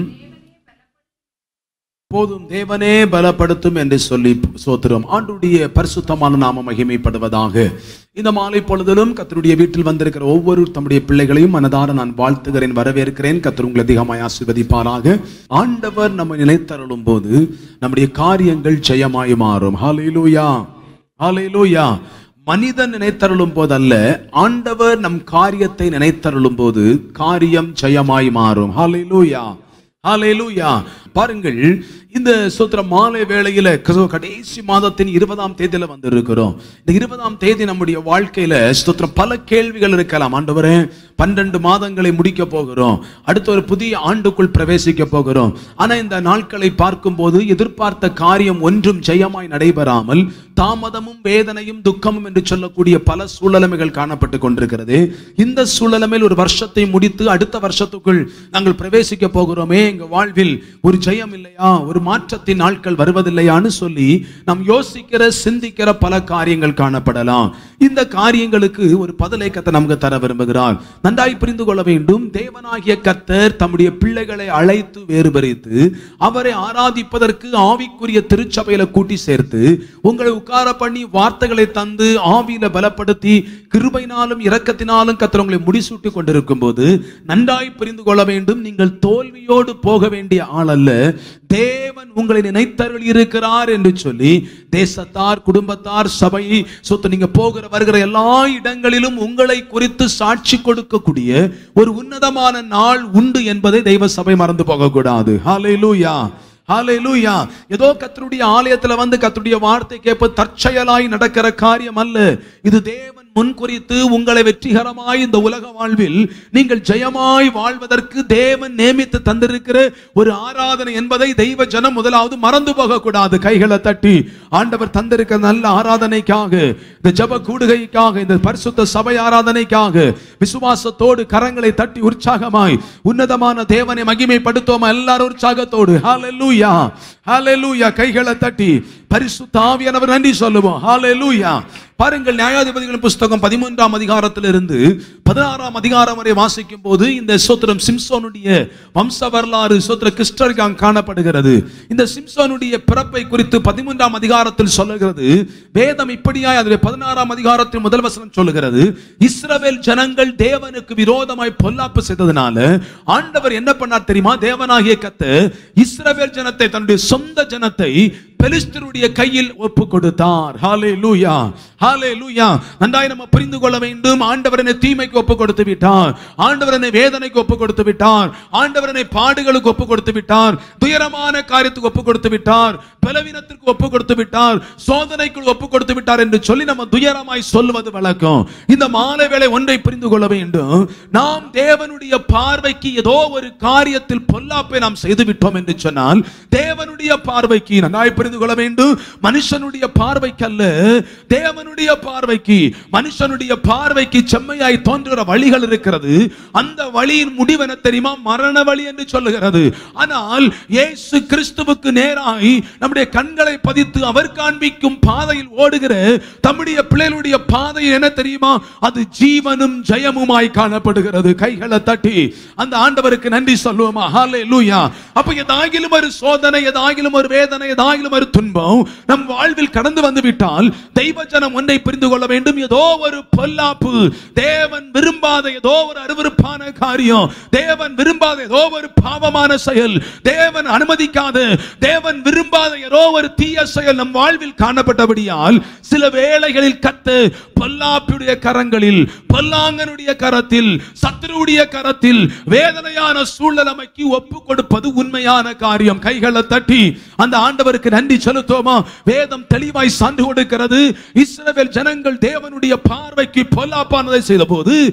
[SPEAKER 1] போதும் தேவனே பலப்படுத்தும் என்று சொல்லி சோத்திரம். ஆண்டுடைய பரிசுத்தமான நாம மகிமைப்படுவதாக. இந்த மாலை பொழுதிலும் கர்த்தருடைய வீட்டில் வந்திருக்கிற ஒவ்வொரு தம்முடைய பிள்ளைகளையும் மனதார நான் வாழ்த்துகிறேன், வரவேற்கிறேன். கர்த்தர் உங்களை அதிகமாய் ஆசீர்வதிப்பாராக. ஆண்டவர் நம்ம நினைத்தருளும் போது நம்முடைய காரியங்கள் ஜெயமாய் மாறும். ஹல்லேலூயா, ஹல்லேலூயா. மனிதன் நினைத்தருளும் போதல்ல, ஆண்டவர் நம் காரியத்தை நினைத்தருளும் போது காரியம் ஜெயமாய் மாறும். ஹல்லேலூயா, ஹல்லேலூயா. பாருங்கள், இந்த சோத்திர மாலை வேளையில கடைசி மாதத்தின் இருபதாம் தேதியில வந்து இருக்கிறோம். இந்த இருபதாம் தேதி நம்முடைய வாழ்க்கையில சோத்திரம் பல கேள்விகள் இருக்கலாம். ஆண்டவரே, பன்னெண்டு மாதங்களை முடிக்க போகிறோம், அடுத்த ஒரு புதிய ஆண்டுக்குள் பிரவேசிக்க போகிறோம். ஆனா இந்த நாட்களை பார்க்கும் போது எதிர்பார்த்த காரியம் ஒன்றும் ஜெயமாய் நடைபெறாமல் தாமதமும் வேதனையும் துக்கமும் என்று சொல்லக்கூடிய பல சூழலமைகள் காணப்பட்டு கொண்டிருக்கிறது. இந்த சூழலமையில் ஒரு வருஷத்தை முடித்து அடுத்த வருஷத்துக்குள் நாங்கள் பிரவேசிக்க போகிறோமே, எங்க வாழ்வில் ஒரு ஜெயம் இல்லையா, ஒரு மாற்றத்தின் நாட்கள் வருவதில்லையான்னு சொல்லி நாம் யோசிக்கிற சிந்திக்கிற பல காரியங்கள் காணப்படலாம். இந்த காரியங்களுக்கு ஒரு பதிலை கர்த்தர் நமக்கு தர விரும்புகிறார். நன்றாய் புரிந்து கொள்ள வேண்டும். தேவனாகிய கர்த்தர் தம்முடைய பிள்ளைகளை அழைத்து வேறுபரித்து அவரை ஆராதிப்பதற்கு ஆவிக்குரிய திருச்சபையில கூட்டி சேர்த்து உங்களை உட்கார பண்ணி வார்த்தைகளை தந்து ஆவியில பலப்படுத்தி கிருபையினாலும் இரக்கத்தினாலும் கர்த்தர் உங்களை முடிசூட்டி கொண்டிருக்கும் போது நன்றாய் புரிந்து கொள்ள வேண்டும். நீங்கள் தோல்வியோடு போக வேண்டிய ஆள் அல்ல. தேவன் உங்களை நினைத்தருளி இருக்கிறார் என்று சொல்லி தேசத்தார், குடும்பத்தார், சபை சொத்து நீங்க போகிற வருகிற எல்லா இடங்களிலும் உங்களை குறித்து சாட்சி கொடுக்கக்கூடிய ஒரு உன்னதமான நாள் உண்டு என்பதை தெய்வ சபை மறந்து போக கூடாது. ஹல்லேலூயா, ஹல்லேலூயா. ஏதோ கர்த்தருடைய ஆலயத்துல வந்து கர்த்தருடைய வார்த்தை கேட்ப தற்செயலாய் நடக்கிற காரியம் அல்ல. இது தேவன் முன் குறித்து உங்களை வெற்றிகரமாய் இந்த உலக வாழ்வில் நீங்கள் ஜெயமாய் வாழ்வதற்கு தேவன் நியமித்து தந்திருக்கிற ஒரு ஆராதனை என்பதை தெய்வ ஜனம் முதலாவது மறந்து போக கூடாது. கைகளை தட்டி ஆண்டவர் தந்திருக்கிற நல்ல ஆராதனைக்காக, இந்த ஜெப கூடுகைக்காக, இந்த பரிசுத்த சபை ஆராதனைக்காக விசுவாசத்தோடு கரங்களை தட்டி உற்சாகமாய் உன்னதமான தேவனை மகிமைப்படுத்துவோம் எல்லாரும் உற்சாகத்தோடு. ஹல்லேலூயா, ஹல்லேலூயா. கைகளை தட்டி பரிசுத்த ஆவியானவர் நன்றி சொல்லுவோம். ஹல்லேலூயா. பாருங்கள், நியாயாதிபதிகள் புஸ்தகம் பதிமூன்றாம் அதிகாரத்திலிருந்து பதினாறாம் அதிகாரம் வரை வாசிக்கும் போது இந்த சோத்திரம் சிம்சோனுடைய வம்ச வரலாறு சோத்திர கிறிஸ்டர்கள் காணப்படுகிறது. இந்த சிம்சோனுடைய பிறப்பை குறித்து பதிமூன்றாம் அதிகாரத்தில் சொல்லுகிறது வேதம். இப்படியாய் அதில் பதினாறாம் அதிகாரத்தில் முதல் வசனம் சொல்லுகிறது, இஸ்ரவேல் ஜனங்கள் தேவனுக்கு விரோதமாய் பொல்லாப்பு செய்ததனால ஆண்டவர் என்ன பண்ணார் தெரியுமா? தேவனாகிய கர்த்தர் இஸ்ரவேல் ஜனத்தை, தன்னுடைய சொந்த ஜனத்தை பெலிஸ்தருடைய கையில் ஒப்பு கொடுத்தார். ஹல்லேலூயா, ஹல்லேலூயா. நன்றாய் நம்ம புரிந்து கொள்ள வேண்டும். ஆண்டவர் என்னை தீமைக்கு ஒப்பு கொடுத்து விட்டார், ஆண்டவர் என்னை வேதனைக்கு ஒப்பு கொடுத்து விட்டார், ஆண்டவர் என்னை பாடுகளுக்கு ஒப்பு கொடுத்து விட்டார், துயரமான காரியத்துக்கு ஒப்பு கொடுத்து விட்டார், பலவீனத்திற்கு ஒப்பு கொடுத்து விட்டார், சோதனைக்குள் ஒப்பு கொடுத்து விட்டார் என்று சொல்லி நம்ம துயரமாய் சொல்வது வழக்கம். இந்த மாலை வேளை ஒன்றை புரிந்து கொள்ள வேண்டும். நாம் தேவனுடைய பார்வைக்கு ஏதோ ஒரு காரியத்தில் பொல்லாப்பை நாம் செய்து விட்டோம் என்று சொன்னால் தேவனுடைய பார்வைக்கு நன்றாய் புரிந்து கொள்ள வேண்டும். மனுஷனுடைய பார்வைக்கு அல்ல, தேவனுடைய பார்வைக்கு. மனுஷனுடைய பார்வைக்கு செம்மையாய் தோன்றுகிற வழிகள் இருக்கிறது. அந்த வழியின் முடிவு என்ன தெரியுமா? மரண வழி என்று சொல்லுகிறது. ஆனால் இயேசு கிறிஸ்துவுக்கு நேராய் நம்முடைய கண்களை பதித்து அவர் காண்பிக்கும் பாதையில் ஓடுகிற தம்முடைய பிள்ளைகளுடைய பாதை என்ன தெரியுமா? அது ஜீவனும் ஜெயமுமாய் காணப்படுகிறது. கைகளை தட்டி அந்த ஆண்டவருக்கு நன்றி சொல்லுவோமா? ஹல்லேலூயா. அப்ப ஏதாகிலும் ஒரு சோதனை, ஏதாகிலும் ஒரு வேதனை, ஏதாகிலும் ஒரு துன்பம் நம் வாழ்வில் கடந்து வந்து விட்டால் தெய்வ ஜனம் ஒன்றை புரிந்து கொள்ள வேண்டும். ஏதோ ஒரு பொல்லாப்பு, தேவன் விரும்பாத ஏதோ ஒரு அருவருப்பான காரியம், தேவன் விரும்பாத ஏதோ ஒரு பாவமான செயல், தேவன் அனுமதிக்காத, தேவன் விரும்பாத ஏதோ ஒரு தீய செயல் நம் வாழ்வில் காணப்பட்டபடியால் சில வேளைகளில் கர்த்தர் பொல்லாப்புடைய கரங்களில், பொல்லாங்கனுடைய கரத்தில், சத்துருடைய கரத்தில் வேதனையான சூழ்நிலைமைக்கு ஒப்பு கொடுப்பது உண்மையான காரியம். கைகளை தட்டி அந்த ஆண்டவருக்கு நன்றி செலுத்துவோமா? வேதம் தெளிவாய் சான்று கொடுக்கிறது. இஸ்ரவேல் ஜனங்கள் தேவனுடைய பார்வைக்கு பொல்லாப்பானதை செய்த போது கர்த்தர்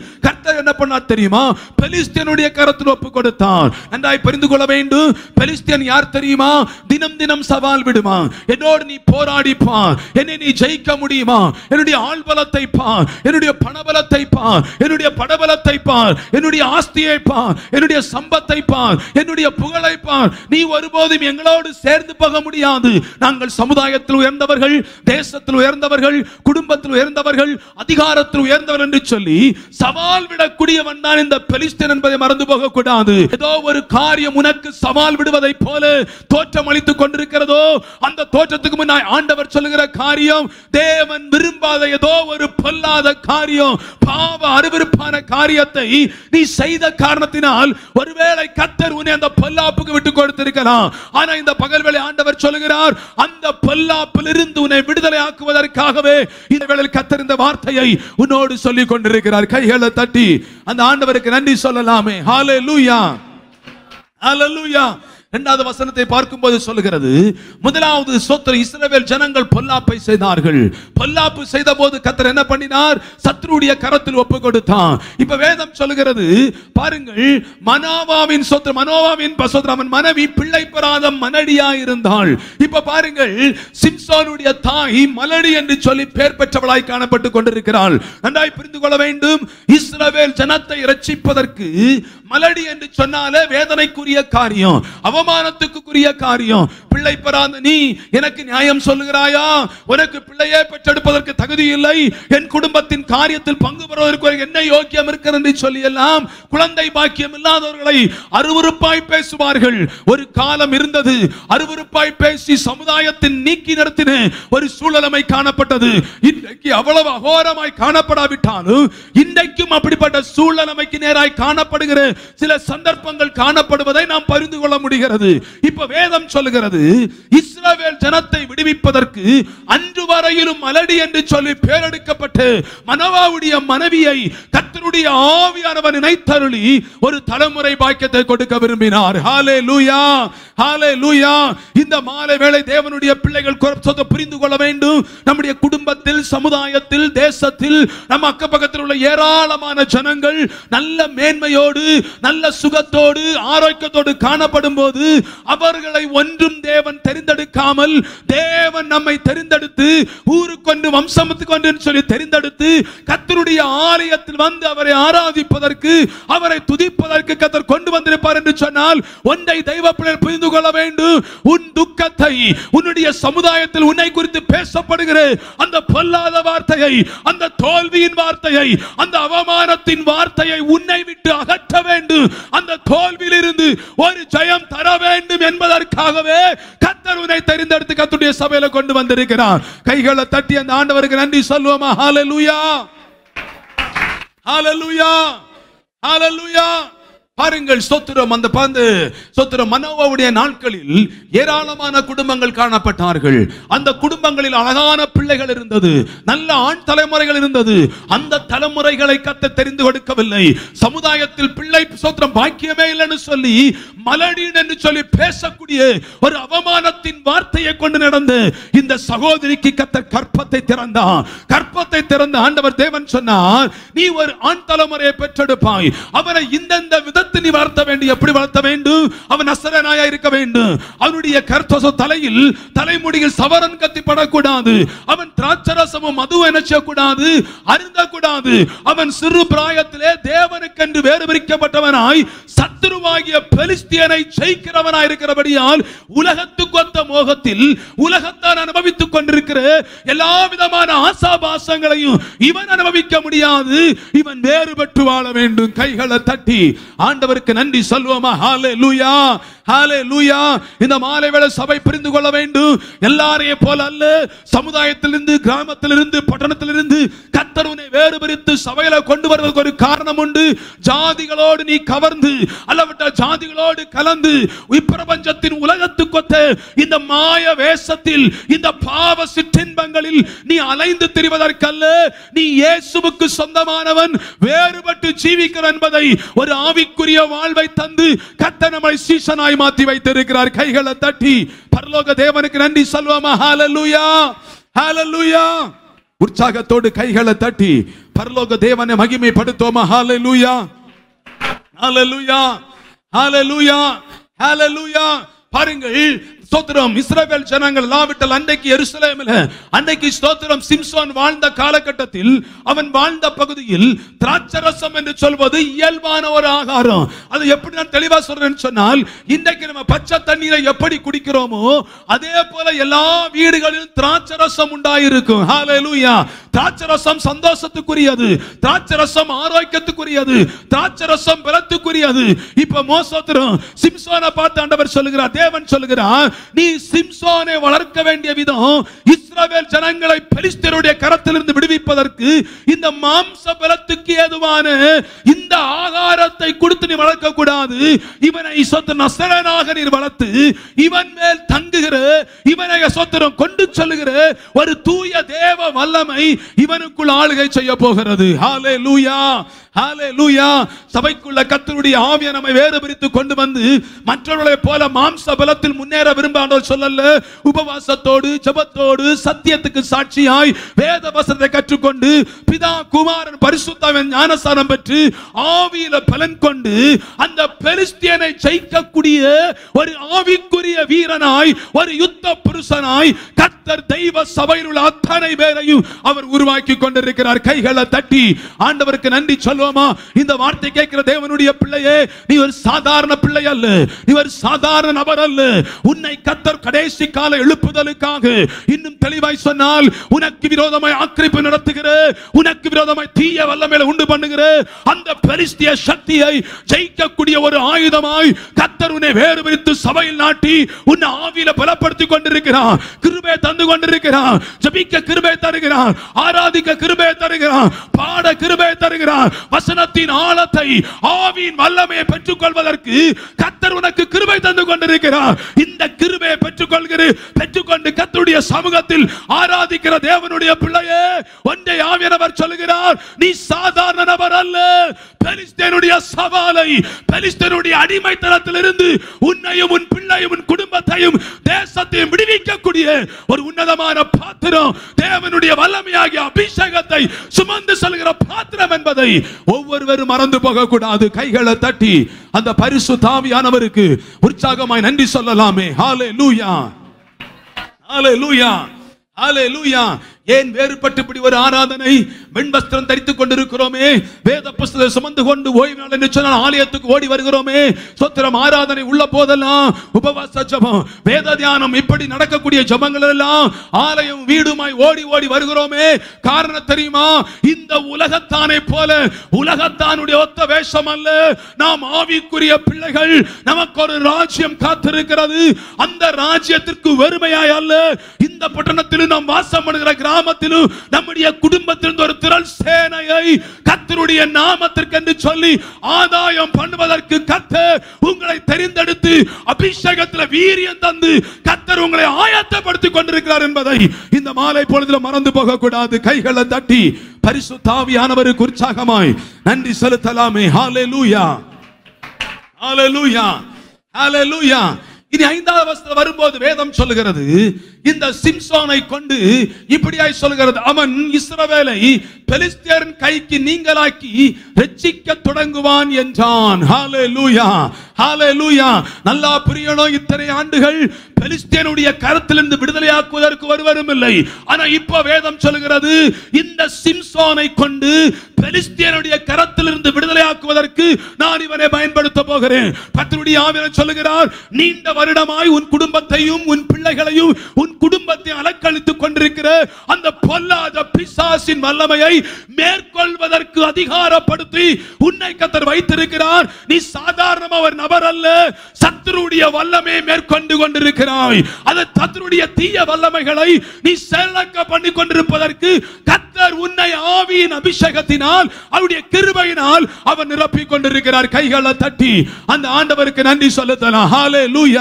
[SPEAKER 1] கர்த்தர் என்ன பண்ணார் தெரியுமா? பெலிஸ்தியனுடைய கரத்தில் ஒப்பு கொடுத்தார். நன்றாய் புரிந்து கொள்ள வேண்டும். பெலிஸ்தியன் யார் தெரியுமா? தினம் தினம் சவால் விடுமா, என்னோடு நீ போராடி பார், என்னை நீ ஜெயிக்க முடியுமா, என்னுடைய ஆள் பலத்தை பார், என்னுடைய பணபலத்தை பார், என்னுடைய படபலத்தை பார், என்னுடைய ஆஸ்தியை பார், என்னுடைய சம்பத்தை பார், என்னுடைய புகழை பார், நீ ஒருபோதும் எங்களோடு சேர்ந்து போக முடியாது. நாங்கள் சமுதாயத்தில் உயர்ந்தவர்கள், தேசத்தில் உயர்ந்தவர்கள், குடும்பத்தில் உயர்ந்தவர்கள், அதிகாரத்தில் உயர்ந்தவர்கள் என்று சொல்லி சவால் விடக்கூடியவன் தான் இந்த பெலிஸ்தியன் என்பதை மறந்து போக கூடாது. ஏதோ ஒரு காரியம் உனக்கு சவால் விடுவதை போல தோற்றம் அளித்துக் கொண்டிருக்கிறதோ, அந்த தோற்றத்துக்கு முன்னாய் ஆண்டவர் சொல்லுகிற காரியம் தேவன் விரும்பாத ஏதோ ஒரு பொல்லாத காரியம், பாவ அருவருப்பான காரியத்தை நீ செய்த காரணத்தினால் ஒருவேளை கர்த்தர் உன்னை அந்த பொல்லாப்புக்கு விட்டு கொடுத்திருக்கலாம். ஆனா இந்த பகல்வேளை ஆண்டவர் சொல்லுகிறார், அந்த பொல்லாப்பிலிருந்து உன்னை விடுதலை ஆக்குவதற்காகவே இந்த வேளையில் கர்த்தர் இந்த வார்த்தையை உன்னோடு சொல்லிக் கொண்டிருக்கிறார். கைகளை தட்டி அந்த ஆண்டவருக்கு நன்றி சொல்லலாமே. ஹல்லேலூயா, ஹல்லேலூயா. இரண்டாவது வசனத்தை பார்க்கும்போது சொல்லுகிறது, முதலாவது சோத்திர இஸ்ரவேல் ஜனங்கள் பொல்லாப்பை செய்தார்கள். பொல்லாப்பு செய்த போது கர்த்தர் என்ன பண்ணினார்? சத்ருடைய கரத்தில் ஒப்பு கொடுத்தார். இப்ப வேதம் சொல்லுகிறது பாருங்கள், மனோவாவின் சோத்திர மனோவாவின் சோத்திர அவன் மனைவி பிள்ளை பெறாத மலடியா இருந்தாள். இப்ப பாருங்கள், சிம்சோனுடைய தாய் மலடி என்று சொல்லி பெயர் பெற்றவளாய் காணப்பட்டு கொண்டிருக்கிறாள். நன்றாய் புரிந்து கொள்ள வேண்டும். இஸ்ரவேல் ஜனத்தை இரட்சிப்பதற்கு மலடி என்று சொன்னாலே வேதனைக்குரிய காரியம், அவமானத்துக்குரிய காரியம். பிள்ளை பெறாத நீ எனக்கு நியாயம் சொல்லுகிறாயா? உனக்கு பிள்ளையே பெற்றெடுப்பதற்கு தகுதி இல்லை, என் குடும்பத்தின் காரியத்தில் பங்கு பெறுவதற்கு என்ன யோக்கியம் இருக்கிறது என்று சொல்லி எல்லாம் குழந்தை பாக்கியம் இல்லாதவர்களை அருவருப்பாய் பேசுவார்கள். ஒரு காலம் இருந்தது, அருவருப்பாய் பேசி சமுதாயத்தின் நீக்கி நடத்தின ஒரு சூழலமை காணப்பட்டது. இன்றைக்கு அவ்வளவு அகோரமாய் காணப்படாவிட்டாலும் இன்றைக்கும் அப்படிப்பட்ட சூழலமைக்கு நேராய் காணப்படுகிற சில சந்தர்ப்பங்கள் காணப்படுவதை நாம் புரிந்து கொள்ள முடிகிறது. இப்ப வேதம் சொல்லுகிறது, இஸ்ரவேல் ஜனத்தை விடுவிப்பதற்கு அன்று வரையிலும் மலடி என்று சொல்லி பெயரெடுக்கப்பட்டு மனோவாவுடைய மனைவியை கர்த்தருடைய ஆவியானவர் நினைத்தருளி ஒரு தலைமுறை பாக்கியத்தை கொடுக்க விரும்பினார். ஹல்லேலூயா, ஹல்லேலூயா. இந்த மாலை வேளை தேவனுடைய பிள்ளைகள் புரிந்து கொள்ள வேண்டும். நம்முடைய குடும்பத்தில், சமுதாயத்தில், தேசத்தில், நம்ம அக்கப்பக்கத்தில் உள்ள ஏராளமான ஜனங்கள் நல்ல மேன்மையோடு, நல்ல சுகத்தோடு, ஆரோக்கியத்தோடு காணப்படும் போது அவர்களை ஒன்றும் தேவன் தெரிந்தெடுக்காமல், தேவன் நம்மை தெரிந்தெடுத்து ஊருக்கொண்டு வம்சத்துக்கு கொண்டு சொல்லி தெரிந்தெடுத்து கர்த்தருடைய ஆலயத்தில் வந்து அவரை ஆராதிப்பதற்கு, அவரை துதிப்பதற்கு கர்த்தர் கொண்டு வந்திருப்பார் என்று சொன்னால் ஒன்றை தெய்வ பிள்ளைகள் புரிந்து கொள்ள வேண்டும். உன் துக்கத்தை, உன்னுடைய சமுதாயத்தில் உன்னை குறித்து பேசப்படுகிற அந்த பொல்லாத வார்த்தையை, அந்த தோல்வியின் வார்த்தையை, அந்த அவமானத்தின் வார்த்தையை உன்னை விட்டு அகற்ற வேண்டும். அந்த தோல்வியில் இருந்து ஒரு ஜெயம் தர வேண்டும் என்பதற்காகவே கர்த்தர் உன்னை தெரிந்தெடுத்து கர்த்தருடைய சபையில கொண்டு வந்திருக்கிறார். கைகளை தட்டி அந்த ஆண்டவருக்கு நன்றி சொல்லுவோமா? ஹல்லேலூயா, ஹல்லேலூயா, ஹல்லேலூயா. பாருங்கள், ஸ்தோத்திரம். அந்த பாந்து ஸ்தோத்திரம் மனோவாவுடைய நாட்களில் ஏராளமான குடும்பங்கள் காணப்பட்டார்கள். அந்த குடும்பங்களில் அழகான பிள்ளைகள் இருந்தது, நல்ல ஆண் தலைமுறைகள் இருந்தது. அந்த தலைமுறைகளை கர்த்தர் தெரிந்து கொடுக்கவில்லை. சமுதாயத்தில் பிள்ளை ஸ்தோத்திரம் பாக்கியமே இல்லைன்னு சொல்லி மலடின் என்று சொல்லி பேசக்கூடிய ஒரு அவமானத்தின் வார்த்தையை கொண்டு நடந்து இந்த சகோதரிக்கு கர்த்தர் கற்பத்தை திறந்தார். கற்பத்தை திறந்த ஆண்டவர் தேவன் சொன்னார், நீ ஒரு ஆண் தலைமுறையை பெற்றெடுப்பாய், அவனை இந்தந்த விதத்தில் நீ வளர்த்த வேண்டும். எப்படி வளர்த்த வேண்டும்? அவன் நசரேயனாய் இருக்க வேண்டும். அவனுடைய கர்த்தச தலையில் தலைமுடியில் சவரன் கத்தி படக்கூடாது. அவன் திராட்சரசமும் மதுவும் என்ன செய்யக்கூடாது? அருந்தக்கூடாது. அவன் சிறு பிராயத்திலே தேவனுக்கென்று வேறு பிரிக்கப்பட்டவனாய் சத்துருவாகிய பெலிஸ்தியனை ஜெயிக்கிறவனாய் இருக்கிறபடியால் உலகத்துக்கு ஒத்த மோகத்தில் உலகத்தான் அனுபவித்துக் கொண்டிருக்கிற எல்லா விதமான ஆசாபாசங்களையும் இவன் அனுபவிக்க முடியாது. இவன் வேறுபட்டு வாழ வேண்டும். கைகளை தட்டி ஆண்டவருக்கு நன்றி சொல்வோமா? ஹல்லேலூயா, ஹல்லேலூயா. இந்த மாலை வேளை சபை புரிந்து கொள்ள வேண்டும். எல்லாரையும் போல அல்ல. சமுதாயத்திலிருந்து, கிராமத்திலிருந்து, பட்டணத்திலிருந்து கர்த்தர் உன்னை வேறு பிரித்து சபையில கொண்டு வருவதற்கு ஒரு காரணம் உண்டு. ஜாதிகளோடு நீ கவர்ந்து அல்லவற்ற ஜாதிகளோடு கலந்து இப்பிரபஞ்சத்தின் உலகத்துக்கொத்த இந்த மாய வேஷத்தில், இந்த பாவ சிற்றின்பங்களில் நீ அலைந்து திரிவதற்கல்ல. நீ இயேசுவுக்கு சொந்தமானவன், வேறுபட்டு ஜீவிக்கிற என்பதை ஒரு ஆவிக்குரிய வாழ்வை தந்து கர்த்தர் நம்மை சீசனாய் மாற்றி வைத்திருக்கிறார். கைகளை தட்டி பரலோக தேவனுக்கு நன்றி சொல்வோமா? ஹல்லேலூயா, ஹல்லேலூயா. உற்சாகத்தோடு கைகளை தட்டி பரலோக தேவனை மகிமைப்படுத்துவோமா? ஹல்லேலூயா, ஹல்லேலூயா, ஹல்லேலூயா, ஹல்லேலூயா. பாருங்கள், ஸ்தோத்திரம். இஸ்ரவேல் ஜனங்கள் லாவிட்டல் அன்றைக்கு எருசலேமில் அன்றைக்கு ஸ்தோத்திரம் சிம்சோன் வாழ்ந்த காலகட்டத்தில் அவன் வாழ்ந்த பகுதியில் திராட்சரசம் என்று சொல்வது இயல்பான ஒரு ஆகாரம். அது எப்படி நான் தெளிவா சொல்றேன்னு சொன்னால், இன்றைக்கு நம்ம பச்சை தண்ணீரை எப்படி குடிக்கிறோமோ அதே போல எல்லா வீடுகளிலும் திராட்சரசம் உண்டாயிருக்கும். ஹல்லேலூயா. திராட்சரசம் சந்தோஷத்துக்குரியது, திராட்சரசம் ஆரோக்கியத்துக்குரியது, திராட்சரசம் பலத்துக்குரியது. இப்ப மோசோத்திரம் சிம்சோனை பார்த்து ஆண்டவர் சொல்லுகிறார், தேவன் சொல்லுகிறார், நீ சிம்சோனை வளர்க்க வேண்டிய விதம் இஸ்ரவேல் ஜனங்களை பெலிஸ்தருடைய கரத்திலிருந்து விடுவிப்பதற்கு இந்த மாம்ச பலத்துக்கு ஏதுவான இந்த ஆகாரத்தை கொடுத்து நீ வளர்க்க கூடாது. இவனை சொத்து நசரனாக நீர் வளர்த்து இவன் மேல் தங்குகிற, இவனை சொத்திரம் கொண்டு செல்லுகிற ஒரு தூய தேவ வல்லமை இவனுக்குள் ஆளுகை செய்ய போகிறது. ஹல்லேலூயா, ஹல்லேலூயா. சபைக்குள்ள கர்த்தருடைய ஆவியை நம்மை வேறு பிரித்து கொண்டு வந்து மற்றவர்களை போல மாம்ச பலத்தில் முன்னேற விரும்பாண்டவர் சொல்லல. உபவாசத்தோடு ஜெபத்தோடு சத்தியத்துக்கு சாட்சியாய் வேத வசனத்தை கற்றுக்கொண்டு பிதா குமாரன் பரிசுத்தாவின் ஞானஸ்நானம் பெற்று ஆவியில பலன் கொண்டு அந்த பெலிஸ்தியனை ஜெயிக்கக்கூடிய ஒரு ஆவிக்குரிய வீரனாய், ஒரு யுத்த புருஷனாய் கர்த்தர் தெய்வ சபையில் உள்ள அத்தனை பேரையும் அவர் உருவாக்கி கொண்டிருக்கிறார். கைகளை தட்டி ஆண்டவருக்கு நன்றி சொல்லுவோமா? இந்த வார்த்தை கேட்கிற தேவனுடைய பிள்ளையே, நீ ஒரு சாதாரண பிள்ளை அல்ல, நீ ஒரு சாதாரண நபர் அல்ல. உன்னை கர்த்தர் கடைசி கால எழுப்புதலுக்காக, இன்னும் தெளிவாய் சொன்னால் உனக்கு விரோதமாய் ஆக்கிரமிப்பு நடத்துகிற, உனக்கு விரோதமாய் தீய வல்லமையை உண்டு பண்ணுகிற அந்த பெலிஸ்திய சக்தியை ஜெயிக்கக்கூடிய ஒரு ஆயுதமாய் கர்த்தர் உன்னை வேறு பிரித்து சபையில் நாட்டி உன்னை ஆவியில பலப்படுத்திக் கொண்டிருக்கிறார். கிருபை தந்து கொண்டிருக்கிறார். ஜெபிக்க கிருபை தருகிறார், ஆராதிக்க கிருபை தருகிறார், பாட கிருபை தருகிறார். வசனத்தின் ஆழத்தை ஆவியின் வல்லமையை பெற்றுக் கொள்வதற்கு கர்த்தர் உனக்கு கிருபை தந்து கொண்டிருக்கிறார். இந்த கிருபையை பெற்றுக் கொள்கிற பெற்றுக்கொண்டு கர்த்தருடைய சமூகத்தில் ஆராதிக்கிற தேவனுடைய பிள்ளையே, ஒன்றை ஆவியானவர் சொல்லுகிறார், நீ சாதாரண நபர் அல்ல. பெலிஸ்தேனுடைய சவாலை, பெலிஸ்தேனுடைய அடிமைத்தனத்திலிருந்து உன்னையும் உன் பிள்ளையும் உன் குடும்பத்தையும் தேசத்தையும் விடுவிக்கக்கூடிய ஒரு உன்னதமான பாத்திரம், தேவனுடைய வல்லமையாகிய அபிஷேகத்தை சுமந்து செல்கிற பாத்திரம் என்பதை ஒவ்வொருவரும் மறந்து போக கூடாது. கைகளை தட்டி அந்த பரிசுத்த ஆவியானவருக்கு உற்சாகமாய் நன்றி சொல்லலாமே. ஹல்லேலூயா, ஹல்லேலூயா, ஹல்லேலூயா. ஏன் வேறுபட்டு இப்படி ஒரு ஆராதனை? வெண்வஸ்திரம் தரித்துக் கொண்டிருக்கிறோமே, வேத புஸ்தகத்தை சுமந்து கொண்டு ஓய்வு நாள் என்று சொன்னால் ஆலயத்துக்கு ஓடி வருகிறோமே. சொத்திரம் ஆராதனை உள்ள போதெல்லாம் உபவாச ஜெபம், வேத தியானம், இப்படி நடக்கக்கூடிய ஜெபங்கள் எல்லாம் ஆலயம் வீடுமாய் ஓடி ஓடி வருகிறோமே. காரணம் தெரியுமா? இந்த உலகத்தானை போல உலகத்தானுடைய ஒத்த வேஷம் அல்ல. நாம் ஆவிக்குரிய பிள்ளைகள், நமக்கு ஒரு ராஜ்யம் காத்திருக்கிறது. அந்த ராஜ்யத்திற்கு வெறுமையாய் அல்ல, இந்த பட்டணத்திலும் நாம் வாசம் பண்ணுகிற கிராமத்திலும் நம்முடைய குடும்பத்திலிருந்து ஒரு திரள் சேனையை கர்த்தருடைய நாமத்திற்கு என்று சொல்லி ஆதாயம் பண்ணுவதற்கு கர்த்தர் உங்களை தெரிந்தெடுத்து அபிஷேகத்தில் வீரியம் தந்து கர்த்தர் உங்களை ஆயத்தப்படுத்திக் கொண்டிருக்கிறார் என்பதை இந்த மாலை பொழுதில் மறந்து போக கூடாது. கைகளை தட்டி பரிசுத்த ஆவியானவருக்கு உற்சாகமாய் நன்றி செலுத்தலாமே. ஹல்லேலூயா, ஹல்லேலூயா, ஹல்லேலூயா. இனி ஐந்தாவது வசனம் வரும்போது வேதம் சொல்லுகிறது, இந்த சிம்சோனை கொண்டு இப்படியாய் சொல்கிறது, அவன் இஸ்ரவேலை பெலிஸ்தியரின் கைக்கு நீங்களாக்கி ரட்சிக்க தொடங்குவான் என்றான். ஹல்லேலூயா, ஹல்லேலூயா. நல்லா புரியணும், இத்தனை ஆண்டுகள் பெலிஸ்தியனுடைய கரத்திலிருந்து விடுதலையாக்குவதற்கு ஒருவரும் இல்லை. ஆனா இப்ப வேதம் சொல்லுகிறது, இந்த சிம்சோனை கொண்டு பெலிஸ்தியனுடைய கரத்திலிருந்து விடுதலையாக்குவதற்கு நான் இவனை பயன்படுத்த போகிறேன். கர்த்தருடைய ஆவியானவர் சொல்லுகிறார், நீண்ட வருடமாய் உன் குடும்பத்தையும் உன் பிள்ளைகளையும் உன் குடும்பத்தை அலக்களித்துக் கொண்டிருக்கிற அந்த பொல்லாத பிசாசின் வல்லமையை மேற்கொள்வதற்கு அதிகாரப்படுத்தி உன்னை கர்த்தர் வைத்திருக்கிறார். நீ சாதாரண ஒரு நபர் அல்ல, சத்துருடைய வல்லமையை மேற்கொண்டு கொண்டிருக்கிறாய். அந்த சத்துருடைய தீய வல்லமைகளை நீ செயலக்க பண்ணி கொண்டிருப்பதற்கு கர்த்தர் உன்னை ஆவியின் அபிஷேகத்தினால், அவருடைய கிருபையினால் அவர் நிரப்பிக் கொண்டிருக்கிறார். கைகளை தட்டி அந்த ஆண்டவருக்கு நன்றி செலுத்தலாம். ஹல்லேலூயா,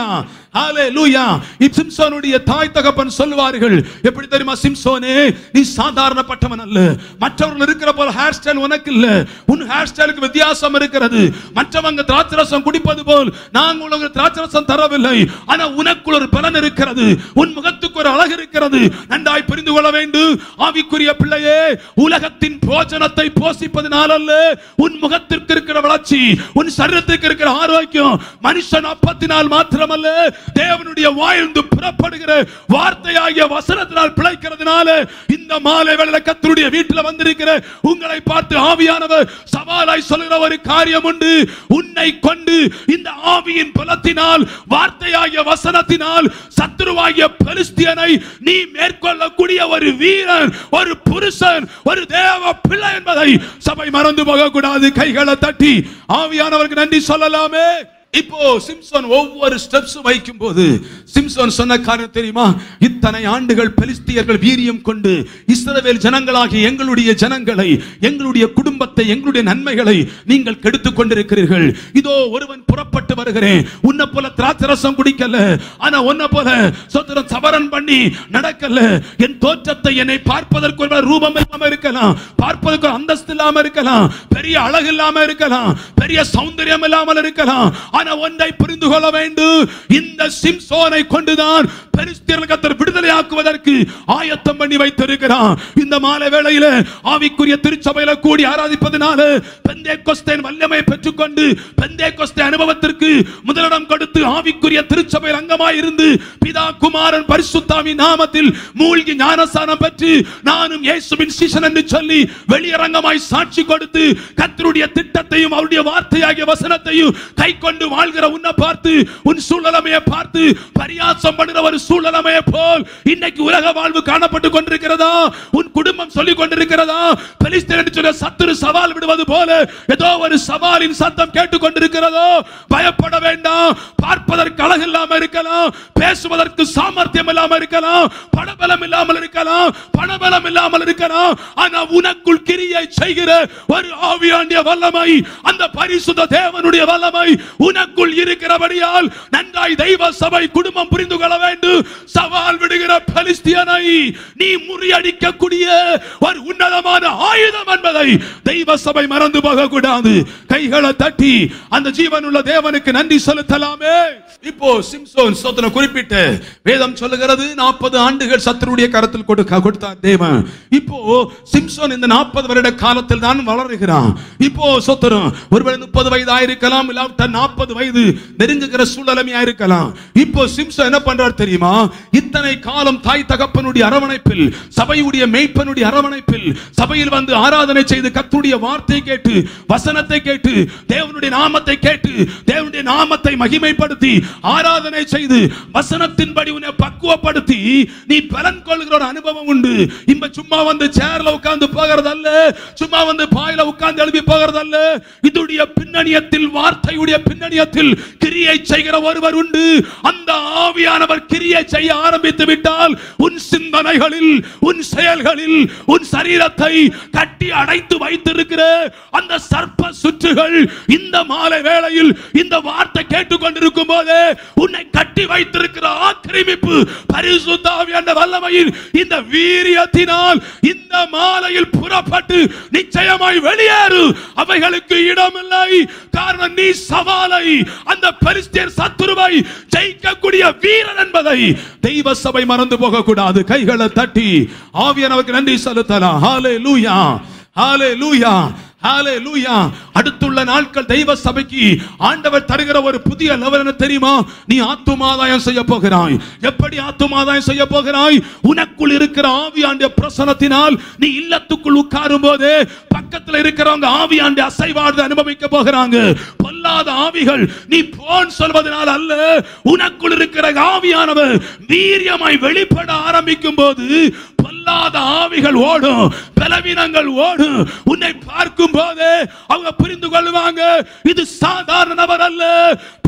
[SPEAKER 1] ஹalleluya. சிம்சோனுடைய தாய் தகப்பன் சொல்வார்கள் எப்படி தெரியுமா? சிம்சோனே, நீ சாதாரணப்பட்டவன் அல்ல. மற்றவர்கள் இருக்கிற போல ஹேர் ஸ்டைல் உனக்கு இல்ல. உன் ஹேர் ஸ்டைலுக்கு வித்தியாசம் இருக்கிறது. மற்றவங்க திராட்சரசம் குடிப்பது போல் நான் உங்களுக்கு திராட்சரசம் தரவில்லை. ஆனா உனக்குள் ஒரு பலன் இருக்கிறது. உன் முகத்துக்கு ஒரு அழகு இருக்கிறது. நன்றாய் புரிந்து கொள்ள வேண்டும் ஆவிக்குரிய பிள்ளையே. உலகத்தின் போஜனத்தை போஷிப்பதனால் அல்ல உன் முகத்திற்கு இருக்கிற வளர்ச்சி, உன் சரீரத்திற்கு இருக்கிற ஆரோக்கியம் மனுஷன் அப்பத்தினால் மாத்திரமல்ல, தேவனுடைய வாயிலிருந்து புறப்படுகிற வார்த்தையாகிய வசனத்தினால் பிழைக்கிறதுனால. இந்த மாலை வேளையில கர்த்தருடைய வீட்டில் வந்திருக்கிற உங்களை பார்த்து ஆவியானவர் சவாலாய் சொல்கிற ஒரு காரியம் உண்டு. உன்னை கொண்டு இந்த ஆவியின் பலத்தினால், வார்த்தையாகிய வசனத்தினால் சத்துருவாகிய பெலிஸ்தியனை நீ மேற்கொள்ளக்கூடிய ஒரு வீரன், ஒரு புருஷன், ஒரு தேவ பிள்ளை என்பதை சபை மறந்து போக கூடாது. கைகளை தட்டி ஆவியானவருக்கு நன்றி சொல்லலாமே. இப்போ சிம்சோன் ஒவ்வொரு ஸ்டெப்ஸ் வைக்கும் போது சிம்சோன் சொன்ன காரியம் தெரியுமா? இத்தனை ஆண்டுகள் பெலிஸ்தியர்கள் வீரியம் கொண்டு இஸ்ரவேல் ஜனங்களாகிய எங்களுடைய ஜனங்களை, எங்களுடைய குடும்பத்தை, எங்களுடைய நன்மைகளை நீங்கள் கெடுத்துக் கொண்டிருக்கிறீர்கள். இதோ ஒருவன் புறப்பட்டு வருகிறேன். உன்னை போல திராட்சரசம் குடிக்கல, ஆனா உன்னை போல சொத்திரம் சவரன் பண்ணி நடக்கல. என் தோற்றத்தை, என்னை பார்ப்பதற்கு ஒரு ரூபம் இல்லாம இருக்கலாம், பார்ப்பதற்கு அந்தஸ்து இல்லாம இருக்கலாம், பெரிய அழகு இல்லாம இருக்கலாம், பெரிய சௌந்தரியம் இல்லாமல் இருக்கலாம். ஆனா ஒன்றை புரிந்து கொள்ள வேண்டும், இந்த சிம்சோனை கொண்டுதான் பெலிஸ்தியர்களை கர்த்தர் விடுதலையாக்குவதற்கு ஆயத்தம் பண்ணி வைத்திருக்கிறார். இந்த மாலை வேளையில ஆவிக்குரிய திருச்சபையில கூடி ஆராதிப்பதனால பெந்தேகொஸ்தேன் வல்லமை பெற்றுக்கொண்டு பெந்தேகொஸ்தே அனுபவத்திற்கு முதலிடம் கொடுத்து ஆவிக்குரிய திருச்சபையில் அங்கமாய் இருந்து பிதா குமாரன் பரிசுத்தாவின் நாமத்தில் மூழ்கி ஞானஸ்நானம் பெற்று நானும் இயேசுவின் சீஷன் என்று சொல்லி வெளியரங்கமாய் சாட்சி கொடுத்து கர்த்தருடைய திட்டத்தையும் அவருடைய வார்த்தையாகிய வசனத்தையும் கை கொண்டு வாழ்கிற உன்னை பார்த்து, உன் சூழலமையை பார்த்து பரியாசம் பண்ணுகிற ஒரு சூழலமையை போல் இன்னைக்கு உலக வாழ்வு காணப்பட்டு கொண்டிருக்கிறதா? உன் குடும்பம் சொல்லிக் கொண்டிருக்கிறதா? பெலிஸ்தீன் என்று சொல்ல சத்துரு சவால் விடுவது போல ஏதோ ஒரு சவாலின் சத்தம் கேட்டுக் கொண்டிருக்கிறதோ? பயப்பட வேண்டாம். பார்ப்பதற்கு அழகு இல்லாமல் இருக்கலாம், பேசுவதற்கு சாமர்த்தியம் இல்லாமல் இருக்கலாம், பணபலம் இல்லாமல் இருக்கலாம், பணபலம் இல்லாமல் இருக்கலாம். ஆனா உனக்குள் கிரியை செய்கிற ஒரு ஆவியாண்டிய வல்லமை, அந்த பரிசுத்த தேவனுடைய வல்லமை உனக்குள் இருக்கிறபடியால் நன்றாய் தெய்வ சபை குடும்பம் புரிந்து கொள்ள வேண்டும். சவால் விடுகிற பெலிஸ்தியனை நீ முறியடிக்கக்கூடிய ஒரு உன்னதமான ஆயுதம் என்பதை தெய்வ சபை மறந்து போக கூடாது. கைகளை தட்டி அந்த ஜீவனுள்ள தேவனுக்கு நன்றி செலுத்தலாமே. இப்போ சிம்சோன் சோதனை குறிப்பிட்ட வேதம் சொல்லுகிறது நாற்பது ஆண்டுகள் சத்துருடைய கரத்தில் கொடுத்தார் தேவன். இப்போ சிம்சோன் இந்த நாற்பது வருட காலத்தில் தான் வளருகிறான். இப்போ சோதரம் ஒருவேளை முப்பது வயது ஆயிருக்கலாம், இல்லாவிட்ட நாற்பது வயது நெருங்குகிற சூழலமையா இருக்கலாம். இப்போ சிம்சோன் என்ன பண்றார் தெரியுமா? இத்தனை காலம் தாய் தகப்பனுடைய அரவணைப்பில், சபையுடைய மேய்ப்பனுடைய அரவணைப்பில் சபையில் வந்து ஆராதனை செய்து கர்த்தருடைய வார்த்தை கேட்டு, வசனத்தை கேட்டு, தேவனுடைய நாமத்தை கேட்டு, தேவனுடைய நாமத்தை மகிமைப்படுத்தி ஆராதனை செய்து வசனத்தின்படி உன்னை பக்குவப்படுத்தி நீ பலன் கொள்கிற ஒரு அனுபவம் உண்டு. இம்ப சும்மா வந்து சேர்ல உட்கார்ந்து போகிறதல்ல, சும்மா வந்து பாயில உட்கார்ந்து எழுப்பி போகிறதல்ல. இதுடைய பின்னணியத்தில், வார்த்தையுடைய பின்னணியத்தில் கிரியை செய்கிற ஒருவர் உண்டு. அந்த ஆவியானவர் கிரியை செய்ய ஆரம்பித்து விட்டால் உன் சிந்தனைகளில், உன் செயல்களில், உன் சரீரத்தை கட்டி அடைத்து வைத்திருக்கிற அந்த சர்ப்ப சுற்றுகள் இந்த மாலை வேளையில் இந்த வார்த்தை கேட்டுக்கொண்டிருக்கும் போது உன்னை கட்டி வைத்திருக்கிற ஆக்கிரமிப்பு பரிசுத்த ஆவியான வல்லமையின் இந்த வீரியத்தினால் இந்த மாலையில் புறப்பட்டு நிச்சயமாய் வெளியேறு. அவைகளுக்கு இடமில்லை. காரணம் நீ சவாலை, அந்த பெலிஸ்தியர் சத்துருவை ஜெயிக்கக்கூடிய வீரன் என்பதை தெய்வ சபை மறந்து போக கூடாது. கைகளை தட்டி ஆவியானவருக்கு நன்றி செலுத்தலாம். ஹalleluya, ஹalleluya, ஹalleluya. அடுத்துள்ள நாட்கள் தெய்வ சபைக்கு ஆண்டவர் தருகிற ஒரு புதிய லெவல் என்ன தெரியுமா? நீ ஆத்துமாதாயம் செய்ய போகிறாய். எப்படி ஆத்துமாதாயம் செய்ய போகிறாய்? உனக்குள் இருக்கிற ஆவியாண்டிய பிரசன்னத்தினால் நீ இல்லத்துக்குள் உட்காரும் போது பக்கத்தில் இருக்கிறவங்க ஆவியாண்டிய அசைவாடு அனுபவிக்க போகிறாங்க. பொல்லாத ஆவிகள் நீ போன் சொல்வதனால் அல்ல, உனக்குள் இருக்கிற ஆவியானவர் வீரியமாய் வெளிப்பட ஆரம்பிக்கும் போது பொல்லாத ஆவிகள் ஓடும், பலவீனங்கள் ஓடும். உன்னை பார்க்கும் போது அவங்க புரிந்து கொள்வாங்க, இது சாதாரண நபர் அல்ல,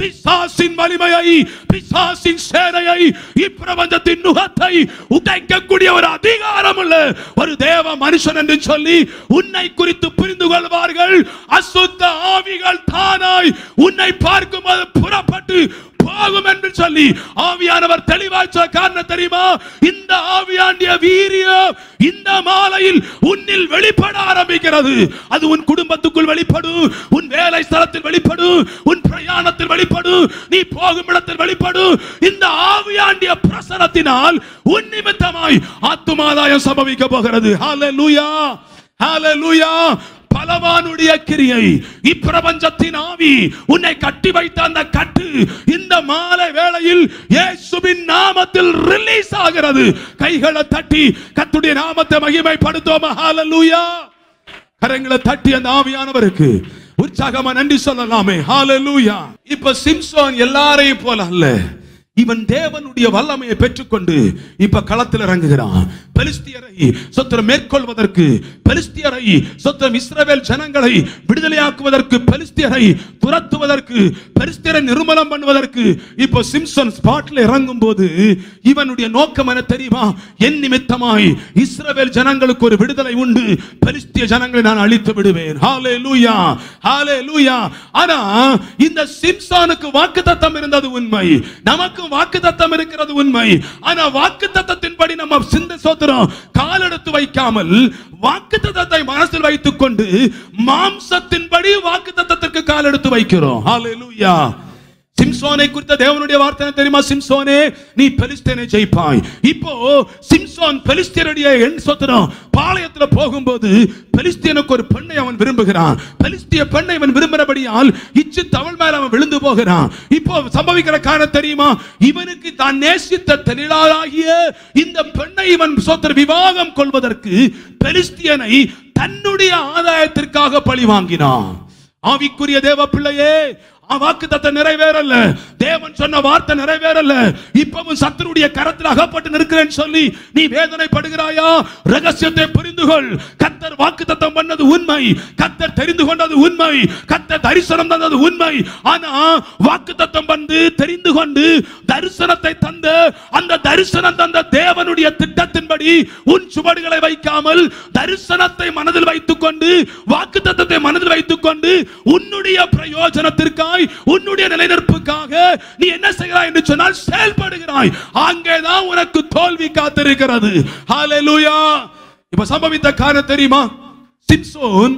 [SPEAKER 1] பிசாசின் வலிமையை, பிசாசின் சேனையை, இப்பிரபஞ்சத்தின் நுகத்தை உடைக்கக்கூடிய ஒரு அதிகாரம் உள்ள ஒரு தேவ மனுஷன் என்று சொல்லி உன்னை குறித்து புரிந்து கொள்வார்கள். அசுத்த ஆவிகள் தானாய் உன்னை பார்க்கும்போது புறப்பட்டு போகும் என்று சொல்லி ஆவியானவர் தெளிவாய் சொல்ல காரணம் தெரியுமா? இந்த ஆவியாண்டிய வீரியம் இந்த மாலையில் உன்னில் வெளிப்பட ஆரம்பிக்கிறது. அது உன் குடும்பத்துக்குள் வெளிப்படும், உன் வேலை ஸ்தலத்தில் வெளிப்படும், உன் பிரயாணத்தில் வெளிப்படும், நீ போகும் இடத்தில் வெளிப்படும். இந்த ஆவியாண்டிய பிரசனத்தினால் உன் நிமித்தமாய் ஆத்துமாதாயம் சம்பவிக்க போகிறது. ஹல்லேலூயா, ஹல்லேலூயா. பலவானுடைய கிரியை, இப்பிரபஞ்சத்தின் ஆவி உன்னை கட்டி வைத்த அந்த கட்டு இந்த மாலை வேளையில் இயேசுவின் நாமத்தில் ரிலீஸ் ஆகிறது. கைகளை தட்டி கர்த்தருடைய நாமத்தை மகிமைப்படுத்துவோம். ஹல்லேலூயா. கரங்களை தட்டி அந்த ஆவியானவருக்கு உற்சாகமா நன்றி சொல்லலாமே. ஹல்லேலூயா. இப்ப சிம்சோன் எல்லாரையும் போல அல்ல, இவன் தேவனுடைய வல்லமையை பெற்றுக்கொண்டு இப்ப களத்தில் இறங்குகிறான். பெலிஸ்தியரை சொத்திரம் மேற்கொள்வதற்கு, பெலிஸ்தியரை சொத்திரம் இஸ்ரவேல் ஜனங்களை விடுதலையாக்குவதற்கு, பெலிஸ்தியரை துரத்துவதற்கு, பெலிஸ்தியரை நிர்மூலம் பண்ணுவதற்கு இப்ப சிம்சன் ஸ்பாட்ல இறங்கும் போது இவனுடைய நோக்கம் என்ன தெரியுமா? என் நிமித்தமாய் இஸ்ரவேல் ஜனங்களுக்கு ஒரு விடுதலை உண்டு, பெலிஸ்திய ஜனங்களை நான் அழித்து விடுவேன். ஹல்லேலூயா, ஹல்லேலூயா. ஆனா இந்த சிம்சோனுக்கு வாக்குத்தத்தம் இருந்தது உண்மை, நமக்கு வாக்குத்தத்தம் இருக்கிறது உண்மை. ஆனா வாக்குத்தத்தத்தின்படி நம்ம சிந்தை சோத்திரம் கால் எடுத்து வைக்காமல் வாக்குத்தத்தத்தை மனசில் வைத்துக் கொண்டு மாம்சத்தின்படி வாக்குத்தத்தத்திற்கு கால் எடுத்து வைக்கிறோம். ஹல்லேலூயா. சிம்சோனை குறித்த தேவனுடைய வார்த்தை தெரியுமா? சிம்சோனே, நீ பெலிஸ்தீனை ஜெயிப்பாய். இப்போ சிம்சோன் பெலிஸ்தியருடைய எண் சொத்திரம் பாளையத்துல போகும்போது பெலிஸ்தியனுக்கு ஒரு பெண்ணை அவன் விரும்புகிறான். பெலிஸ்திய பெண்ணை அவன் விரும்புகிறபடியால் இச்சு தவள் மேல அவன் விழுந்து போகிறான். இப்போ சம்பவிக்கிற காரணம் தெரியுமா? இவனுக்கு தான் நேசித்த தெளிலாகிய இந்த பெண்ணை இவன் சொத்திர விவாகம் கொள்வதற்கு பெலிஸ்தியனை தன்னுடைய ஆதாயத்திற்காக பழி வாங்கினான். ஆவிக்குரிய தேவ பிள்ளையே, வாக்குத்தத்தம் நிறைவேறல, தேவன் சொன்ன வார்த்தை நிறைவேறல, இப்பவும் சத்துருடைய கரத்தில் அகப்பட்டு நிற்கிறேன்னு சொல்லி நீ வேதனைப்படுகிறாயா? ரகசியத்தை புரிந்து கொள். கர்த்தர் வாக்குத்தத்தம் பண்ணது உண்மை, கர்த்தர் தெரிந்து கொண்டது உண்மை, கர்த்தர் தரிசனம் தந்தது உண்மை. ஆனா வாக்குத்தத்தம் வந்து தெரிந்து கொண்டு தரிசனத்தை தந்த அந்த தரிசனம் தந்த தேவனுடைய திட்டத்தின்படி உன் சுவடுகளை வைக்காமல் தரிசனத்தை மனதில் வைத்துக் கொண்டு வாக்குத்தத்தத்தை மனதில் வைத்துக் கொண்டு உன்னுடைய பிரயோஜனத்திற்காக, உன்னுடைய நிலைநிற்புக்காக நீ என்ன செய்கிறாய் என்று சொன்னால் செயல்படுகிறாய். அங்கேதான் உனக்கு தோல்வி காத்திருக்கிறது. ஹல்லேலூயா. இப்ப சம்பவித்த காரணம் தெரியுமா? சிம்சோன்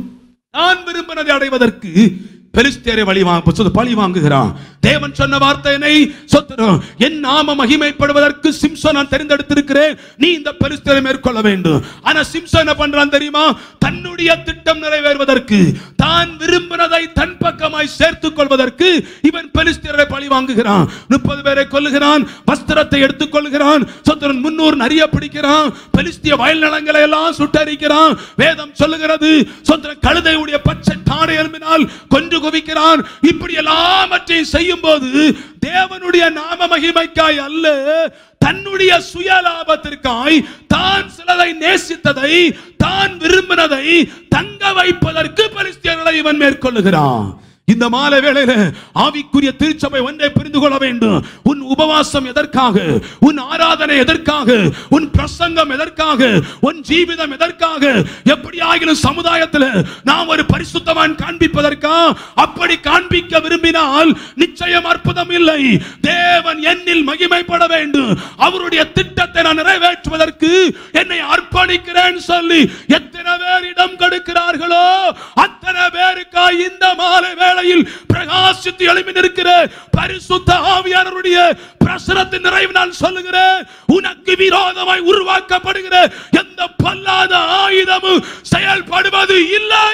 [SPEAKER 1] தான் விரும்பினதை அடைவதற்கு பெலிஸ்தியரை வழி வாங்க பழி வாங்குகிறான். தேவன் சொன்ன வார்த்தையை சொத்துறோம், என் நாம மகிமைப்படுவதற்கு சிம்சோன் நான் தெரிந்தெடுத்திருக்கிறேன், நீ இந்த பெலிஸ்தியரை மேற்கொள்ள வேண்டும். ஆனா சிம்சோன் என்ன பண்றான் தெரியுமா? தன்னுடைய திட்டம் நிறைவேறுவதற்கு, தான் விரும்பினதை தன் பக்கமாய் சேர்த்துக் கொள்வதற்கு இவன் பெலிஸ்தியரை பழி வாங்குகிறான். முப்பது பேரை கொல்லுகிறான், வஸ்திரத்தை எடுத்துக் கொள்கிறான், சொத்துறன் முன்னூறு நரிய பிடிக்கிறான், பெலிஸ்திய வயல் நிலங்களை எல்லாம் சுட்டரிக்கிறான். வேதம் சொல்லுகிறது சொத்துறன் கழுதையுடைய பச்சை தாடை எலும்பினால் கொன்று குவிக்கிறான். இப்படி எல்லாவற்றையும் செய்யும் போது தேவனுடைய நாம மகிமைக்காய் அல்ல, தன்னுடைய சுய லாபத்திற்காய் தான் சிலதை நேசித்ததை, தான் விரும்பினதை தங்க வைப்பதற்கு பெலிஸ்தியர்களை இவன் மேற்கொள்ளுகிறான். இந்த மாலை வேளையில ஆவிக்குரிய திருச்சபை ஒன்றை புரிந்து கொள்ள வேண்டும். உன் உபவாசம் எதற்காக? உன் ஆராதனை எதற்காக? உன் பிரசங்கம் எதற்காக? உன் ஜீவிதம் எதற்காக? எப்படி ஆகிலும் சமுதாயத்தில் நாம் ஒரு பரிசுத்தவான் காண்பிப்பதற்கா? அப்படி காண்பிக்க விரும்பினால் நிச்சயம் அற்புதம் இல்லை. தேவன் என்னில் மகிமைப்பட வேண்டும், அவருடைய திட்டத்தை நான் நிறைவேற்றுவதற்கு என்னை அர்ப்பணிக்கிறேன் சொல்லி எத்தனை பேர் இடம் கொடுக்கிறார்களோ அத்தனை பேருக்காய் இந்த மாலை வேளையில் பிரகாசித்து எழும்பி நிற்கிற பரிசுத்த ஆவியானவருடைய பிரசனத்தின் நிறைவு நான் சொல்லுகிறேன். உனக்கு விரோதமாய் உருவாக்கப்படுகிற எந்த பொல்லாத ஆயுதமும் செயல்படுவது இல்லை.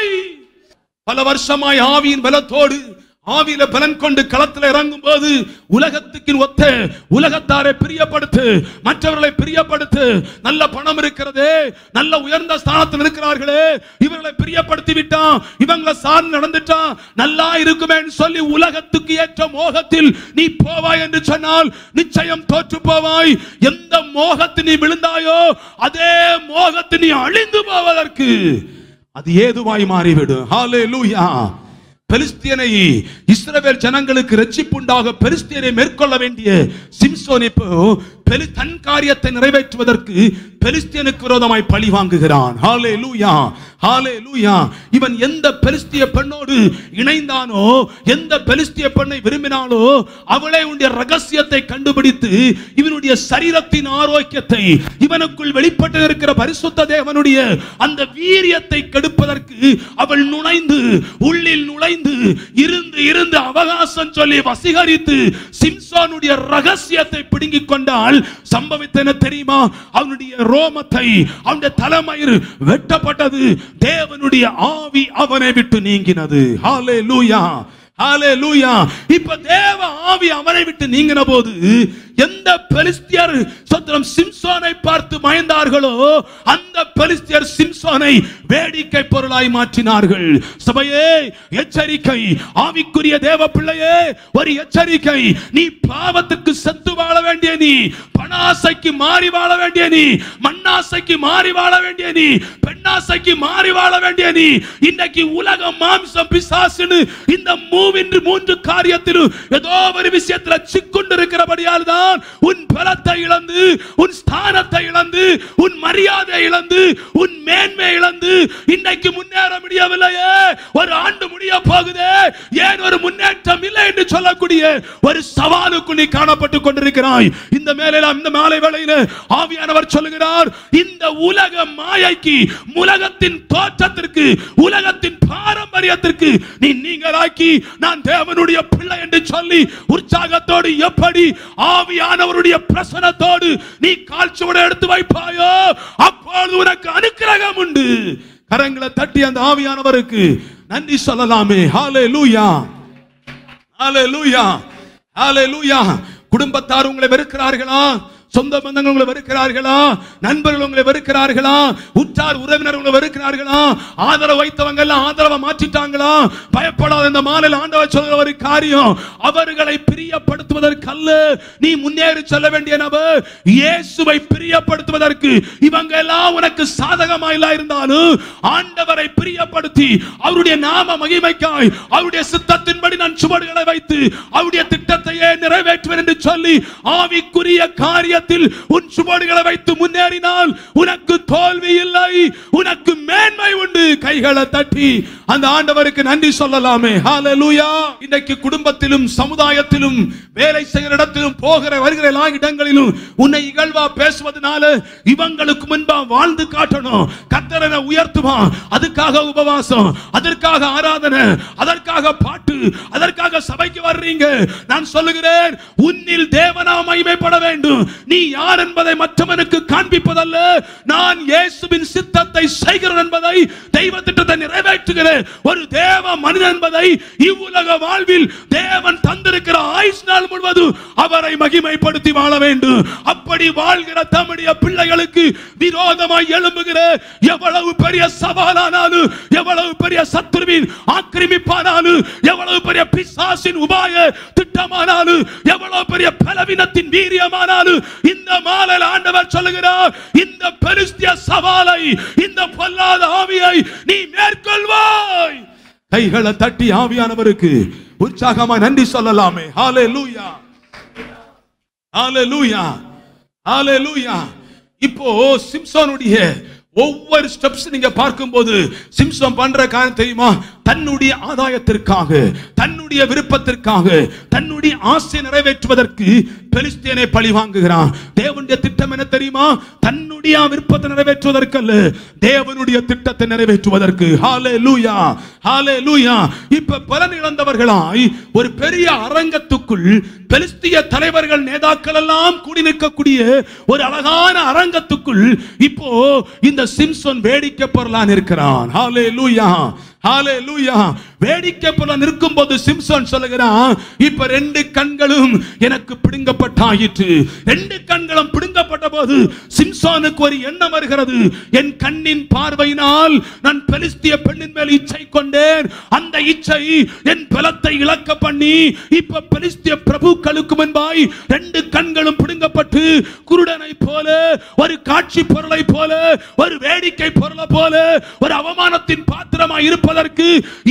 [SPEAKER 1] பல வருஷமாய் ஆவியின் பலத்தோடு ஆவியில பலன் கொண்டு களத்தில் இறங்கும் போது உலகத்துக்கு ஒத்த உலகத்தாரை பிரியப்படுத்து, மற்றவர்களை பிரியப்படுத்து. நல்ல பணம் இருக்கிறது, நல்ல உயர்ந்த ஸ்தானத்தில் இருக்கிறார்களே, இவர்களை பிரியப்படுத்தி விட்டான், இவங்களை சார்ந்து நடந்துட்டான், நல்லா இருக்குமே சொல்லி உலகத்துக்கு ஏற்ற மோகத்தில் நீ போவாய் என்று சொன்னால் நிச்சயம் தோற்று போவாய். எந்த மோகத்தில் நீ விழுந்தாயோ அதே மோகத்தில் நீ அழிந்து போவதற்கு அது ஏதுவாய் மாறிவிடும். ஹல்லேலூயா.
[SPEAKER 3] பெலிஸ்தியனை இஸ்ரவேல் ஜனங்களுக்கு ரட்சிப்புண்டாக பெலிஸ்தியனை மேற்கொள்ள வேண்டிய சிம்சோன் இப்போ தன் காரியத்தை நிறைவேற்றுவதற்கு பெலிஸ்தியனுக்கு விரோதமாய் பழி வாங்குகிறான். ஹல்லேலூயா, ஹல்லேலூயா. இவன் எந்த பெலிஸ்திய பெண்ணோடு இணைந்தானோ, எந்த பெலிஸ்திய பெண்ணை விரும்பினாலோ, அவளே உன்னுடைய ரகசியத்தை கண்டுபிடித்து இவனுடைய சரீரத்தின் ஆரோக்கியத்தை, இவனுக்குள் வெளிப்பட்டு இருக்கிற பரிசுத்த தேவனுடைய அந்த வீரியத்தை கெடுப்பதற்கு அவள் நுழைந்து, உள்ளில் நுழைந்து இருந்து இருந்து அவகாசம் சொல்லி வசீகரித்து சிம்சோனுடைய ரகசியத்தை பிடுங்கிக் கொண்டால் சம்பவித்தன தெரியுமா? அவனுடைய ரோமத்தை, அவனுடைய தலைமயிர் வெட்டப்பட்டது. தேவனுடைய ஆவி அவனை விட்டு நீங்கினது. ஹல்லேலூயா, ஹல்லேலூயா. இப்ப தேவ ஆவி அவனை விட்டு நீங்கின போது எந்த பெலிஸ்தியர் சத்ரம் சிம்சோனை பார்த்து பயந்தார்களோ, அந்த பெலிஸ்தியர் சிம்சோனை வேடிக்கை பொருளாய் மாற்றினார்கள். சபையே, எச்சரிக்கை. ஆவிக்குரிய தேவ பிள்ளையே, ஒரு எச்சரிக்கை. நீ பாவத்துக்கு செத்து வாழ வேண்டிய நீ, பணாசைக்கு மாறி வாழ வேண்டிய நீ, மண்ணாசைக்கு மாறி வாழ வேண்டிய நீ, பெண்ணாசைக்கு மாறி வாழ வேண்டிய நீ, இன்னைக்கு உலகம், மாம்சம், பிசாசுன்னு இந்த மூவின்று மூன்று காரியத்திலும் ஏதோ ஒரு விஷயத்துல சிக்கொண்டிருக்கிறபடியால் தான் உன் பலத்தை இழந்து, உன் ஸ்தானத்தை இழந்து, உன் மரியாதை இழந்து, உன் மேன்மை இழந்து இன்னைக்கு முன்னேற முடியவில்லையே. ஒரு ஆண்டு முடிய போகுதே, ஏன் ஒரு முன்னேற்றம் இல்லை என்று சொல்லக்கூடிய ஒரு சவாலுக்கு நீ காணப்பட்டுக் கொண்டிருக்கிறாய். இந்த மேலையில, இந்த மாலை வேளையில ஆவியானவர் சொல்லுகிறார், இந்த உலக மாயைக்கு, உலகத்தின் தோற்றத்திற்கு, உலகத்தின் பாரம்பரியத்திற்கு நீ நீங்களாக்கி நான் தேவனுடைய பிள்ளை என்று சொல்லி உற்சாகத்தோடு எப்படி ஆவியானவருடைய பிரசன்னத்தோடு நீ கால்ச்சுவடை எடுத்து வைப்பாயோ, அப்பொழுது உனக்கு அனுக்கிரகம் உண்டு. கரங்களை தட்டி அந்த ஆவியானவருக்கு நன்றி சொல்லலாமே. ஹல்லேலூயா, ஹல்லேலூயா, ஹல்லேலூயா. குடும்பத்தார் உங்களை வெறுக்கிறார்களா? சொந்த பந்தங்கள் உங்களை வெறுக்கிறார்களா? நண்பர்கள் உங்களை வெறுக்கிறார்களா? உற்றார் உறவினர் உங்களை வெறுக்கிறார்களா? ஆதரவு வைத்தவங்க எல்லாம் ஆதரவை மாற்றிட்டாங்களா? பயப்படாத. இந்த மாலையில் ஆண்டவர் சொல்கிற ஒரு காரியம், அவர்களை பிரியப்படுத்துவதற்கு அல்ல நீ முன்னேறி செல்ல வேண்டிய நபர், இயேசுவை பிரியப்படுத்துவதற்கு. இவங்க எல்லாம் உனக்கு சாதகமா இல்ல இருந்தாலும் ஆண்டவரை பிரியப்படுத்தி அவருடைய நாம மகிமைக்காய் அவருடைய சித்தத்தின்படி நான் சுவடுகளை வைத்து அவருடைய திட்டத்தையே நிறைவேற்றுவேன் என்று சொல்லி ஆவிக்குரிய காரியத்தை உன் சுவடுகளை வைத்து முன்னேறினால் உனக்கு தோல்வி இல்லை, உனக்கு மேன்மை உண்டு. கைகளை தட்டி அந்த ஆண்டவருக்கு நன்றி சொல்லலாமே. ஹல்லேலூயா. இன்றைக்கு குடும்பத்திலும் சமுதாயத்திலும் வேலை செய்கிற இடத்திலும் போகிற வருகிற எல்லா இடங்களிலும் உன்னை இகழ்வா பேசுவதனால இவங்களுக்கு முன்பா வாழ்ந்து காட்டணும், கர்த்தரை உயர்த்துவான். அதுக்காக உபவாசம், அதற்காக ஆராதனை, அதற்காக பாட்டு, அதற்காக சபைக்கு வர்றீங்க. நான் சொல்லுகிறேன், உன்னில் தேவனா மகிமைப்பட வேண்டும். நீ யார் என்பதை மற்றவனுக்கு காண்பிப்பதல்ல, நான் இயேசுவின் சித்தத்தை செய்கிறேன் என்பதை, தெய்வ திட்டத்தை நிறைவேற்றுகிற ஒரு தேவ மனிதன் என்பதை இவ்வுலக வாழ்வில் தேவன் தந்திருக்கிற ஆயுஷ் நாள் முழுவதும் அவரை மகிமைப்படுத்தி வாழ வேண்டும். அப்படி வாழ்கிற தம்முடைய பிள்ளைகளுக்கு விரோதமாய் எழும்புகிற எவ்வளவு பெரிய சவாலானாலும், எவ்வளவு பெரிய சத்துருவின் ஆக்கிரமிப்பானாலும், எவ்வளவு பெரிய பிசாசின் உபாய திட்டமானாலும், எவ்வளவு பெரிய பலவீனத்தின் வீரியமானாலும், இந்த மாலையில் ஆண்டவர் சொல்லுகிறார், இந்த பெலிஸ்திய சவாலை, இந்த பொல்லாத ஆவியை நீ மேற்கொள்வாய். கைகளை தட்டி ஆவியானவருக்கு உற்சாகமா நன்றி சொல்லலாமே. ஹல்லேலூயா, ஹல்லேலூயா, ஹல்லேலூயா. இப்போ சிம்சோனுடைய ஒவ்வொரு ஸ்டெப்ஸ் நீங்க பார்க்கும்போது சிம்சோன் பண்ற காரியம் தெரியுமா? தன்னுடைய ஆதாயத்திற்காக, தன்னுடைய விருப்பத்திற்காக, தன்னுடைய ஆசை நிறைவேற்றுவதற்கு பெலிஸ்தியனை பழி வாங்குகிறான். தேவனுடைய திட்டம் என்ன தெரியுமா? தன்னுடைய விருப்பத்தை நிறைவேற்றுவதற்கு அல்ல, தேவனுடைய திட்டத்தை நிறைவேற்றுவதற்கு. ஹல்லேலூயா, ஹல்லேலூயா. இப்ப பலன் இழந்தவர்களாய் ஒரு பெரிய அரங்கத்துக்குள் பெலிஸ்திய தலைவர்கள், நேதாக்கள் எல்லாம் கூடி நிற்கக்கூடிய ஒரு அழகான அரங்கத்துக்குள் இப்போ இந்த சிம்சோன் வேடிக்கை பொருளான் இருக்கிறான். ஹல்லேலூயா, ஹல்லேலூயா. வேடிக்கை பொருளான் நிற்கும் போது சிம்சோன் சொல்லுகிறான், இப்ப ரெண்டு கண்களும் எனக்கு பிடுங்கப்பட்டாயிற்று. ரெண்டு கண்களும் பிடுங்கப்பட்ட போது சிம்சோனுக்கு ஒரு எண்ணம் வருகிறது, என் கண்ணின் பார்வையினால் நான் பெலிஸ்திய பெண்ணின் மேல் இச்சை கொண்டேன், அந்த இச்சை என் பலத்தை இழக்க பண்ணி இப்ப பெலிஸ்திய பிரபுக்களுக்கு முன்பாய் ரெண்டு கண்களும் பிடுங்கப்பட்டு குருடனை போல, ஒரு காட்சி பொருளை போல, ஒரு வேடிக்கை பொருளை போல, ஒரு அவமானத்தின் பாத்திரமாய் இருப்பதற்கு யாரோ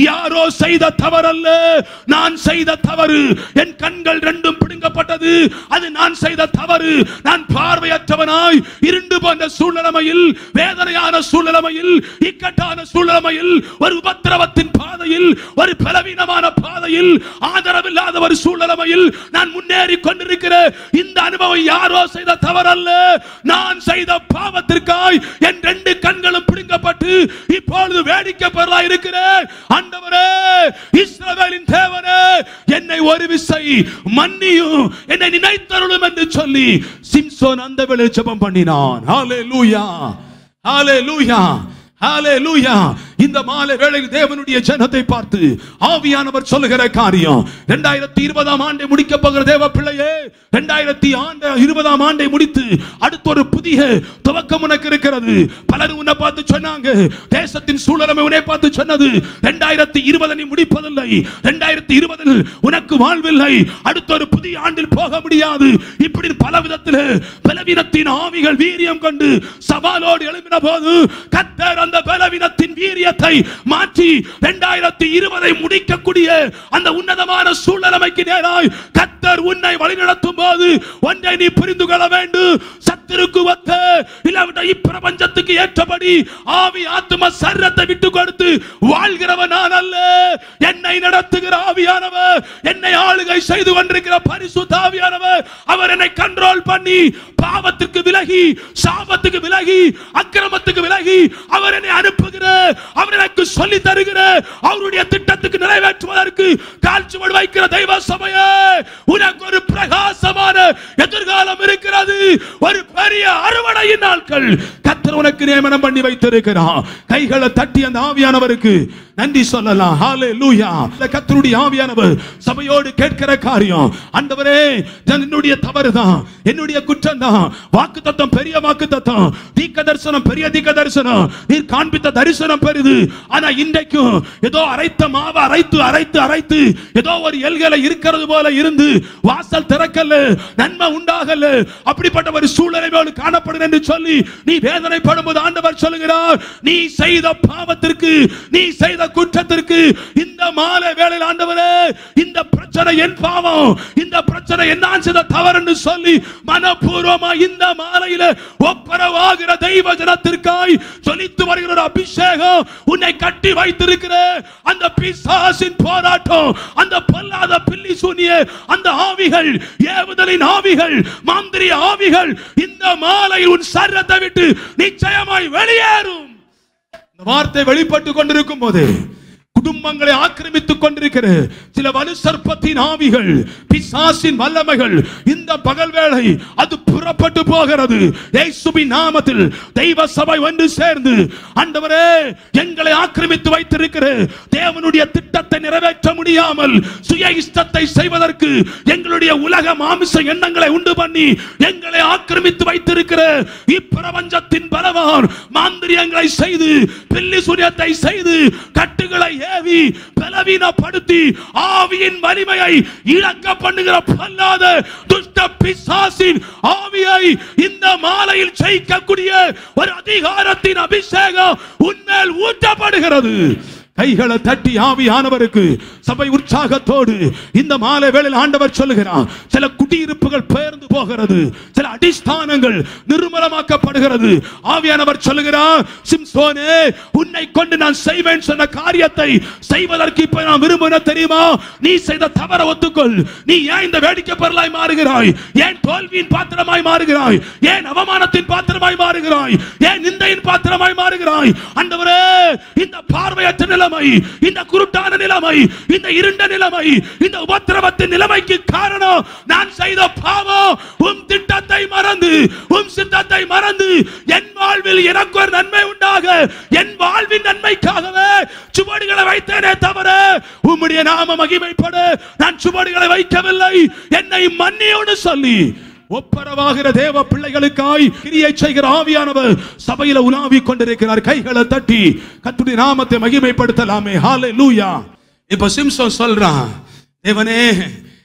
[SPEAKER 3] செய்த தவறல்ல, நான் செய்த தவறு. என் கண்கள் ரெண்டும் பிடுங்கப்பட்டது, அது நான் செய்த தவறு. நான் பார்வையற்றவனாய் இருண்டு போன்ற சூழ்நிலையில், வேதனையான சூழ்நிலையில், இக்கட்டான சூழ்நிலையில், ஒரு உபத்திரவத்தின் பாதையில், ஒரு பலவீனமான பாதையில், ஆதரவில்லாத ஒரு சூழ்நிலையில் நான் முன்னேறி கொண்டிருக்கிற இந்த அனுபவம் யாரோ செய்த தவறல்ல, நான் செய்த பாவத்திற்காய் என் ரெண்டு கண்களும் பிடுங்கப்பட்டு இப்பொழுது வேடிக்கை பொருளாய் இருக்கிறேன். ஆண்டவரே, இஸ்ரவேலின் தேவனே, என்னை ஒரு விசை மன்னியும், என்னை நினைத்தருளும் என்று சொல்லி சிம்சோன் அந்த வேளை ஜெபம் பண்ணினான். ஹல்லேலூயா, ஹல்லேலூயா, ஹல்லேலூயா. இந்த மாலை வேளையில் தேவனுடைய ஜனத்தை பார்த்து ஆவியானவர் சொல்லுகிற காரியம், இரண்டாயிரத்தி இருபதாம் ஆண்டை முடிக்க போகிற தேவ பிள்ளையே, இரண்டாயிரத்தி இருபதாம் ஆண்டை முடித்து அடுத்த ஒரு புதிய துவக்கம் உனக்கு இருக்கிறது. பலரும் உன்னை பார்த்து சொன்னாங்க, தேசத்தின் சூழலை உன்னை பார்த்து சொன்னது, இரண்டாயிரத்தி இருபது நீ முடிப்பதில்லை, இரண்டாயிரத்தி இருபதில் உனக்கு வாழ்வில்லை, அடுத்த ஒரு புதிய ஆண்டில் போக முடியாது. இப்படி பல விதத்தில் பலவீனத்தின் ஆவிகள் வீரியம் கொண்டு சவாலோடு எழுப்பின போது கர்த்தர் அந்த பலவீனத்தின் வீரியத்தை மாற்றி இரண்டாயிரத்தி இருபதை முடிக்கக்கூடிய அந்த உன்னதமான சூழ்நிலைக்கு நேராய் கர்த்தர் உன்னை வழிநடத்தும் போது ஒன்றை நீ புரிந்து கொள்ள வேண்டும். சத்துருக்கு ஒத்த இல்லாவிட்டால் இப்பிரபஞ்சத்துக்கு ஏற்றபடி ஆவி ஆத்தும சரீரத்தை விட்டு கொடுத்து வாழ்கிறவன் நான் அல்ல, என்னை நடத்துகிற ஆவியானவர், என்னை ஆளுகை செய்து கொண்டிருக்கிற பரிசுத்த ஆவியானவர், அவர் என்னை கண்ட்ரோல் பண்ணி பாவத்துக்கு விலகி, சாபத்துக்கு விலகி, அக்கிரமத்துக்கு விலகி அவர் என்னை அனுப்புகிறார். அவர் எனக்கு சொல்லி தருகிறார். அவருடைய திட்டத்துக்கு நிறைவேற்றுவதற்கு கால்சுவடு வைக்கிற தெய்வ சபையே, உனக்கு ஒரு பிரகாசமான எதிர்காலம் இருக்கிறது. ஒரு பெரிய அறுவடையின் நாட்கள் கர்த்தர் உனக்கு நியமனம் பண்ணி வைத்திருக்கிறார். கைகளை தட்டி அந்த ஆவியானவருக்கு நன்றி சொல்லலாம். ஹல்லேலூயா. கர்த்தருடைய ஆவியானவர் சபையோடு கேட்கிற காரியம், ஆண்டவரே, என்னுடைய தவறுதான், என்னுடைய குற்றம் தான். வாக்குத்தத்தம் பெரிய வாக்குத்தத்தம், தீர்க்க தரிசனம் பெரிய தீர்க்க தரிசனம், நீர் காண்பித்த தரிசனம் பெரிது. ஆனா இன்றைக்கும் ஏதோ அரைத்த மாவை அரைத்து அரைத்து அரைத்து ஏதோ ஒரு எல்களை இருக்கிறது போல இருந்து வாசல் திறக்கல, நன்மை உண்டாகல, அப்படிப்பட்ட ஒரு சூழ்நிலையோடு காணப்படுகிறேன் என்று சொல்லி நீ வேதனைப்படும் போது ஆண்டவர் சொல்லுகிறார், நீ செய்த பாவத்திற்கு, நீ செய்த குற்றத்திற்கு இந்த மாலை வேளையில் ஆண்டவரே, இந்த பிரச்சனை என் பாவம், இந்த பிரச்சனை நான் செய்த தவறு என்று சொல்லி மனப்பூர்வமா இந்த மாலையில ஒப்பரவாகிற தெய்வ ஜனத்திற்காய் ஜொலித்து வருகிற அபிஷேகம் உன்னை கட்டி வைத்திருக்கிற அந்த பிசாசின் போராட்டம், அந்த பொல்லாத பில்லி சூனிய அந்த ஆவிகள், ஏவுதலின் ஆவிகள், மாந்திரிய ஆவிகள் இந்த மாலையில் உன் சரீரத்தை விட்டு நிச்சயமாய் வெளியேறும். இந்த வார்த்தை வெளிப்பட்டு கொண்டிருக்கும் போது குடும்பங்களை ஆக்கிரமித்துக் கொண்டிருக்கிற சில வலு சர்ப்பத்தின் ஆவிகள், பிசாசின் வல்லமைகள் இந்த பகல் வேளை அது புறப்பட்டு போகிறது. இயேசுவின் நாமத்தில் தெய்வ சபை ஒன்று சேர்ந்து, ஆண்டவரே, எங்களை ஆக்கிரமித்து வைத்திருக்கிற தேவனுடைய திட்டத்தை நிறைவேற்ற முடியாமல் சுய இஷ்டத்தை செய்வதற்கு எங்களுடைய உலக மாமிச எண்ணங்களை உண்டு பண்ணி எங்களை ஆக்கிரமித்து வைத்திருக்கிற இப்பிரபஞ்சத்தின் பலவான் மாந்திரியங்களை செய்து, பில்லி சூனியத்தை செய்து, கட்டுகளை ஏவி பலவீனப்படுத்தி ஆவியின் வலிமையை இழக்க பண்ணுகிற பொல்லாத துஷ்ட பிசாசின் ஆவியை இந்த மாலையில் ஜெயிக்கக்கூடிய ஒரு அதிகாரத்தின் அபிஷேகம் உன்மேல் ஊற்றப்படுகிறது. கைகளை தட்டி ஆவியானவருக்கு சபை உற்சாகத்தோடு இந்த மாலை வேளையில் ஆண்டவர் சொல்லுகிறார், சில குடியிருப்புகள் பெயர்ந்து போகிறது, சில அடிஸ்தானங்கள் நிர்மலமாக்கப்படுகிறது. ஆவியானவர் சொல்லுகிறார், சிம்சோனே, உன்னை கொண்டு நான் செய்வேன் சொன்ன காரியத்தை செய்வதற்கு இப்ப நான் விரும்புகிறேன் தெரியுமா? நீ செய்த தவறை ஒத்துக்கொள். நீ ஏன் இந்த வேடிக்கை பொருளாய் மாறுகிறாய்? ஏன் தோல்வியின் பாத்திரமாய் மாறுகிறாய்? ஏன் அவமானத்தின் பாத்திரமாய் மாறுகிறாய்? ஏன் நிந்தையின் பாத்திரமாய் மாறுகிறாய்? ஆண்டவரே, இந்த பார்வையற்ற நிலைமை, இந்த குருட்டான நிலைமை, இந்த இருண்ட நிலைமை, இந்த உபத்திரவத்தின் நிலைமைக்கு காரணம் நான் செய்த பாவம். உம் திட்டத்தை மறந்து, உம் சித்தத்தை மறந்து என் வாழ்வில் எனக்கு ஒரு நன்மை உண்டாக, என் வாழ்வின் நன்மைக்காகவே சுவடுகளை வைத்தேனே தவிர உம்முடைய நாம மகிமைப்பட நான் சுவடுகளை வைக்கவில்லை. என்னை மன்னியோடு சொல்லி ஒப்பரவாகிற தேவ பிள்ளைகளுக்காய் கிரியை செய்கிற ஆவியானவர் சபையில உலாவிக் கொண்டிருக்கிறார். கைகளை தட்டி கர்த்தருடைய நாமத்தை மகிமைப்படுத்தலாமே. ஹல்லேலூயா. இப்ப சிம்சோன் சொல்றான், தேவனே,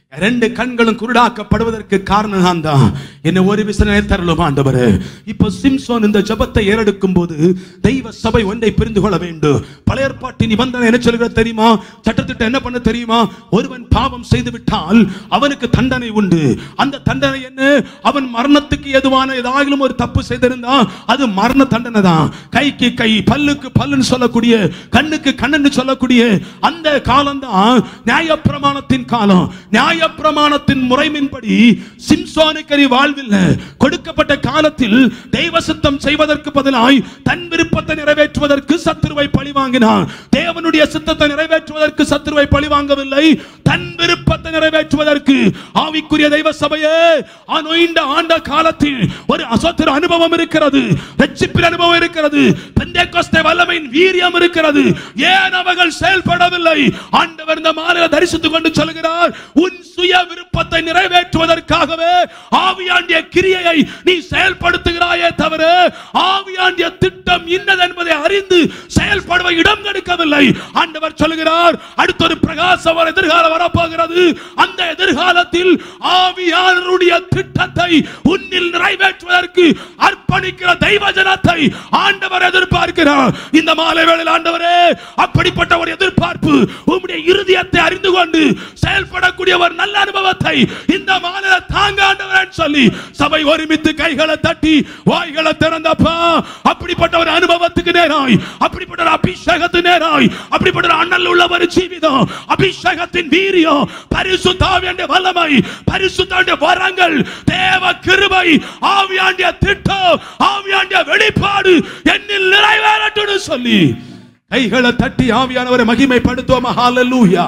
[SPEAKER 3] ரெண்டு கண்களும் குருடாக்கப்படுவதற்கு காரணம் நான் தான். என்ன ஒரு விசனை தரலும் ஆண்டவரே. இப்போ சிம்சோன் இந்த ஜெபத்தை ஏறெடுக்கும் போது தெய்வ சபை ஒன்றை புரிந்து கொள்ள வேண்டும். பழைய ஏற்பாட்டின் நிபந்தனை என்ன சொல்கிறது தெரியுமா? சட்டத்திட்டம் என்ன பண்ண தெரியுமா? ஒருவன் பாவம் செய்து விட்டால் அவனுக்கு தண்டனை உண்டு. அந்த தண்டனை என்ன? அவன் மரணத்துக்கு எதுவான ஏதாகிலும் ஒரு தப்பு செய்திருந்தா அது மரண தண்டனை தான். கைக்கு கை, பல்லுக்கு பல்லுன்னு சொல்லக்கூடிய, கண்ணுக்கு கண்ணன்னு சொல்லக்கூடிய அந்த காலம் தான் நியாயப்பிரமாணத்தின் காலம். நியாய பிரமாணத்தின் முறையின்படி சிம்சோனுக்கு வாழ்வில் கொடுக்கப்பட்ட காலத்தில் தெய்வ சித்தம் செய்வதற்கு பதிலாய் தன் விருப்பத்தை நிறைவேற்றுவதற்கு சத்துருவை பழி வாங்கினான். தேவனுடைய சித்தத்தை நிறைவேற்றுவதற்கு சத்துருவை பழி வாங்கவில்லை, தன் விருப்பத்தை நிறைவேற்றுவதற்கு. ஆவிக்குரிய தெய்வ சபையே, அநோய்ந்த ஆண்ட காலத்தில் ஒரு அசோத்திர அனுபவம் இருக்கிறது, ரட்சிப்பின் அனுபவம் இருக்கிறது, பெந்தேகோஸ்தே வல்லமையின் வீரியம் இருக்கிறது. ஏன் அவர்கள் செயல்படவில்லை? ஆண்டவர் இந்த மாலையை தரிசித்துக் கொண்டு சொல்கிறார், உன் சுய விருப்பத்தை நிறைவேற்றுவதற்காகவே ஆவியாண்டிய கிரியையை நீ செயல்படுத்துகிறாயே தவிர ஆவியாண்டிய திட்டம் இன்னது என்பதை அறிந்து செயல்படுவ இடம் கொடுக்கவில்லை. ஆண்டவர் சொல்கிறார், அடுத்த ஒரு பிரகாசமான எதிர்காலம் வரப்போகிறது. அந்த எதிர்காலத்தில் ஆவியானவருடைய திட்டத்தை உன்னில் நிறைவேற்றுவதற்கு அர்ப்பணிக்கிற தெய்வ ஜனத்தை ஆண்டவர் எதிர்பார்க்கிறார். இந்த மாலை வேளையில் ஆண்டவரே, அப்படிப்பட்ட ஒரு எதிர்பார்ப்பு உம்முடைய இருதயத்தை அறிந்து கொண்டு செயல்படக்கூடிய ஒரு நல்ல அனுபவத்தை இந்த மாலையில தாங்க ஆண்டவரே சொல்லி சபை ஒருமித்து கைகளை தட்டி வாய்களை திறந்தப்பா, அப்படிப்பட்ட ஒரு அனுபவத்துக்கு நேராய், அப்படிப்பட்ட ஒரு அபிஷேகத்துக்கு நேராய், அப்படிப்பட்ட ஒரு அண்ணல் உள்ள ஒரு ஜீவிதம், அபிஷேகத்தின் வீரியம், பரிசுத்த ஆவியாண்டிய வல்லமை, பரிசுத்த ஆவியாண்டிய வரங்கள், தேவ கிருபை, ஆவியாண்டிய திட்டம், ஆவியாண்டிய வெளிப்பாடு என்னில் நிறைவேறட்டும் சொல்லி கைகளை தட்டி ஆவியானவரை மகிமைப்படுத்துவோம். ஹalleluya,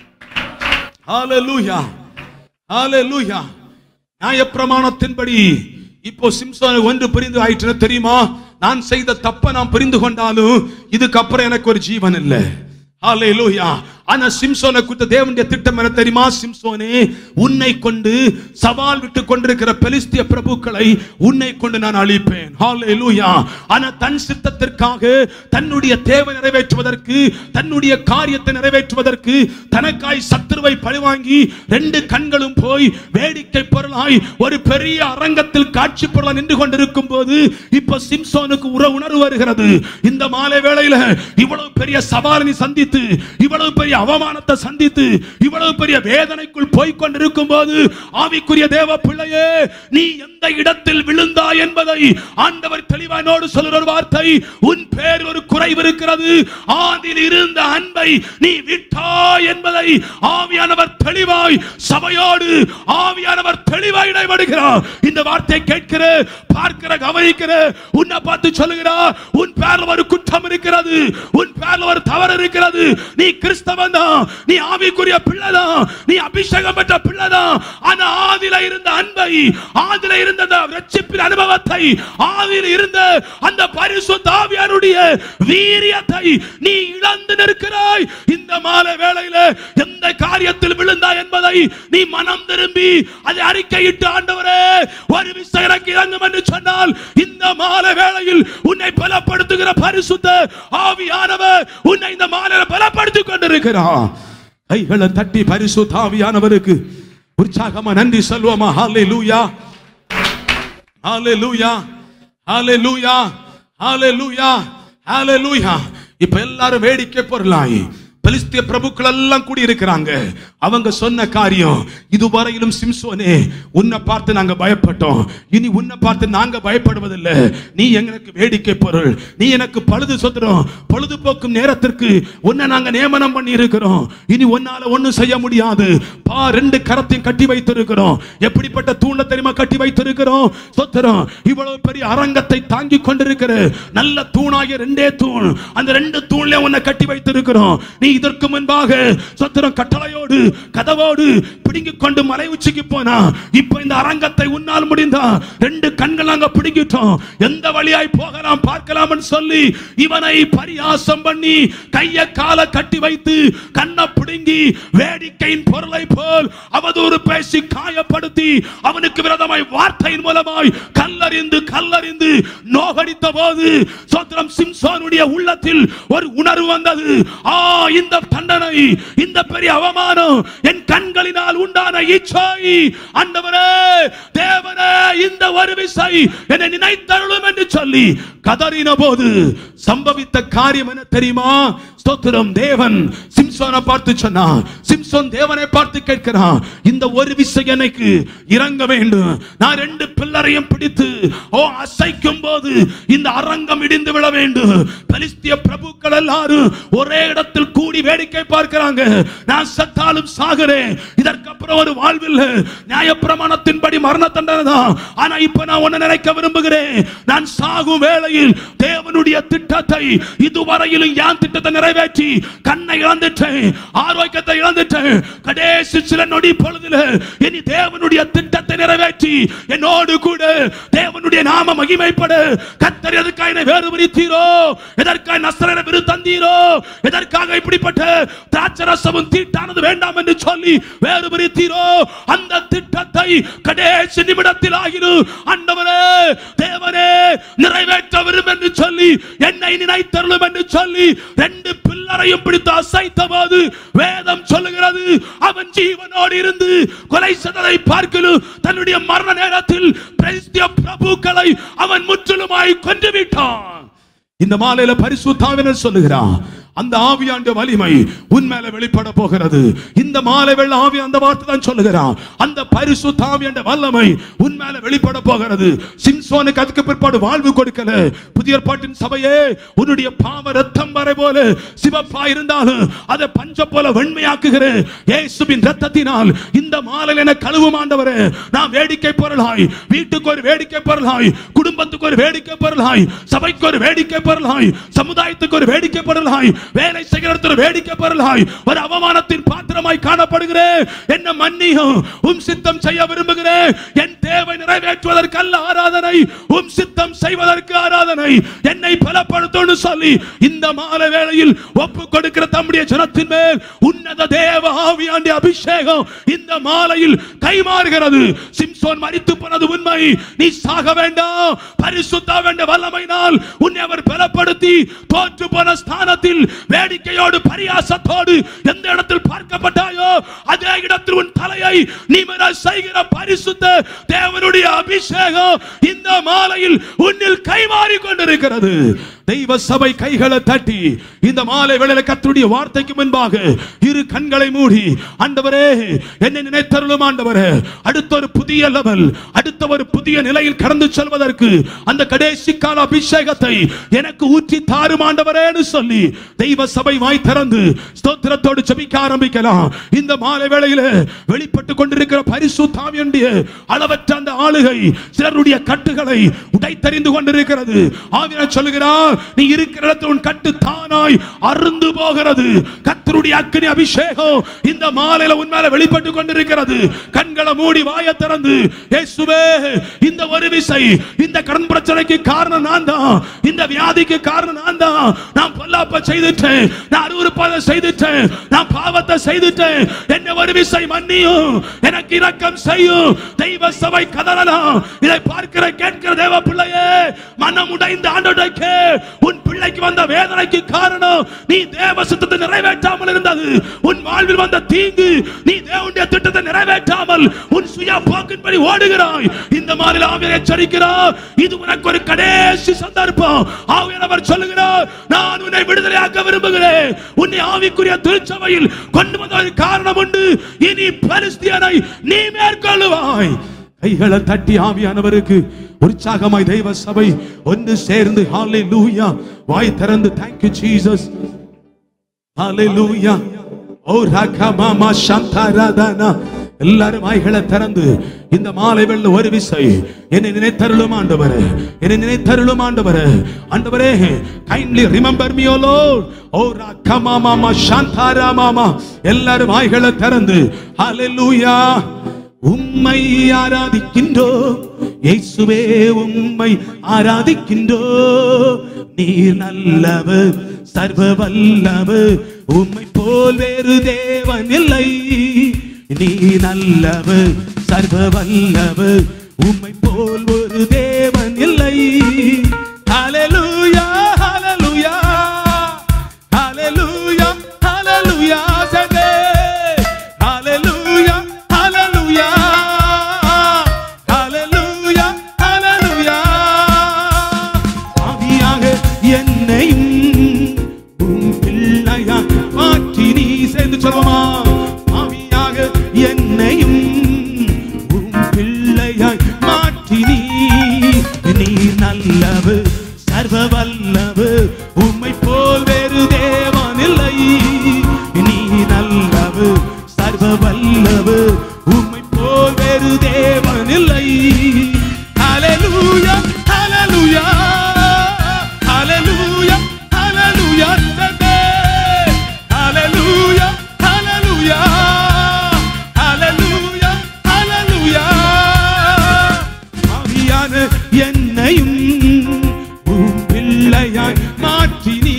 [SPEAKER 3] ஹalleluya, ஹalleluya. நியாயப்பிரமாணத்தின்படி இப்போ சிம்சோன் ஒன்று புரிந்து ஆயிற்று தெரியுமா? நான் செய்த தப்ப நான் புரிந்து கொண்டாலும் இதுக்கப்புறம் எனக்கு ஒரு ஜீவன் இல்லை. ஹalleluya. ஆனா சிம்சோனை குறித்த தேவனுடைய திட்டம் என்ன தெரியுமா? சிம்சோனே, உன்னை கொண்டு சவால் விட்டு கொண்டிருக்கிற பெலிஸ்திய பிரபுக்களை உன்னை கொண்டு நான் அழிப்பேன். ஹalleluya. ஆனா தன் சித்தத்திற்காக, தன்னுடைய தேவை நிறைவேற்றுவதற்கு, தன்னுடைய காரியத்தை நிறைவேற்றுவதற்கு தனக்காய் சத்துருவை பழிவாங்கி ரெண்டு கண்களும் போய் வேடிக்கை பொருளாய் ஒரு பெரிய அரங்கத்தில் காட்சி பொருளாய் நின்று கொண்டிருக்கும் போது இப்ப சிம்சோனுக்கு உற உணர்வு வருகிறது. இந்த மாலை வேளையில இவ்வளவு பெரிய சவாலை நீ சந்தித்து, இவ்வளவு பெரிய அவமானத்தை சந்தித்து, இவ்வளவு பெரிய வேதனைக்குள் போய் கொண்டிருக்கும் போது ஆவிக்குரிய தேவ பிள்ளையே, நீ எந்த இடத்தில் விழுந்தாய் என்பதை ஆண்டவர் தெளிவானோடு சொல்லுற ஒரு வார்த்தை, உன் பேர் ஒரு குறைவு இருக்கிறது, ஆதியில் இருந்த அன்பை நீ விட்டாய் என்பதை ஆவியானவர் தெளிவாய் சபையோடு ஆவியானவர் தெளிவாய் இடைபடுகிறார். இந்த வார்த்தை கேட்கிற, பார்க்கிற, கவனிக்கிற உன்னை பார்த்து சொல்லுகிறார், உன் பேர்ல ஒரு குற்றம் இருக்கிறது, உன் பேர்ல ஒரு தவறு இருக்கிறது. நீ கிறிஸ்தவன் தான், நீ ஆவிக்குரிய பிள்ளைதான், நீ அபிஷேகம் பெற்ற பிள்ளைதான். ஆனா ஆதியில இருந்த அன்பை, ஆதியில இருந்த ரட்சிப்பின் அனுபவத்தை, ஆதியில இருந்த அந்த பரிசுத்த ஆவியானுடைய வீரியத்தை நீ இழந்து நிற்கிறாய். இந்த மாலை வேளையில எந்த காரியத்தில் விழுந்தாய் என்பதை நீ மனம் திரும்பி அதை அறிக்கையிட்டு, ஆண்டவரே ஒரு விசை எனக்கு இறங்கும் என்று சொன்னால் இந்த மாலை வேளையில் உன்னை பலப்படுத்துகிற பரிசுத்த ஆவியானவர் உன்னை இந்த மாலையில பலப்படுத்திக் கொண்டிருக்கிறார். கைகளை தட்டி பரிசுத்த ஆவியானவருக்கு உற்சாகமா நன்றி சொல்வோமா? ஹalleluya, ஹalleluya, ஹalleluya, ஹalleluya, ஹalleluya. இப்ப எல்லாரும் வேடிக்கை பொருளாய் பெலிஸ்திய பிரபுக்கள் எல்லாம் கூடி இருக்கிறாங்க. அவங்க சொன்ன காரியம், இதுவரையிலும் சிம்சோனே, உன்னை பார்த்து நாங்க பயப்பட்டோம், இனி உன்னை பார்த்து நாங்க பயப்படுவதில்லை. நீ எங்களுக்கு வேடிக்கை பொருள், நீ எனக்கு பழுது சொத்துறோம், பொழுதுபோக்கும் நேரத்திற்கு உன்னை நாங்க நியமனம் பண்ணி இருக்கிறோம். இனி உன்னால ஒண்ணும் செய்ய முடியாது. பா, ரெண்டு கரத்தையும் கட்டி வைத்திருக்கிறோம். எப்படிப்பட்ட தூண்ல தெரியுமா கட்டி வைத்திருக்கிறோம்? சொத்துறோம். இவ்வளவு பெரிய அரங்கத்தை தாங்கி கொண்டிருக்கிற நல்ல தூணாகிய ரெண்டே தூண், அந்த ரெண்டு தூண்ல உன்னை கட்டி வைத்திருக்கிறோம். நீ இதற்கு முன்பாக சொத்திரம் கட்டளையோடு கதவோடு பிடுங்கிக் கொண்டு மலை உச்சிக்கு போனா, இப்ப இந்த அரங்கத்தை உன்னால் முடிந்தா ரெண்டு கண்கள் நாங்க பிடுங்கிட்டோம், எந்த வழியாய் போகலாம் பார்க்கலாம் சொல்லி இவனை பரியாசம் பண்ணி கைய கால கட்டி வைத்து கண்ணை பிடுங்கி வேடிக்கையின் பொருளை போல் அவதூறு பேசி காயப்படுத்தி அவனுக்கு விரோதமாய் வார்த்தையின் மூலமாய் கல்லறிந்து கல்லறிந்து நோகடித்த போது சொத்திரம் சிம்சோனுடைய உள்ளத்தில் ஒரு உணர்வு வந்தது. ஆ, இந்த தண்டனை, இந்த பெரிய அவமானம் என் கண்களினால் உண்டான இச்சை, ஆண்டவரே தேவனே இந்த ஒரு விசை என்னை நினைத்தருளும் என்று சொல்லி கதறின போது சம்பவித்த காரியம் என்ன தெரியுமா? ஸ்தோத்திரம். தேவன் சிம்சோனை பார்த்து சொன்னான். சிம்சோன் தேவனை பார்த்து கேட்கிறான், இந்த ஒரு விசை எனக்கு இறங்க வேண்டும். நான் ரெண்டு பில்லரையும் பிடித்து ஓ அசைக்கும் போது இந்த அரங்கம் இடிந்து விட வேண்டும். பெலிஸ்திய பிரபுக்கள் எல்லாரும் ஒரே இடத்தில் கூடி வேடிக்கை பார்க்கிறாங்க. நான் செத்தாலும் சாகிறேன், இதற்கப்புறம் ஒரு வாழ்வில் நியாயப்பிரமாணத்தின்படி மரண தண்டனை தான். ஆனா இப்ப நான் ஒன்னு நினைக்க விரும்புகிறேன், நான் சாகும் வேளையில் தேவனுடைய திட்டத்தை இதுவரையிலும் யான் திட்டத்தை நிறைவேற்றி கண்ணை இழந்துட்டேன், ஆரோக்கியத்தை இழந்துட்டேன். கடைசி சில நொடி பொழுதுல இனி தேவனுடைய திட்டத்தை நிறைவேற்றி என்னோடு கூட தேவனுடைய நாம மகிமைப்பட கர்த்தர் எதற்காக என்னை வேறு பிரித்தீரோ, எதற்காக நசரேயனை விரு தந்தீரோ, எதற்காக இப்படிப்பட்ட திராட்சரசமும் தீட்டானது வேண்டாம் என்று சொல்லி வேறு பிரித்தீரோ, அந்த திட்டத்தை கடைசி நிமிடத்தில் ஆகிரும் ஆண்டவரே தேவனே நிறைவேற்ற விரும்பும் என்று சொல்லி என்னை நினைத்தருளும் என்று சொல்லி ரெண்டு பில்லரையும் பிடித்து அசைத்த போது வேதம் சொல்லுகிறது, அவன் ஜீவனோடு இருந்து கொலை செய்ததை பார்க்கலும் தன்னுடைய மரண நேரத்தில் பெலிஸ்திய பிரபுக்களை அவன் முற்றிலுமாய் கொன்று விட்டான். இந்த மாலையில பரிசுத்த ஆவியானவர் சொல்லுகிறான், அந்த ஆவியாண்ட வலிமை உன்மேல வெளிப்பட போகிறது. இந்த மாலை வேளை ஆவி அந்த வார்த்தை தான் சொல்லுகிறான், அந்த பரிசுத்த ஆவியாண்ட வல்லமை உன்மேல வெளிப்பட போகிறது. சிம்சோனுக்கு அதுக்கு பிற்பாடு வாழ்வு கொடுக்கல. புதிய ஏற்பாட்டின் சபையே, உன்னுடைய பாவ ரத்தம் வரை போல சிவப்பா இருந்தாலும் அதை பஞ்ச போல வெண்மையாக்குகிற இயேசுவின் ரத்தத்தினால் இந்த மாலையில என கழுவும் ஆண்டவரே. நான் வேடிக்கை பொருளாய், வீட்டுக்கு ஒரு வேடிக்கை பொருளாய், குடும்பத்துக்கு ஒரு வேடிக்கை பொருளாய், சபைக்கு ஒரு வேடிக்கை பொருளாய், சமுதாயத்துக்கு ஒரு வேடிக்கை பொருளாய், வேலை செய்கிற வேடிக்கை பொருளாய், ஒரு அவமானத்தின் பாத்திரமாய் காணப்படுகிறேன். என்ன மன்னியும், உம் சித்தம் செய்ய விரும்புகிறேன். என் தேவை நிறைவேற்றுவதற்கு அல்ல ஆராதனை, உம் சித்தம் செய்வதற்கு ஆராதனை. என்னை பலப்படுத்தும் சொல்லி இந்த மாலை வேளையில் ஒப்பு கொடுக்கிற தம்முடைய ஜனத்தின் மேல் உன்னத தேவ ஆவியாண்ட அபிஷேகம் இந்த மாலையில் கைமாறுகிறது. சிம்சோன் மரித்து போனது உண்மை, நீ சாக வேண்டாம். பரிசுத்த வேண்ட வல்லமையினால் உன்னை அவர் பலப்படுத்தி தோற்று போன ஸ்தானத்தில் வேடிக்கையோடு பரியாசத்தோடு எந்த இடத்தில் பார்க்கப்பட்டாயோ அதே இடத்தில் உன் தலையை நிமிர செய்கிற பரிசுத்த தேவனுடைய அபிஷேகம் இந்த மாலையில் உன்னில் கைமாறி கொண்டிருக்கிறது. தெய்வ சபை கைகளை தட்டி இந்த மாலை வேளையில கர்த்தருடைய வார்த்தைக்கு முன்பாக இரு கண்களை மூடி, ஆண்டவரே என்னை நினைத்தருளும் ஆண்டவரே, அடுத்த ஒரு புதிய லெவல், அடுத்த ஒரு புதிய நிலையில் கடந்து செல்வதற்கு அந்த கடைசி கால அபிஷேகத்தை எனக்கு ஊற்றி தாரும் ஆண்டவரேன்னு சொல்லி தெய்வ சபை வாய் திறந்து ஸ்தோத்திரத்தோடு ஜெபிக்க ஆரம்பிக்கலாம். இந்த மாலை வேளையில வெளிப்பட்டு கொண்டிருக்கிற பரிசுத்த ஆவியானுடைய அளவற்ற அந்த ஆளுகை சிலருடைய கட்டுகளை உடைத்தறிந்து கொண்டிருக்கிறது. ஆவியானவர் சொல்லுகிறார், நீ இருக்கிற இடத்தில் உன் கட்டு தானாய் அறுந்து போகிறது. கர்த்தருடைய அக்கினி அபிஷேகம் இந்த மாலையில உன் மேல வெளிப்பட்டு கொண்டிருக்கிறது. கண்களை மூடி வாயை திறந்து, இயேசுவே இந்த ஒரு விசை, இந்த கடன் பிரச்சனைக்கு காரணம் நான் தான், இந்த வியாதிக்கு காரணம் நான் தான், நான் பொல்லாப்ப செய்துட்டேன், நான் அருவருப்பாத செய்துட்டேன், நான் பாவத்தை செய்துட்டேன், என்ன ஒரு விசை மன்னியும், எனக்கு இரக்கம் செய்யும். தெய்வ சபை கதறலாம். இதை பார்க்கிற கேட்கிற தேவ பிள்ளையே, மனம் உடைந்த ஆண்டவரே, உன் பிள்ளைக்கு வந்த வேதனைக்கு காரணம் நீ தேவ சித்தத்தை நிறைவேற்றாமல் இருந்தது. உன் வாழ்வில் வந்த தீங்கு நீ தேவனுடைய திட்டத்தை நிறைவேற்றாமல் உன் சுய போக்கின்படி ஓடுகிறாய். இந்த மாதிரி ஆவியானவர் எச்சரிக்கிறார், இது உனக்கு ஒரு கடைசி சந்தர்ப்பம். ஆவியானவர் சொல்லுகிறார், நான் உன்னை விடுதலையாக்க விரும்புகிறேன். உன்னை ஆவிக்குரிய திருச்சபையில் கொண்டு வந்த காரணம் உண்டு. இனி பெலிஸ்தியனை நீ மேற்கொள்ளுவாய். கைகளை தட்டி ஆவியானவருக்கு உற்சாகமாய் தெய்வ சபை ஒன்று சேர்ந்து ஹalleluya வாய் திறந்து thank you Jesus hallelujah ஓ ரகமாமா சந்தரதனா எல்லாரும் வாய்களை திறந்து இந்த மாலை வேளையில் ஒரு விசை என்னை நினைத்தருளும் ஆண்டவரே, என்னை நினைத்தருளும் ஆண்டவரே. ஆண்டவரே kindly remember me o Lord. ஓ ரகமாமா சந்தரமாமா எல்லாரும் வாய்களை திறந்து hallelujah உம்மை ஆராதிக்கின்றோம் இயேசுவே, உம்மை ஆராதிக்கின்றோம். நீர் நல்லவர் சர்வ வல்லவர், உம்மை போல் வேறு தேவன் இல்லை. நீ நல்லவர் சர்வ வல்லவர், உம்மை போல் ஒரு தேவன் இல்லை. ஹalleluya ஹalleluya ஹalleluya ஹalleluya சதே ஹalleluya சேர்ந்து சொல்வோமா? ஆவியாக என்னையும் உம் பிள்ளையாய் மாற்றினீ, நீ நல்லவு சர்வ வல்லவு, உம்மை போல் வேறு தேவனில்லை. நீ நல்லவு சர்வ வல்லவு, உம்மை போல் வேறு தேவனில்லை. ஹல்லேலூயா ஹல்லேலூயா ஹல்லேலூயா ஹல்லேலூயா ஹல்லேலூயா ஹல்லேலூயா ஹல்லேலூயா ஹல்லேலூயா. ஆவியான என்னையும் உம் பிள்ளையாய் மாற்றினீ,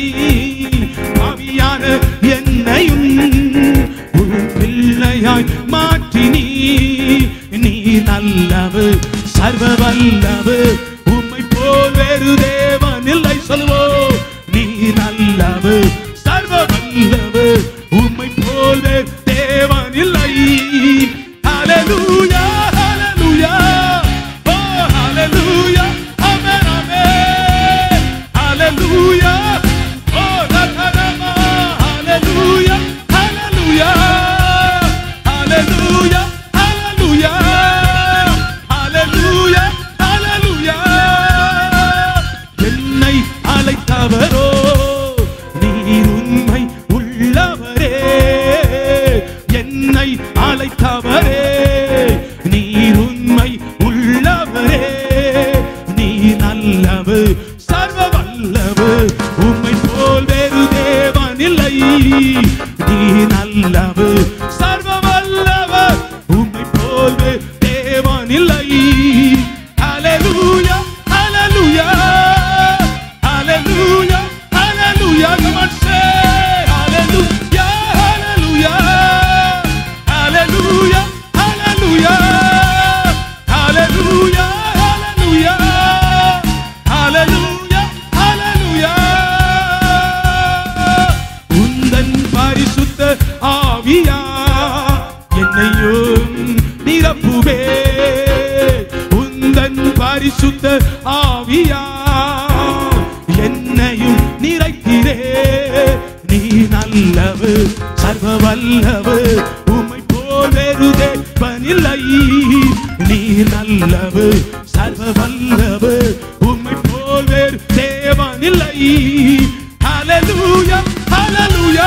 [SPEAKER 3] ஆவியான என்னையும் உம் பிள்ளையாய் மாற்றினீ, நீ நல்லவு சர்வ வல்லவு, உம்மை போல் வேறு தேவனில்லை. சொல்லுவோம், நீ நல்லவு சர்வ வல்லவு, உம்மை போல் வேறு தேவனில்லை. ஹல்லேலூயா ஹல்லேலூயா ஓ ஹல்லேலூயா ஆமென் ஆமென் ஹல்லேலூயா ஓ ரகரமா ஹல்லேலூயா ஹல்லேலூயா ஹல்லேலூயா ஹல்லேலூயா ஹல்லேலூயா ஹல்லேலூயா. என்னை அழைத்தவரோ நீர் உண்மை உள்ளவரே, என்னை அழைத்தவரே நீர் உண்மை உள்ளவரே, நீ நல்லவு சர்வ வல்லவு, உம்மை போல் வேறு தேவனில்லை. நீ நல்லவு சர்வ வல்லவு, உம்மை போல் வேறு தேவனில்லை. ஹல்லேலூயா ஹல்லேலூயா ஹல்லேலூயா ஹல்லேலூயா. Come on, say hallelujah hallelujah hallelujah hallelujah hallelujah hallelujah hallelujah hallelujah. உந்தன் பரிசுத்த ஆவியா என்னையும் நிரப்புவே, உந்தன் பரிசுத்த ஆவியா என்னையும் நிறைக்கிறே, நீ நல்லவு சர்வ வல்லவு, உம்மை போல் வேறு தேவனில்லை. நீ நல்லவு சர்வ வல்லவு, உம்மை போல் வேறு தேவனில்லை. ஹல்லேலூயா ஹல்லேலூயா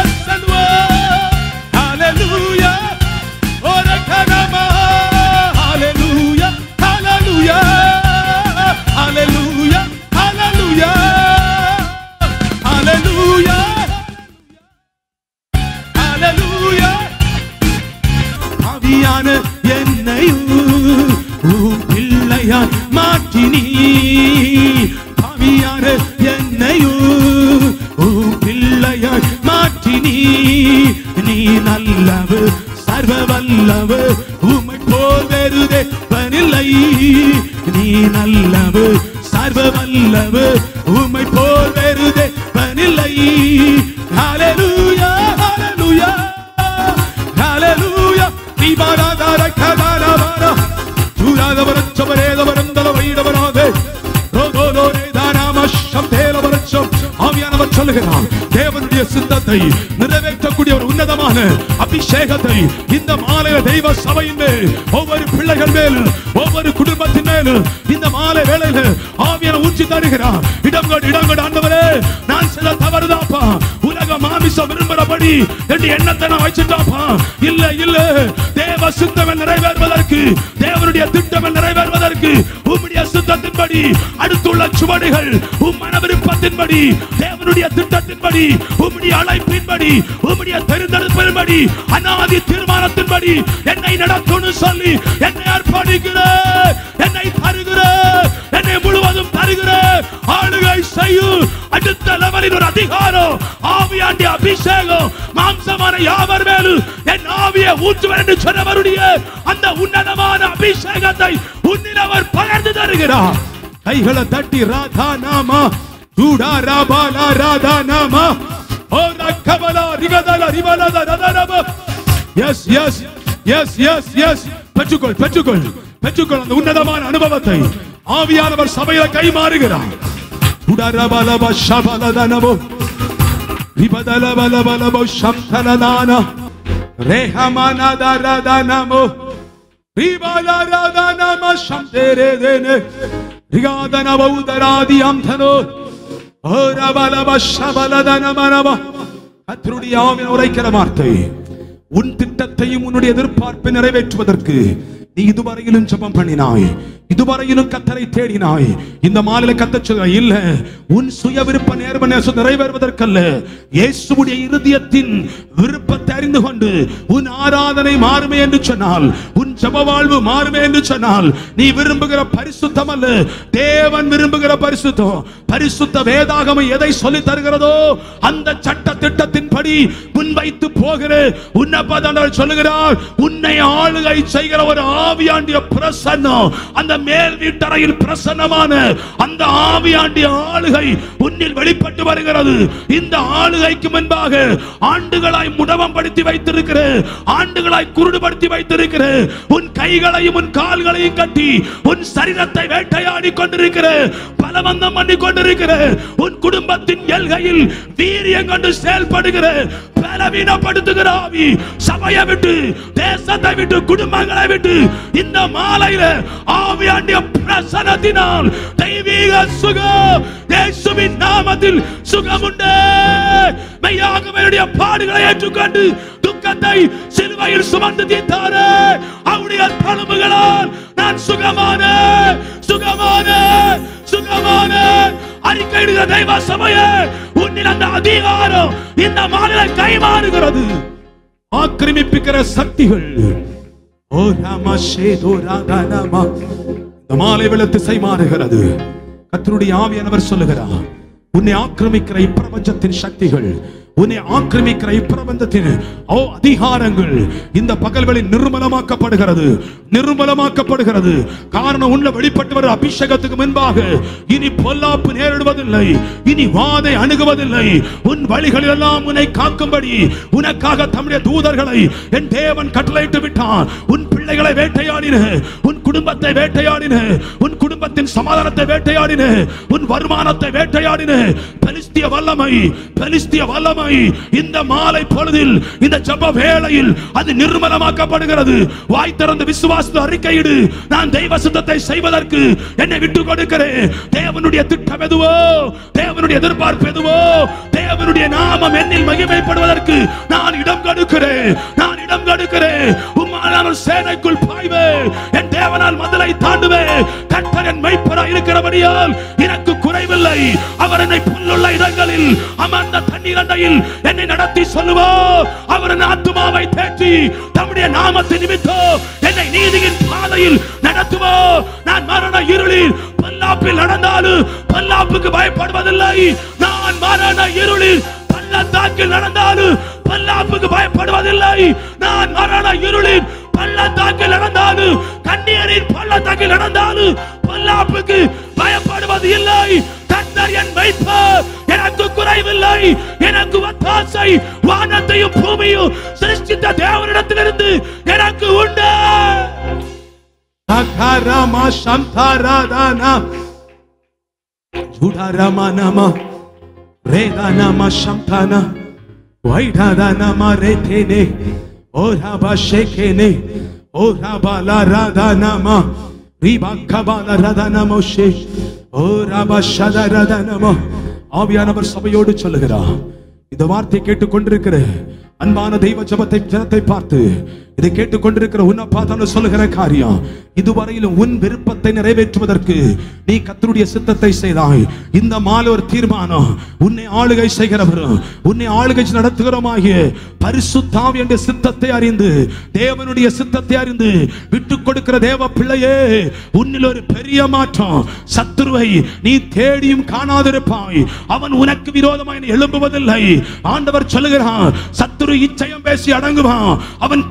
[SPEAKER 3] ஹல்லேலூயா ஓரகனமா ஹல்லேலூயா ஹல்லேலூயா ஹல்லேலூயா ஹல்லேலூயா ஹல்லேலூயா ஹல்லேலூயா. ஆவியான என்னையும் உம் பிள்ளையாய் மாற்றினீ, ஆவியான என்னையும் உம் பிள்ளையாய் மாற்றினீ, நீ நல்லவு சர்வ வல்லவு, உம்மை போல் வேறு தேவனில்லை. நீ நல்லவு சர்வ வல்லவு, உம்மை போல் வேறு தேவனில்லை. ஹல்லேலூயா ஹல்லேலூயா ஹல்லேலூயா. தீபாராதர கதாரவர துராதவர சபரேதவரந்தல வைடவராதே ரோதோரே தானாம சம்தேலவரச்சம். ஆவியானவர் சொல்லுகிறார், தேவனுடைய சித்தத்தை நிறைவேற்றக்கூடிய ஒரு உன்னதமான அபிஷேகத்தை இந்த மாலை தெய்வ சபையின் மேல், ஒவ்வொரு பிள்ளைகள் மேல், ஒவ்வொரு குடும்பத்தின் மேல் இந்த மாலை வேளையில ஆவியான ஊற்றி தருகிறார். இடங்கொடு இடங்கொடு ஆண்டவரே, நான் சில தவறுதாப்பா, உலக மாமிசம் விரும்புறபடி என் எண்ணத்தை நான் வச்சுட்டாப்பா. இல்ல இல்ல, தேவ சித்தம் நிறைவேறுவதற்கு, தேவனுடைய திட்டம் நிறைவேறுவதற்கு உம்முடைய சித்தத்தின்படி அடுத்துள்ள சுவடுகள், உம் மன விருப்பத்தின்படி, தேவனுடைய திட்டத்தின்படி, உம்முடைய அழைப்பின்படி, உம்முடைய தெரிந்தெடுப்பின்படி, அநாதி தீர்மானத்தின்படி என்னை நடத்துன்னு சொல்லி என்னை அர்ப்பணிக்கிறேன், என்னை தருகிறேன், என்னை முழுவதும் தருகிறேன். ஆளுகை செய்யும் அடுத்த லெவலில் ஒரு அதிகாரம், ஆவியாண்டிய அபிஷேகம் மாம்சமான யாவர் மேலும் என் ஆவியை ஊற்றுவேன் என்று சொன்னவருடைய அந்த உன்னதமான அபிஷேகத்தை உன்னிலவர் பகிர்ந்து தருகிறார். கைகளை தட்டி ராதா நாமா ஜூடா ராபாலா ராதா நாமா ஓ ரக்கபலா ரிகதலா ரிபலதா ரதரப. எஸ் எஸ் எஸ் எஸ் எஸ் பெற்றுக்கொள் பெற்றுக்கொள் பெற்றுக்கொள் அந்த உன்னதமான அனுபவத்தை. ஆவியானவர் சபையில கை மாறுகிறார். உடரபலப ஷபலதனபோ Ribadala bala bala bo shamtala dana rehamana dara dana mo ribala dana ma shamtere dene rigadana bo daradi amthano ora bala ba shabala dana manaba கர்த்தருடைய ஆவியானவர் உரைக்கிற வார்த்தை உன் திட்டத்தையும் உன்னுடைய எதிர்பார்ப்பை நிறைவேற்றுவதற்கு நீ இதுவரையிலும் ஜெபம் பண்ணினாய், இதுவரையிலும் கர்த்தரை தேடினாய். இந்த மாலையில கர்த்தர் சொல்றார், இல்ல உன் சுய விருப்ப நேர்ம நேசம் நிறைவேறுவதற்கல்ல, இயேசுவுடைய இருதயத்தின் விருப்பத்தை அறிந்து கொண்டு உன் ஆராதனை மாறுமே என்று சொன்னால், உன் ஜெப வாழ்வு மாறுமே என்று சொன்னால், நீ விரும்புகிற பரிசுத்தம் அல்ல, தேவன் விரும்புகிற பரிசுத்தம். பரிசுத்த வேதாகமம் எதை சொல்லி தருகிறதோ அந்த சட்ட திட்டத்தின்படி முன்வைத்து போகிற உன்னதர் சொல்லுகிறார், உன்னை ஆளுகை செய்கிற ஒரு ஆவியாண்டிய பிரசன்னம், அந்த மேல் வீட்டறையில் பிரசன்னமான அந்த ஆவியாண்டிய ஆளுகை உன்னில் வெளிப்பட்டு வருகிறது. இந்த ஆளுகைக்கு முன்பாக ஆண்டுகளாய் முடவம் படுத்தி வைத்திருக்கிற, ஆண்டுகளாய் குருடுபடுத்தி வைத்திருக்கிற உன் கைகளையும் உன் கால்களையும் கட்டி உன் சரீரத்தை வேட்டையாடி கொண்டிருக்கிற, பலவந்தம் பண்ணி கொண்டிருக்கிற, உன் குடும்பத்தின் எல்கையில் வீரியம் கொண்டு செயல்படுகிற பலவீனப்படுத்துகிற ஆவி சபையை விட்டு, தேசத்தை விட்டு, குடும்பங்களை விட்டு இந்த மாலையில ஆவியாண்டிய பிரசன்னத்தினால் தெய்வீக சுகம் இயேசுவின் நாமத்தில் சுகம் உண்டு. மெய்யாகவே அவருடைய பாடுகளை ஏற்றுக்கொண்டு துக்கத்தை சிலுவையில் சுமந்து தீர்த்தாரே, அவருடைய தழும்புகளால் நான் சுகமான சுகமான சுகமான அறிக்கையிடுகிற தெய்வ சபையே, உன்னில் அந்த அதிகாரம் இந்த மாநில கைமாறுகிறது. ஆக்கிரமிப்பிக்கிற சக்திகள் ஓ ராமா ஷேதோ ராதானாமா இந்த மாலை வெள்ளத்து செய்மாறுகிறது. கர்த்தருடைய ஆவியானவர் சொல்லுகிறார், உன்னை ஆக்கிரமிக்கிற இப்பிரபஞ்சத்தின் சக்திகள், உன்னை ஆக்கிரமிக்கிற இப்பிரபஞ்சத்தின் ஓ அதிகாரங்கள் இந்த பகல்களில் நிர்மலமாக்கப்படுகிறது, நிர்மலமாக்கப்படுகிறது. காரணம் உள்ள வெளிப்பட்டு வரும் அபிஷேகத்துக்கு முன்பாக இனி பொல்லாப்பு நேரிடுவதில்லை, இனி வாதை அணுகுவதில்லை. உன் வழிகளில் எல்லாம் உன்னை காக்கும்படி உனக்காக தம்முடைய தூதர்களை என் தேவன் கட்டளையிட்டு விட்டான். உன் பிள்ளைகளை வேட்டையாடின, உன் குடும்பத்தை வேட்டையாடின, உன் குடும்பத்தின் சமாதானத்தை வேட்டையாடின, உன் வருமானத்தை வேட்டையாடின பெலிஸ்திய வல்லமை, பெலிஸ்திய வல்லமை இந்த மாலை பொழுதில், இந்த ஜெப வேளையில் அது நிர்மலமாக்கப்படுகிறது. வாய் திறந்து விசுவாசத்தை அறிக்கையிடு, நான் தெய்வ சித்தத்தை செய்வதற்கு என்னை விட்டுக் கொடுக்கிறேன். தேவனுடைய திட்டம் எதுவோ, தேவனுடைய எதிர்பார்ப்பு எதுவோ, தேவனுடைய நாமம் என்னில் மகிமைப்படுவதற்கு நான் இடம் கொடுக்கிறேன், நான் இடம் கொடுக்கிறேன். உம்மால் சேனைக்குள் பாய்வேன், என் தேவனால் மதிலை தாண்டுவேன். கர்த்தர் என் மெய்ப்பராய் இருக்கிறபடியால் எனக்கு குறைவில்லை. அவர் என்னை புல்லுள்ள இடங்களில் அமர்ந்த தண்ணீர் அண்டையில் என்னை நடத்தி சொல்லுவார். அவர் என் ஆத்துமாவை தேற்றி தம்முடைய நாமத்தின் நிமித்தம் என்னை நீதியின் பாதையில் நடத்துவார். நான் மரண இருளில் பல்லாப்பில் நடந்தாலும் பல்லாப்புக்கு பயப்படுவதில்லை. நான் மரண இருளில் பள்ளத்தாக்கில் நடந்தாலும் பல்லாப்புக்கு பயப்படுவதில்லை. நான் மரண இருளில் பள்ளத்தாக்கில் நடந்தாலும், கண்ணீரின் பள்ளத்தாக்கில் நடந்தாலும் பல்லாப்புக்கு பயப்படுவது இல்லை. கர்த்தர் என் மெய்ப்பர், எனக்கு குறைவில்லை. எனக்கு ஒத்தாசை வானத்தையும் பூமியும் சிருஷ்டித்த தேவனிடத்திலிருந்து எனக்கு உண்டு. அகரமா சம்தாராதானா ஜுடாரமானமா ரேதானமா சம்தானா வைடாதானமா ரேதேனே ஓராபா ஷேகேனே ஓராபாலா ராதானமா ரிபாகபாலா ராதானமோ ஷே ஓராபா ஷதா ராதானமோ. ஆவியானவர் சபையோடு சொல்லுகிறார், இந்த வார்த்தையை கேட்டுக் கொண்டிருக்கிற அன்பான தெய்வ ஜபத்தை ஜனத்தை பார்த்து இதை கேட்டுக் கொண்டிருக்கிற உன்னை பார்த்தாலும் சொல்லுகிற காரியம், இதுவரையிலும் உன் விருப்பத்தை நிறைவேற்றுவதற்கு நீ கர்த்தருடைய சித்தத்தை செய்தாய். இந்த மாலை ஒரு தீர்மானம், உன்னை ஆளுகை செய்கிறவரும் உன்னை ஆளுகை நடத்துகிறோமாகிய பரிசுத்த ஆவியுடைய சித்தத்தை அறிந்து, தேவனுடைய சித்தத்தை அறிந்து விட்டுக் கொடுக்கிற தேவ பிள்ளையே, உன்னில் ஒரு பெரிய மாற்றம். சத்துருவை நீ தேடியும் காணாதிருப்பாய். அவன் உனக்கு விரோதமாய் எழும்புவதில்லை. ஆண்டவர் சொல்லுகிறான், சத்துரு இச்சையம் பேசி அடங்குவான், அவன் கீழ்ப்படு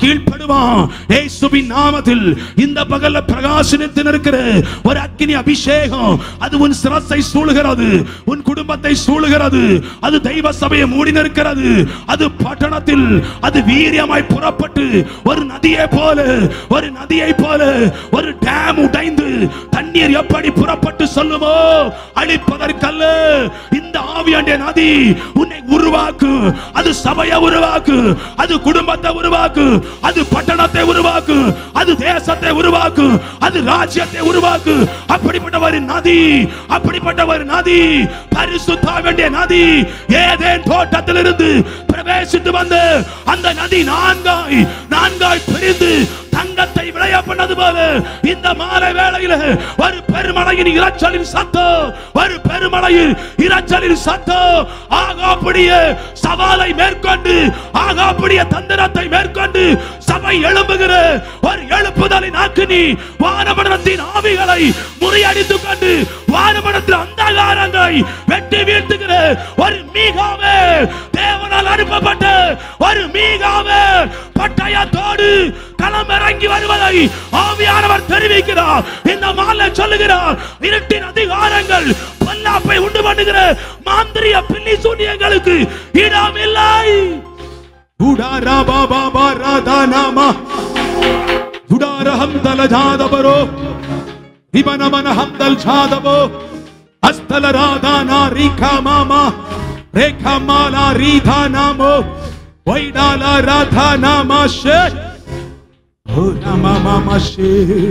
[SPEAKER 3] வெளிப்படுவான் இயேசுவின் நாமத்தில். இந்த பகல்ல பிரகாசனித்து நிற்கிற ஒரு அக்கினி அபிஷேகம் அது உன் சிரசை சூழுகிறது, உன் குடும்பத்தை சூழுகிறது, அது தெய்வ சபையை மூடி நிற்கிறது. அது பட்டணத்தில் அது வீரியமாய் புறப்பட்டு ஒரு நதியை போல ஒரு நதியை போல ஒரு டேம் உடைந்து தண்ணீர் எப்படி புறப்பட்டு சொல்லுமோ அழிப்பதற்கல்ல இந்த ஆவியாண்டிய நதி உன்னை உருவாக்கு. அது சபையை உருவாக்கு, அது குடும்பத்தை உருவாக்கு, அது பட்டணத்தை உருவாக்கு, அது தேசத்தை உருவாக்கு, அது ராஜ்யத்தை உருவாக்கு. அப்படிப்பட்ட ஒரு நதி, அப்படிப்பட்ட ஒரு நதி, பரிசுத்த ஆவியாண்டிய நதி ஏதேன் தோட்டத்திலிருந்து பிரவேசித்து வந்து அந்த நதி நான்காய் நான்காய் பிரிந்து தங்கத்தை விளைய பண்ணது போல இந்த மாலை வேளையில் ஒரு பெருமழையின் இரைச்சலின் சத்தம், ஒரு பெருமழையின் இரைச்சலின் சத்தம் ஆகாப்புடைய சவாலை மேற்கொண்டு, ஆகாப்புடைய தந்திரத்தை மேற்கொண்டு சபை எழும்புகிற ஒரு எழுப்புதலின் அக்கினி வானமண்டலத்தின் ஆவிகளை முறியடித்துக் கொண்டு வானமண்டலத்தில் அந்தகாரங்களை வெட்டி வீழ்த்துகிற ஒரு மீகாவே, தேவனால் அனுப்பப்பட்ட ஒரு மீகாவே பட்டயத்தோடு களமிறங்கி வருவதை ஆவியானவர் தெரிவிக்கிறார். இந்த மாலை சொல்லுகிறார், இருட்டின் அதிகாரங்கள் பொல்லாப்பை உண்டு பண்ணுகிற மாந்திரிய பில்லி சூனியங்களுக்கு இடமில்லை. உடாரா பாபா பாராதா நாமா உடார ஹம்தல ஜாதபரோ இபனமன ஹம்தல் ஜாதபோ அஸ்தல ராதா நாரிகா மாமா ரேகா மாலா ரீதா நாமோ வைடாலா ராதா நாமாஷே ஓ நாமா மாமாஷே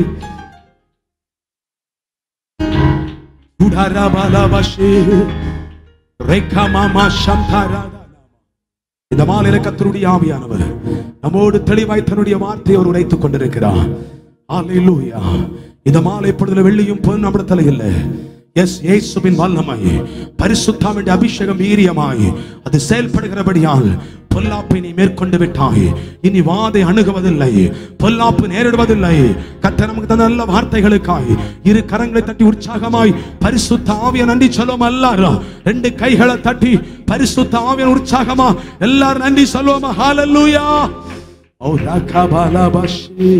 [SPEAKER 3] உடாரா பாலா வஷே ரேகா மாமா சம்தாரா. இந்த மாலையில கர்த்தருடைய ஆவியானவர் நம்மோடு தெளிவாய் தன்னுடைய வார்த்தையை அவர் உரைத்துக் கொண்டிருக்கிறார். அல்லேலூயா. இந்த மாலை பொழுதுல வெள்ளியும் பொன் நம்முடைய தலையில் எஸ் இயேசுவின் வல்லமை பரிசுத்த ஆவியின் அபிஷேகம் வீரியமாய் அது செயல்படுகிறபடியால் பொல்லாப்பை நீ மேற்கொண்டு விட்டாய். இனி வாதை அணுகுவதில்லை, பொல்லாப்பு நேரிடுவதில்லை. கர்த்தர் நமக்கு தந்த நல்ல வார்த்தைகளுக்காய் இரு கரங்களை தட்டி உற்சாகமாய் பரிசுத்த ஆவியை நன்றி சொல்லுவோம். எல்லாரும் ரெண்டு கைகளை தட்டி பரிசுத்த ஆவியை உற்சாகமா எல்லாரும் நன்றி சொல்லுவோம். ஹல்லேலூயா. ஓ ரகபாலபஷி.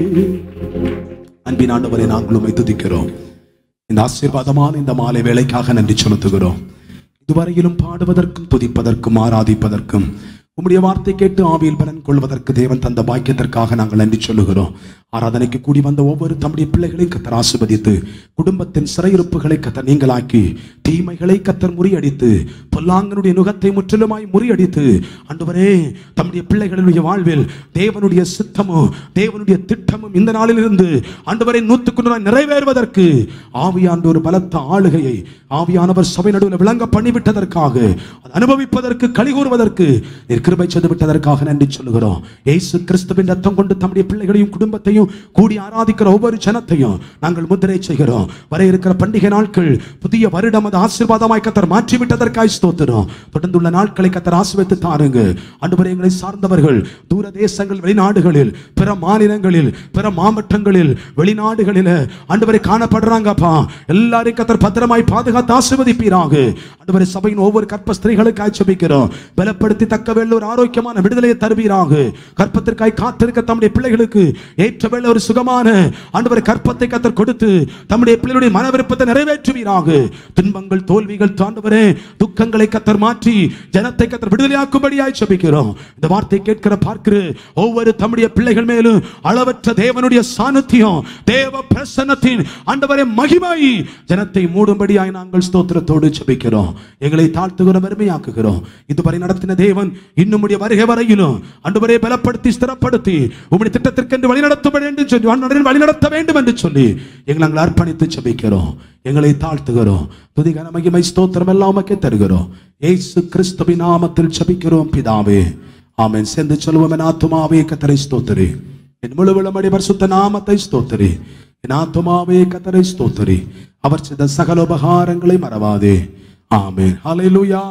[SPEAKER 3] அன்பின் ஆண்டவரே, நாங்கள் உம்மை துதிக்கிறோம். இந்த ஆசீர்வாதமான இந்த மாலை வேளைக்காக நன்றி செலுத்துகிறோம். இதுவரையிலும் பாடுவதற்கும் துதிப்பதற்கும் ஆராதிப்பதற்கும் உம்முடைய வார்த்தை கேட்டு ஆவியில் பலன் கொள்வதற்கு தேவன் தந்த பாக்கியத்திற்காக நாங்கள் நன்றி சொல்லுகிறோம். ஆராதனைக்கு கூடி வந்த ஒவ்வொரு தம்முடைய பிள்ளைகளையும் கத்தர் ஆசீர்வதித்து குடும்பத்தின் சிறையிருப்புகளை கத்தர் நீங்களாக்கி தீமைகளை கத்தர் முறியடித்து பொல்லாங்கனுடைய நுகத்தை முற்றிலுமாய் முறியடித்து ஆண்டவரே தம்முடைய பிள்ளைகளுடைய வாழ்வில் தேவனுடைய சித்தமும் தேவனுடைய திட்டமும் இந்த நாளிலிருந்து ஆண்டவரை நூற்றுக்கு நூறாய் நிறைவேறுவதற்கு ஆவியாண்ட ஒரு பலத்த ஆளுகையை ஆவியானவர் சபை நடுவில் விளங்க பண்ணிவிட்டதற்காக அனுபவிப்பதற்கு களி கூறுவதற்கு கிருபை செய்து விட்டதற்காக நன்றி சொல்லுகிறோம். இயேசு கிறிஸ்துவின் ரத்தம் கொண்டு தம்முடைய பிள்ளைகளையும் குடும்பத்தையும் கூடி ஆராதிக்கிற ஒவ்வொரு ஜனத்தையும் நாங்கள் முத்திரை செய்கிறோம். வர இருக்கிற பண்டிகை நாட்கள் புதிய வருடம் அது ஆசீர்வாதமாய் கத்தர் மாற்றி விட்டதற்காய் ஸ்தோத்திரம். தொடர்ந்துள்ள நாட்களை கத்தர் ஆசீர்வதித்து தாருங்க. ஆண்டவரே, எங்களை சார்ந்தவர்கள் தூர தேசங்கள் வெளிநாடுகளில் பிற மாநிலங்களில் பிற மாவட்டங்களில் வெளிநாடுகளில் ஆண்டவரை காணப்படுறாங்கப்பா. எல்லாரையும் கத்தர் பத்திரமாய் பாதுகாத்து ஆசீர்வதிப்பீராக. ஆண்டவரே, சபையின் ஒவ்வொரு கற்ப ஸ்திரீகளுக்காய் ஜெபிக்கிறோம். பலப்படுத்தி தக்க வேளை ஒரு ஆரோக்கியமான விடுதலையை தருவீராக. கற்பத்திற்காய் காத்திருக்க தம்முடைய பிள்ளைகளுக்கு ஏற்ற வேளை ஒரு சுகமான ஆண்டவரே கற்பத்தை கத்தர் கொடுத்து தம்முடைய பிள்ளைகளுடைய மன விருப்பத்தை நிறைவேற்றுவீராக. துன்பங்கள் தோல்விகள் ஆண்டவரே துக்கங்களை கத்தர் மாற்றி ஜனத்தை கத்தர் விடுதலையாக்கும்படியாய் ஜெபிக்கிறோம். இந்த வார்த்தை கேட்கிற பார்க்கிற ஒவ்வொரு தம்முடைய பிள்ளைகள் மேலும் அளவற்ற தேவனுடைய சாநித்தியம் தேவ பிரசன்னத்தின் ஆண்டவரே மகிமை ஜனத்தை மூடும்படியாய் நாங்கள் ஸ்தோத்திரத்தோடு ஜெபிக்கிறோம். எங்களை தாழ்த்துகிறோம், பெருமையாக்குகிறோம். இதுவரை நடத்தின தேவன் இன்னும் வருகை வரையிலும் ஆண்டவரே பலப்படுத்தி ஸ்திரப்படுத்தி உம்முடைய திட்டத்திற்கு வழிநடத்த வேண்டும் சொல்லி வழிநடத்த வேண்டும் என்று சொல்லி எங்களை நாங்கள் அர்ப்பணித்து ஜெபிக்கிறோம். எங்களை தாழ்த்துகிறோம். துதிகன மகிமை ஸ்தோத்திரம் எல்லாம் உமக்கே தருகிறோம். இயேசு கிறிஸ்துவின் நாமத்தில் ஜெபிக்கிறோம் பிதாவே, ஆமென். சேர்ந்து சொல்லுவோம். என் ஆத்துமாவே கர்த்தரை ஸ்தோத்திரி, என் முழுவதும் பரிசுத்த நாமத்தை ஸ்தோத்திரி. என் ஆத்துமாவே கர்த்தரை ஸ்தோத்திரி, அவர் செய்த சகல உபகாரங்களை மறவாதே. ஆமென். ஹல்லேலூயா,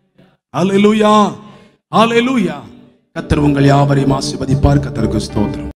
[SPEAKER 3] ஹல்லேலூயா, ஹல்லேலூயா. கர்த்தர் உங்கள் யாவரையும் ஆசீர்வதிப்பார். கர்த்தருக்கு ஸ்தோத்திரம்.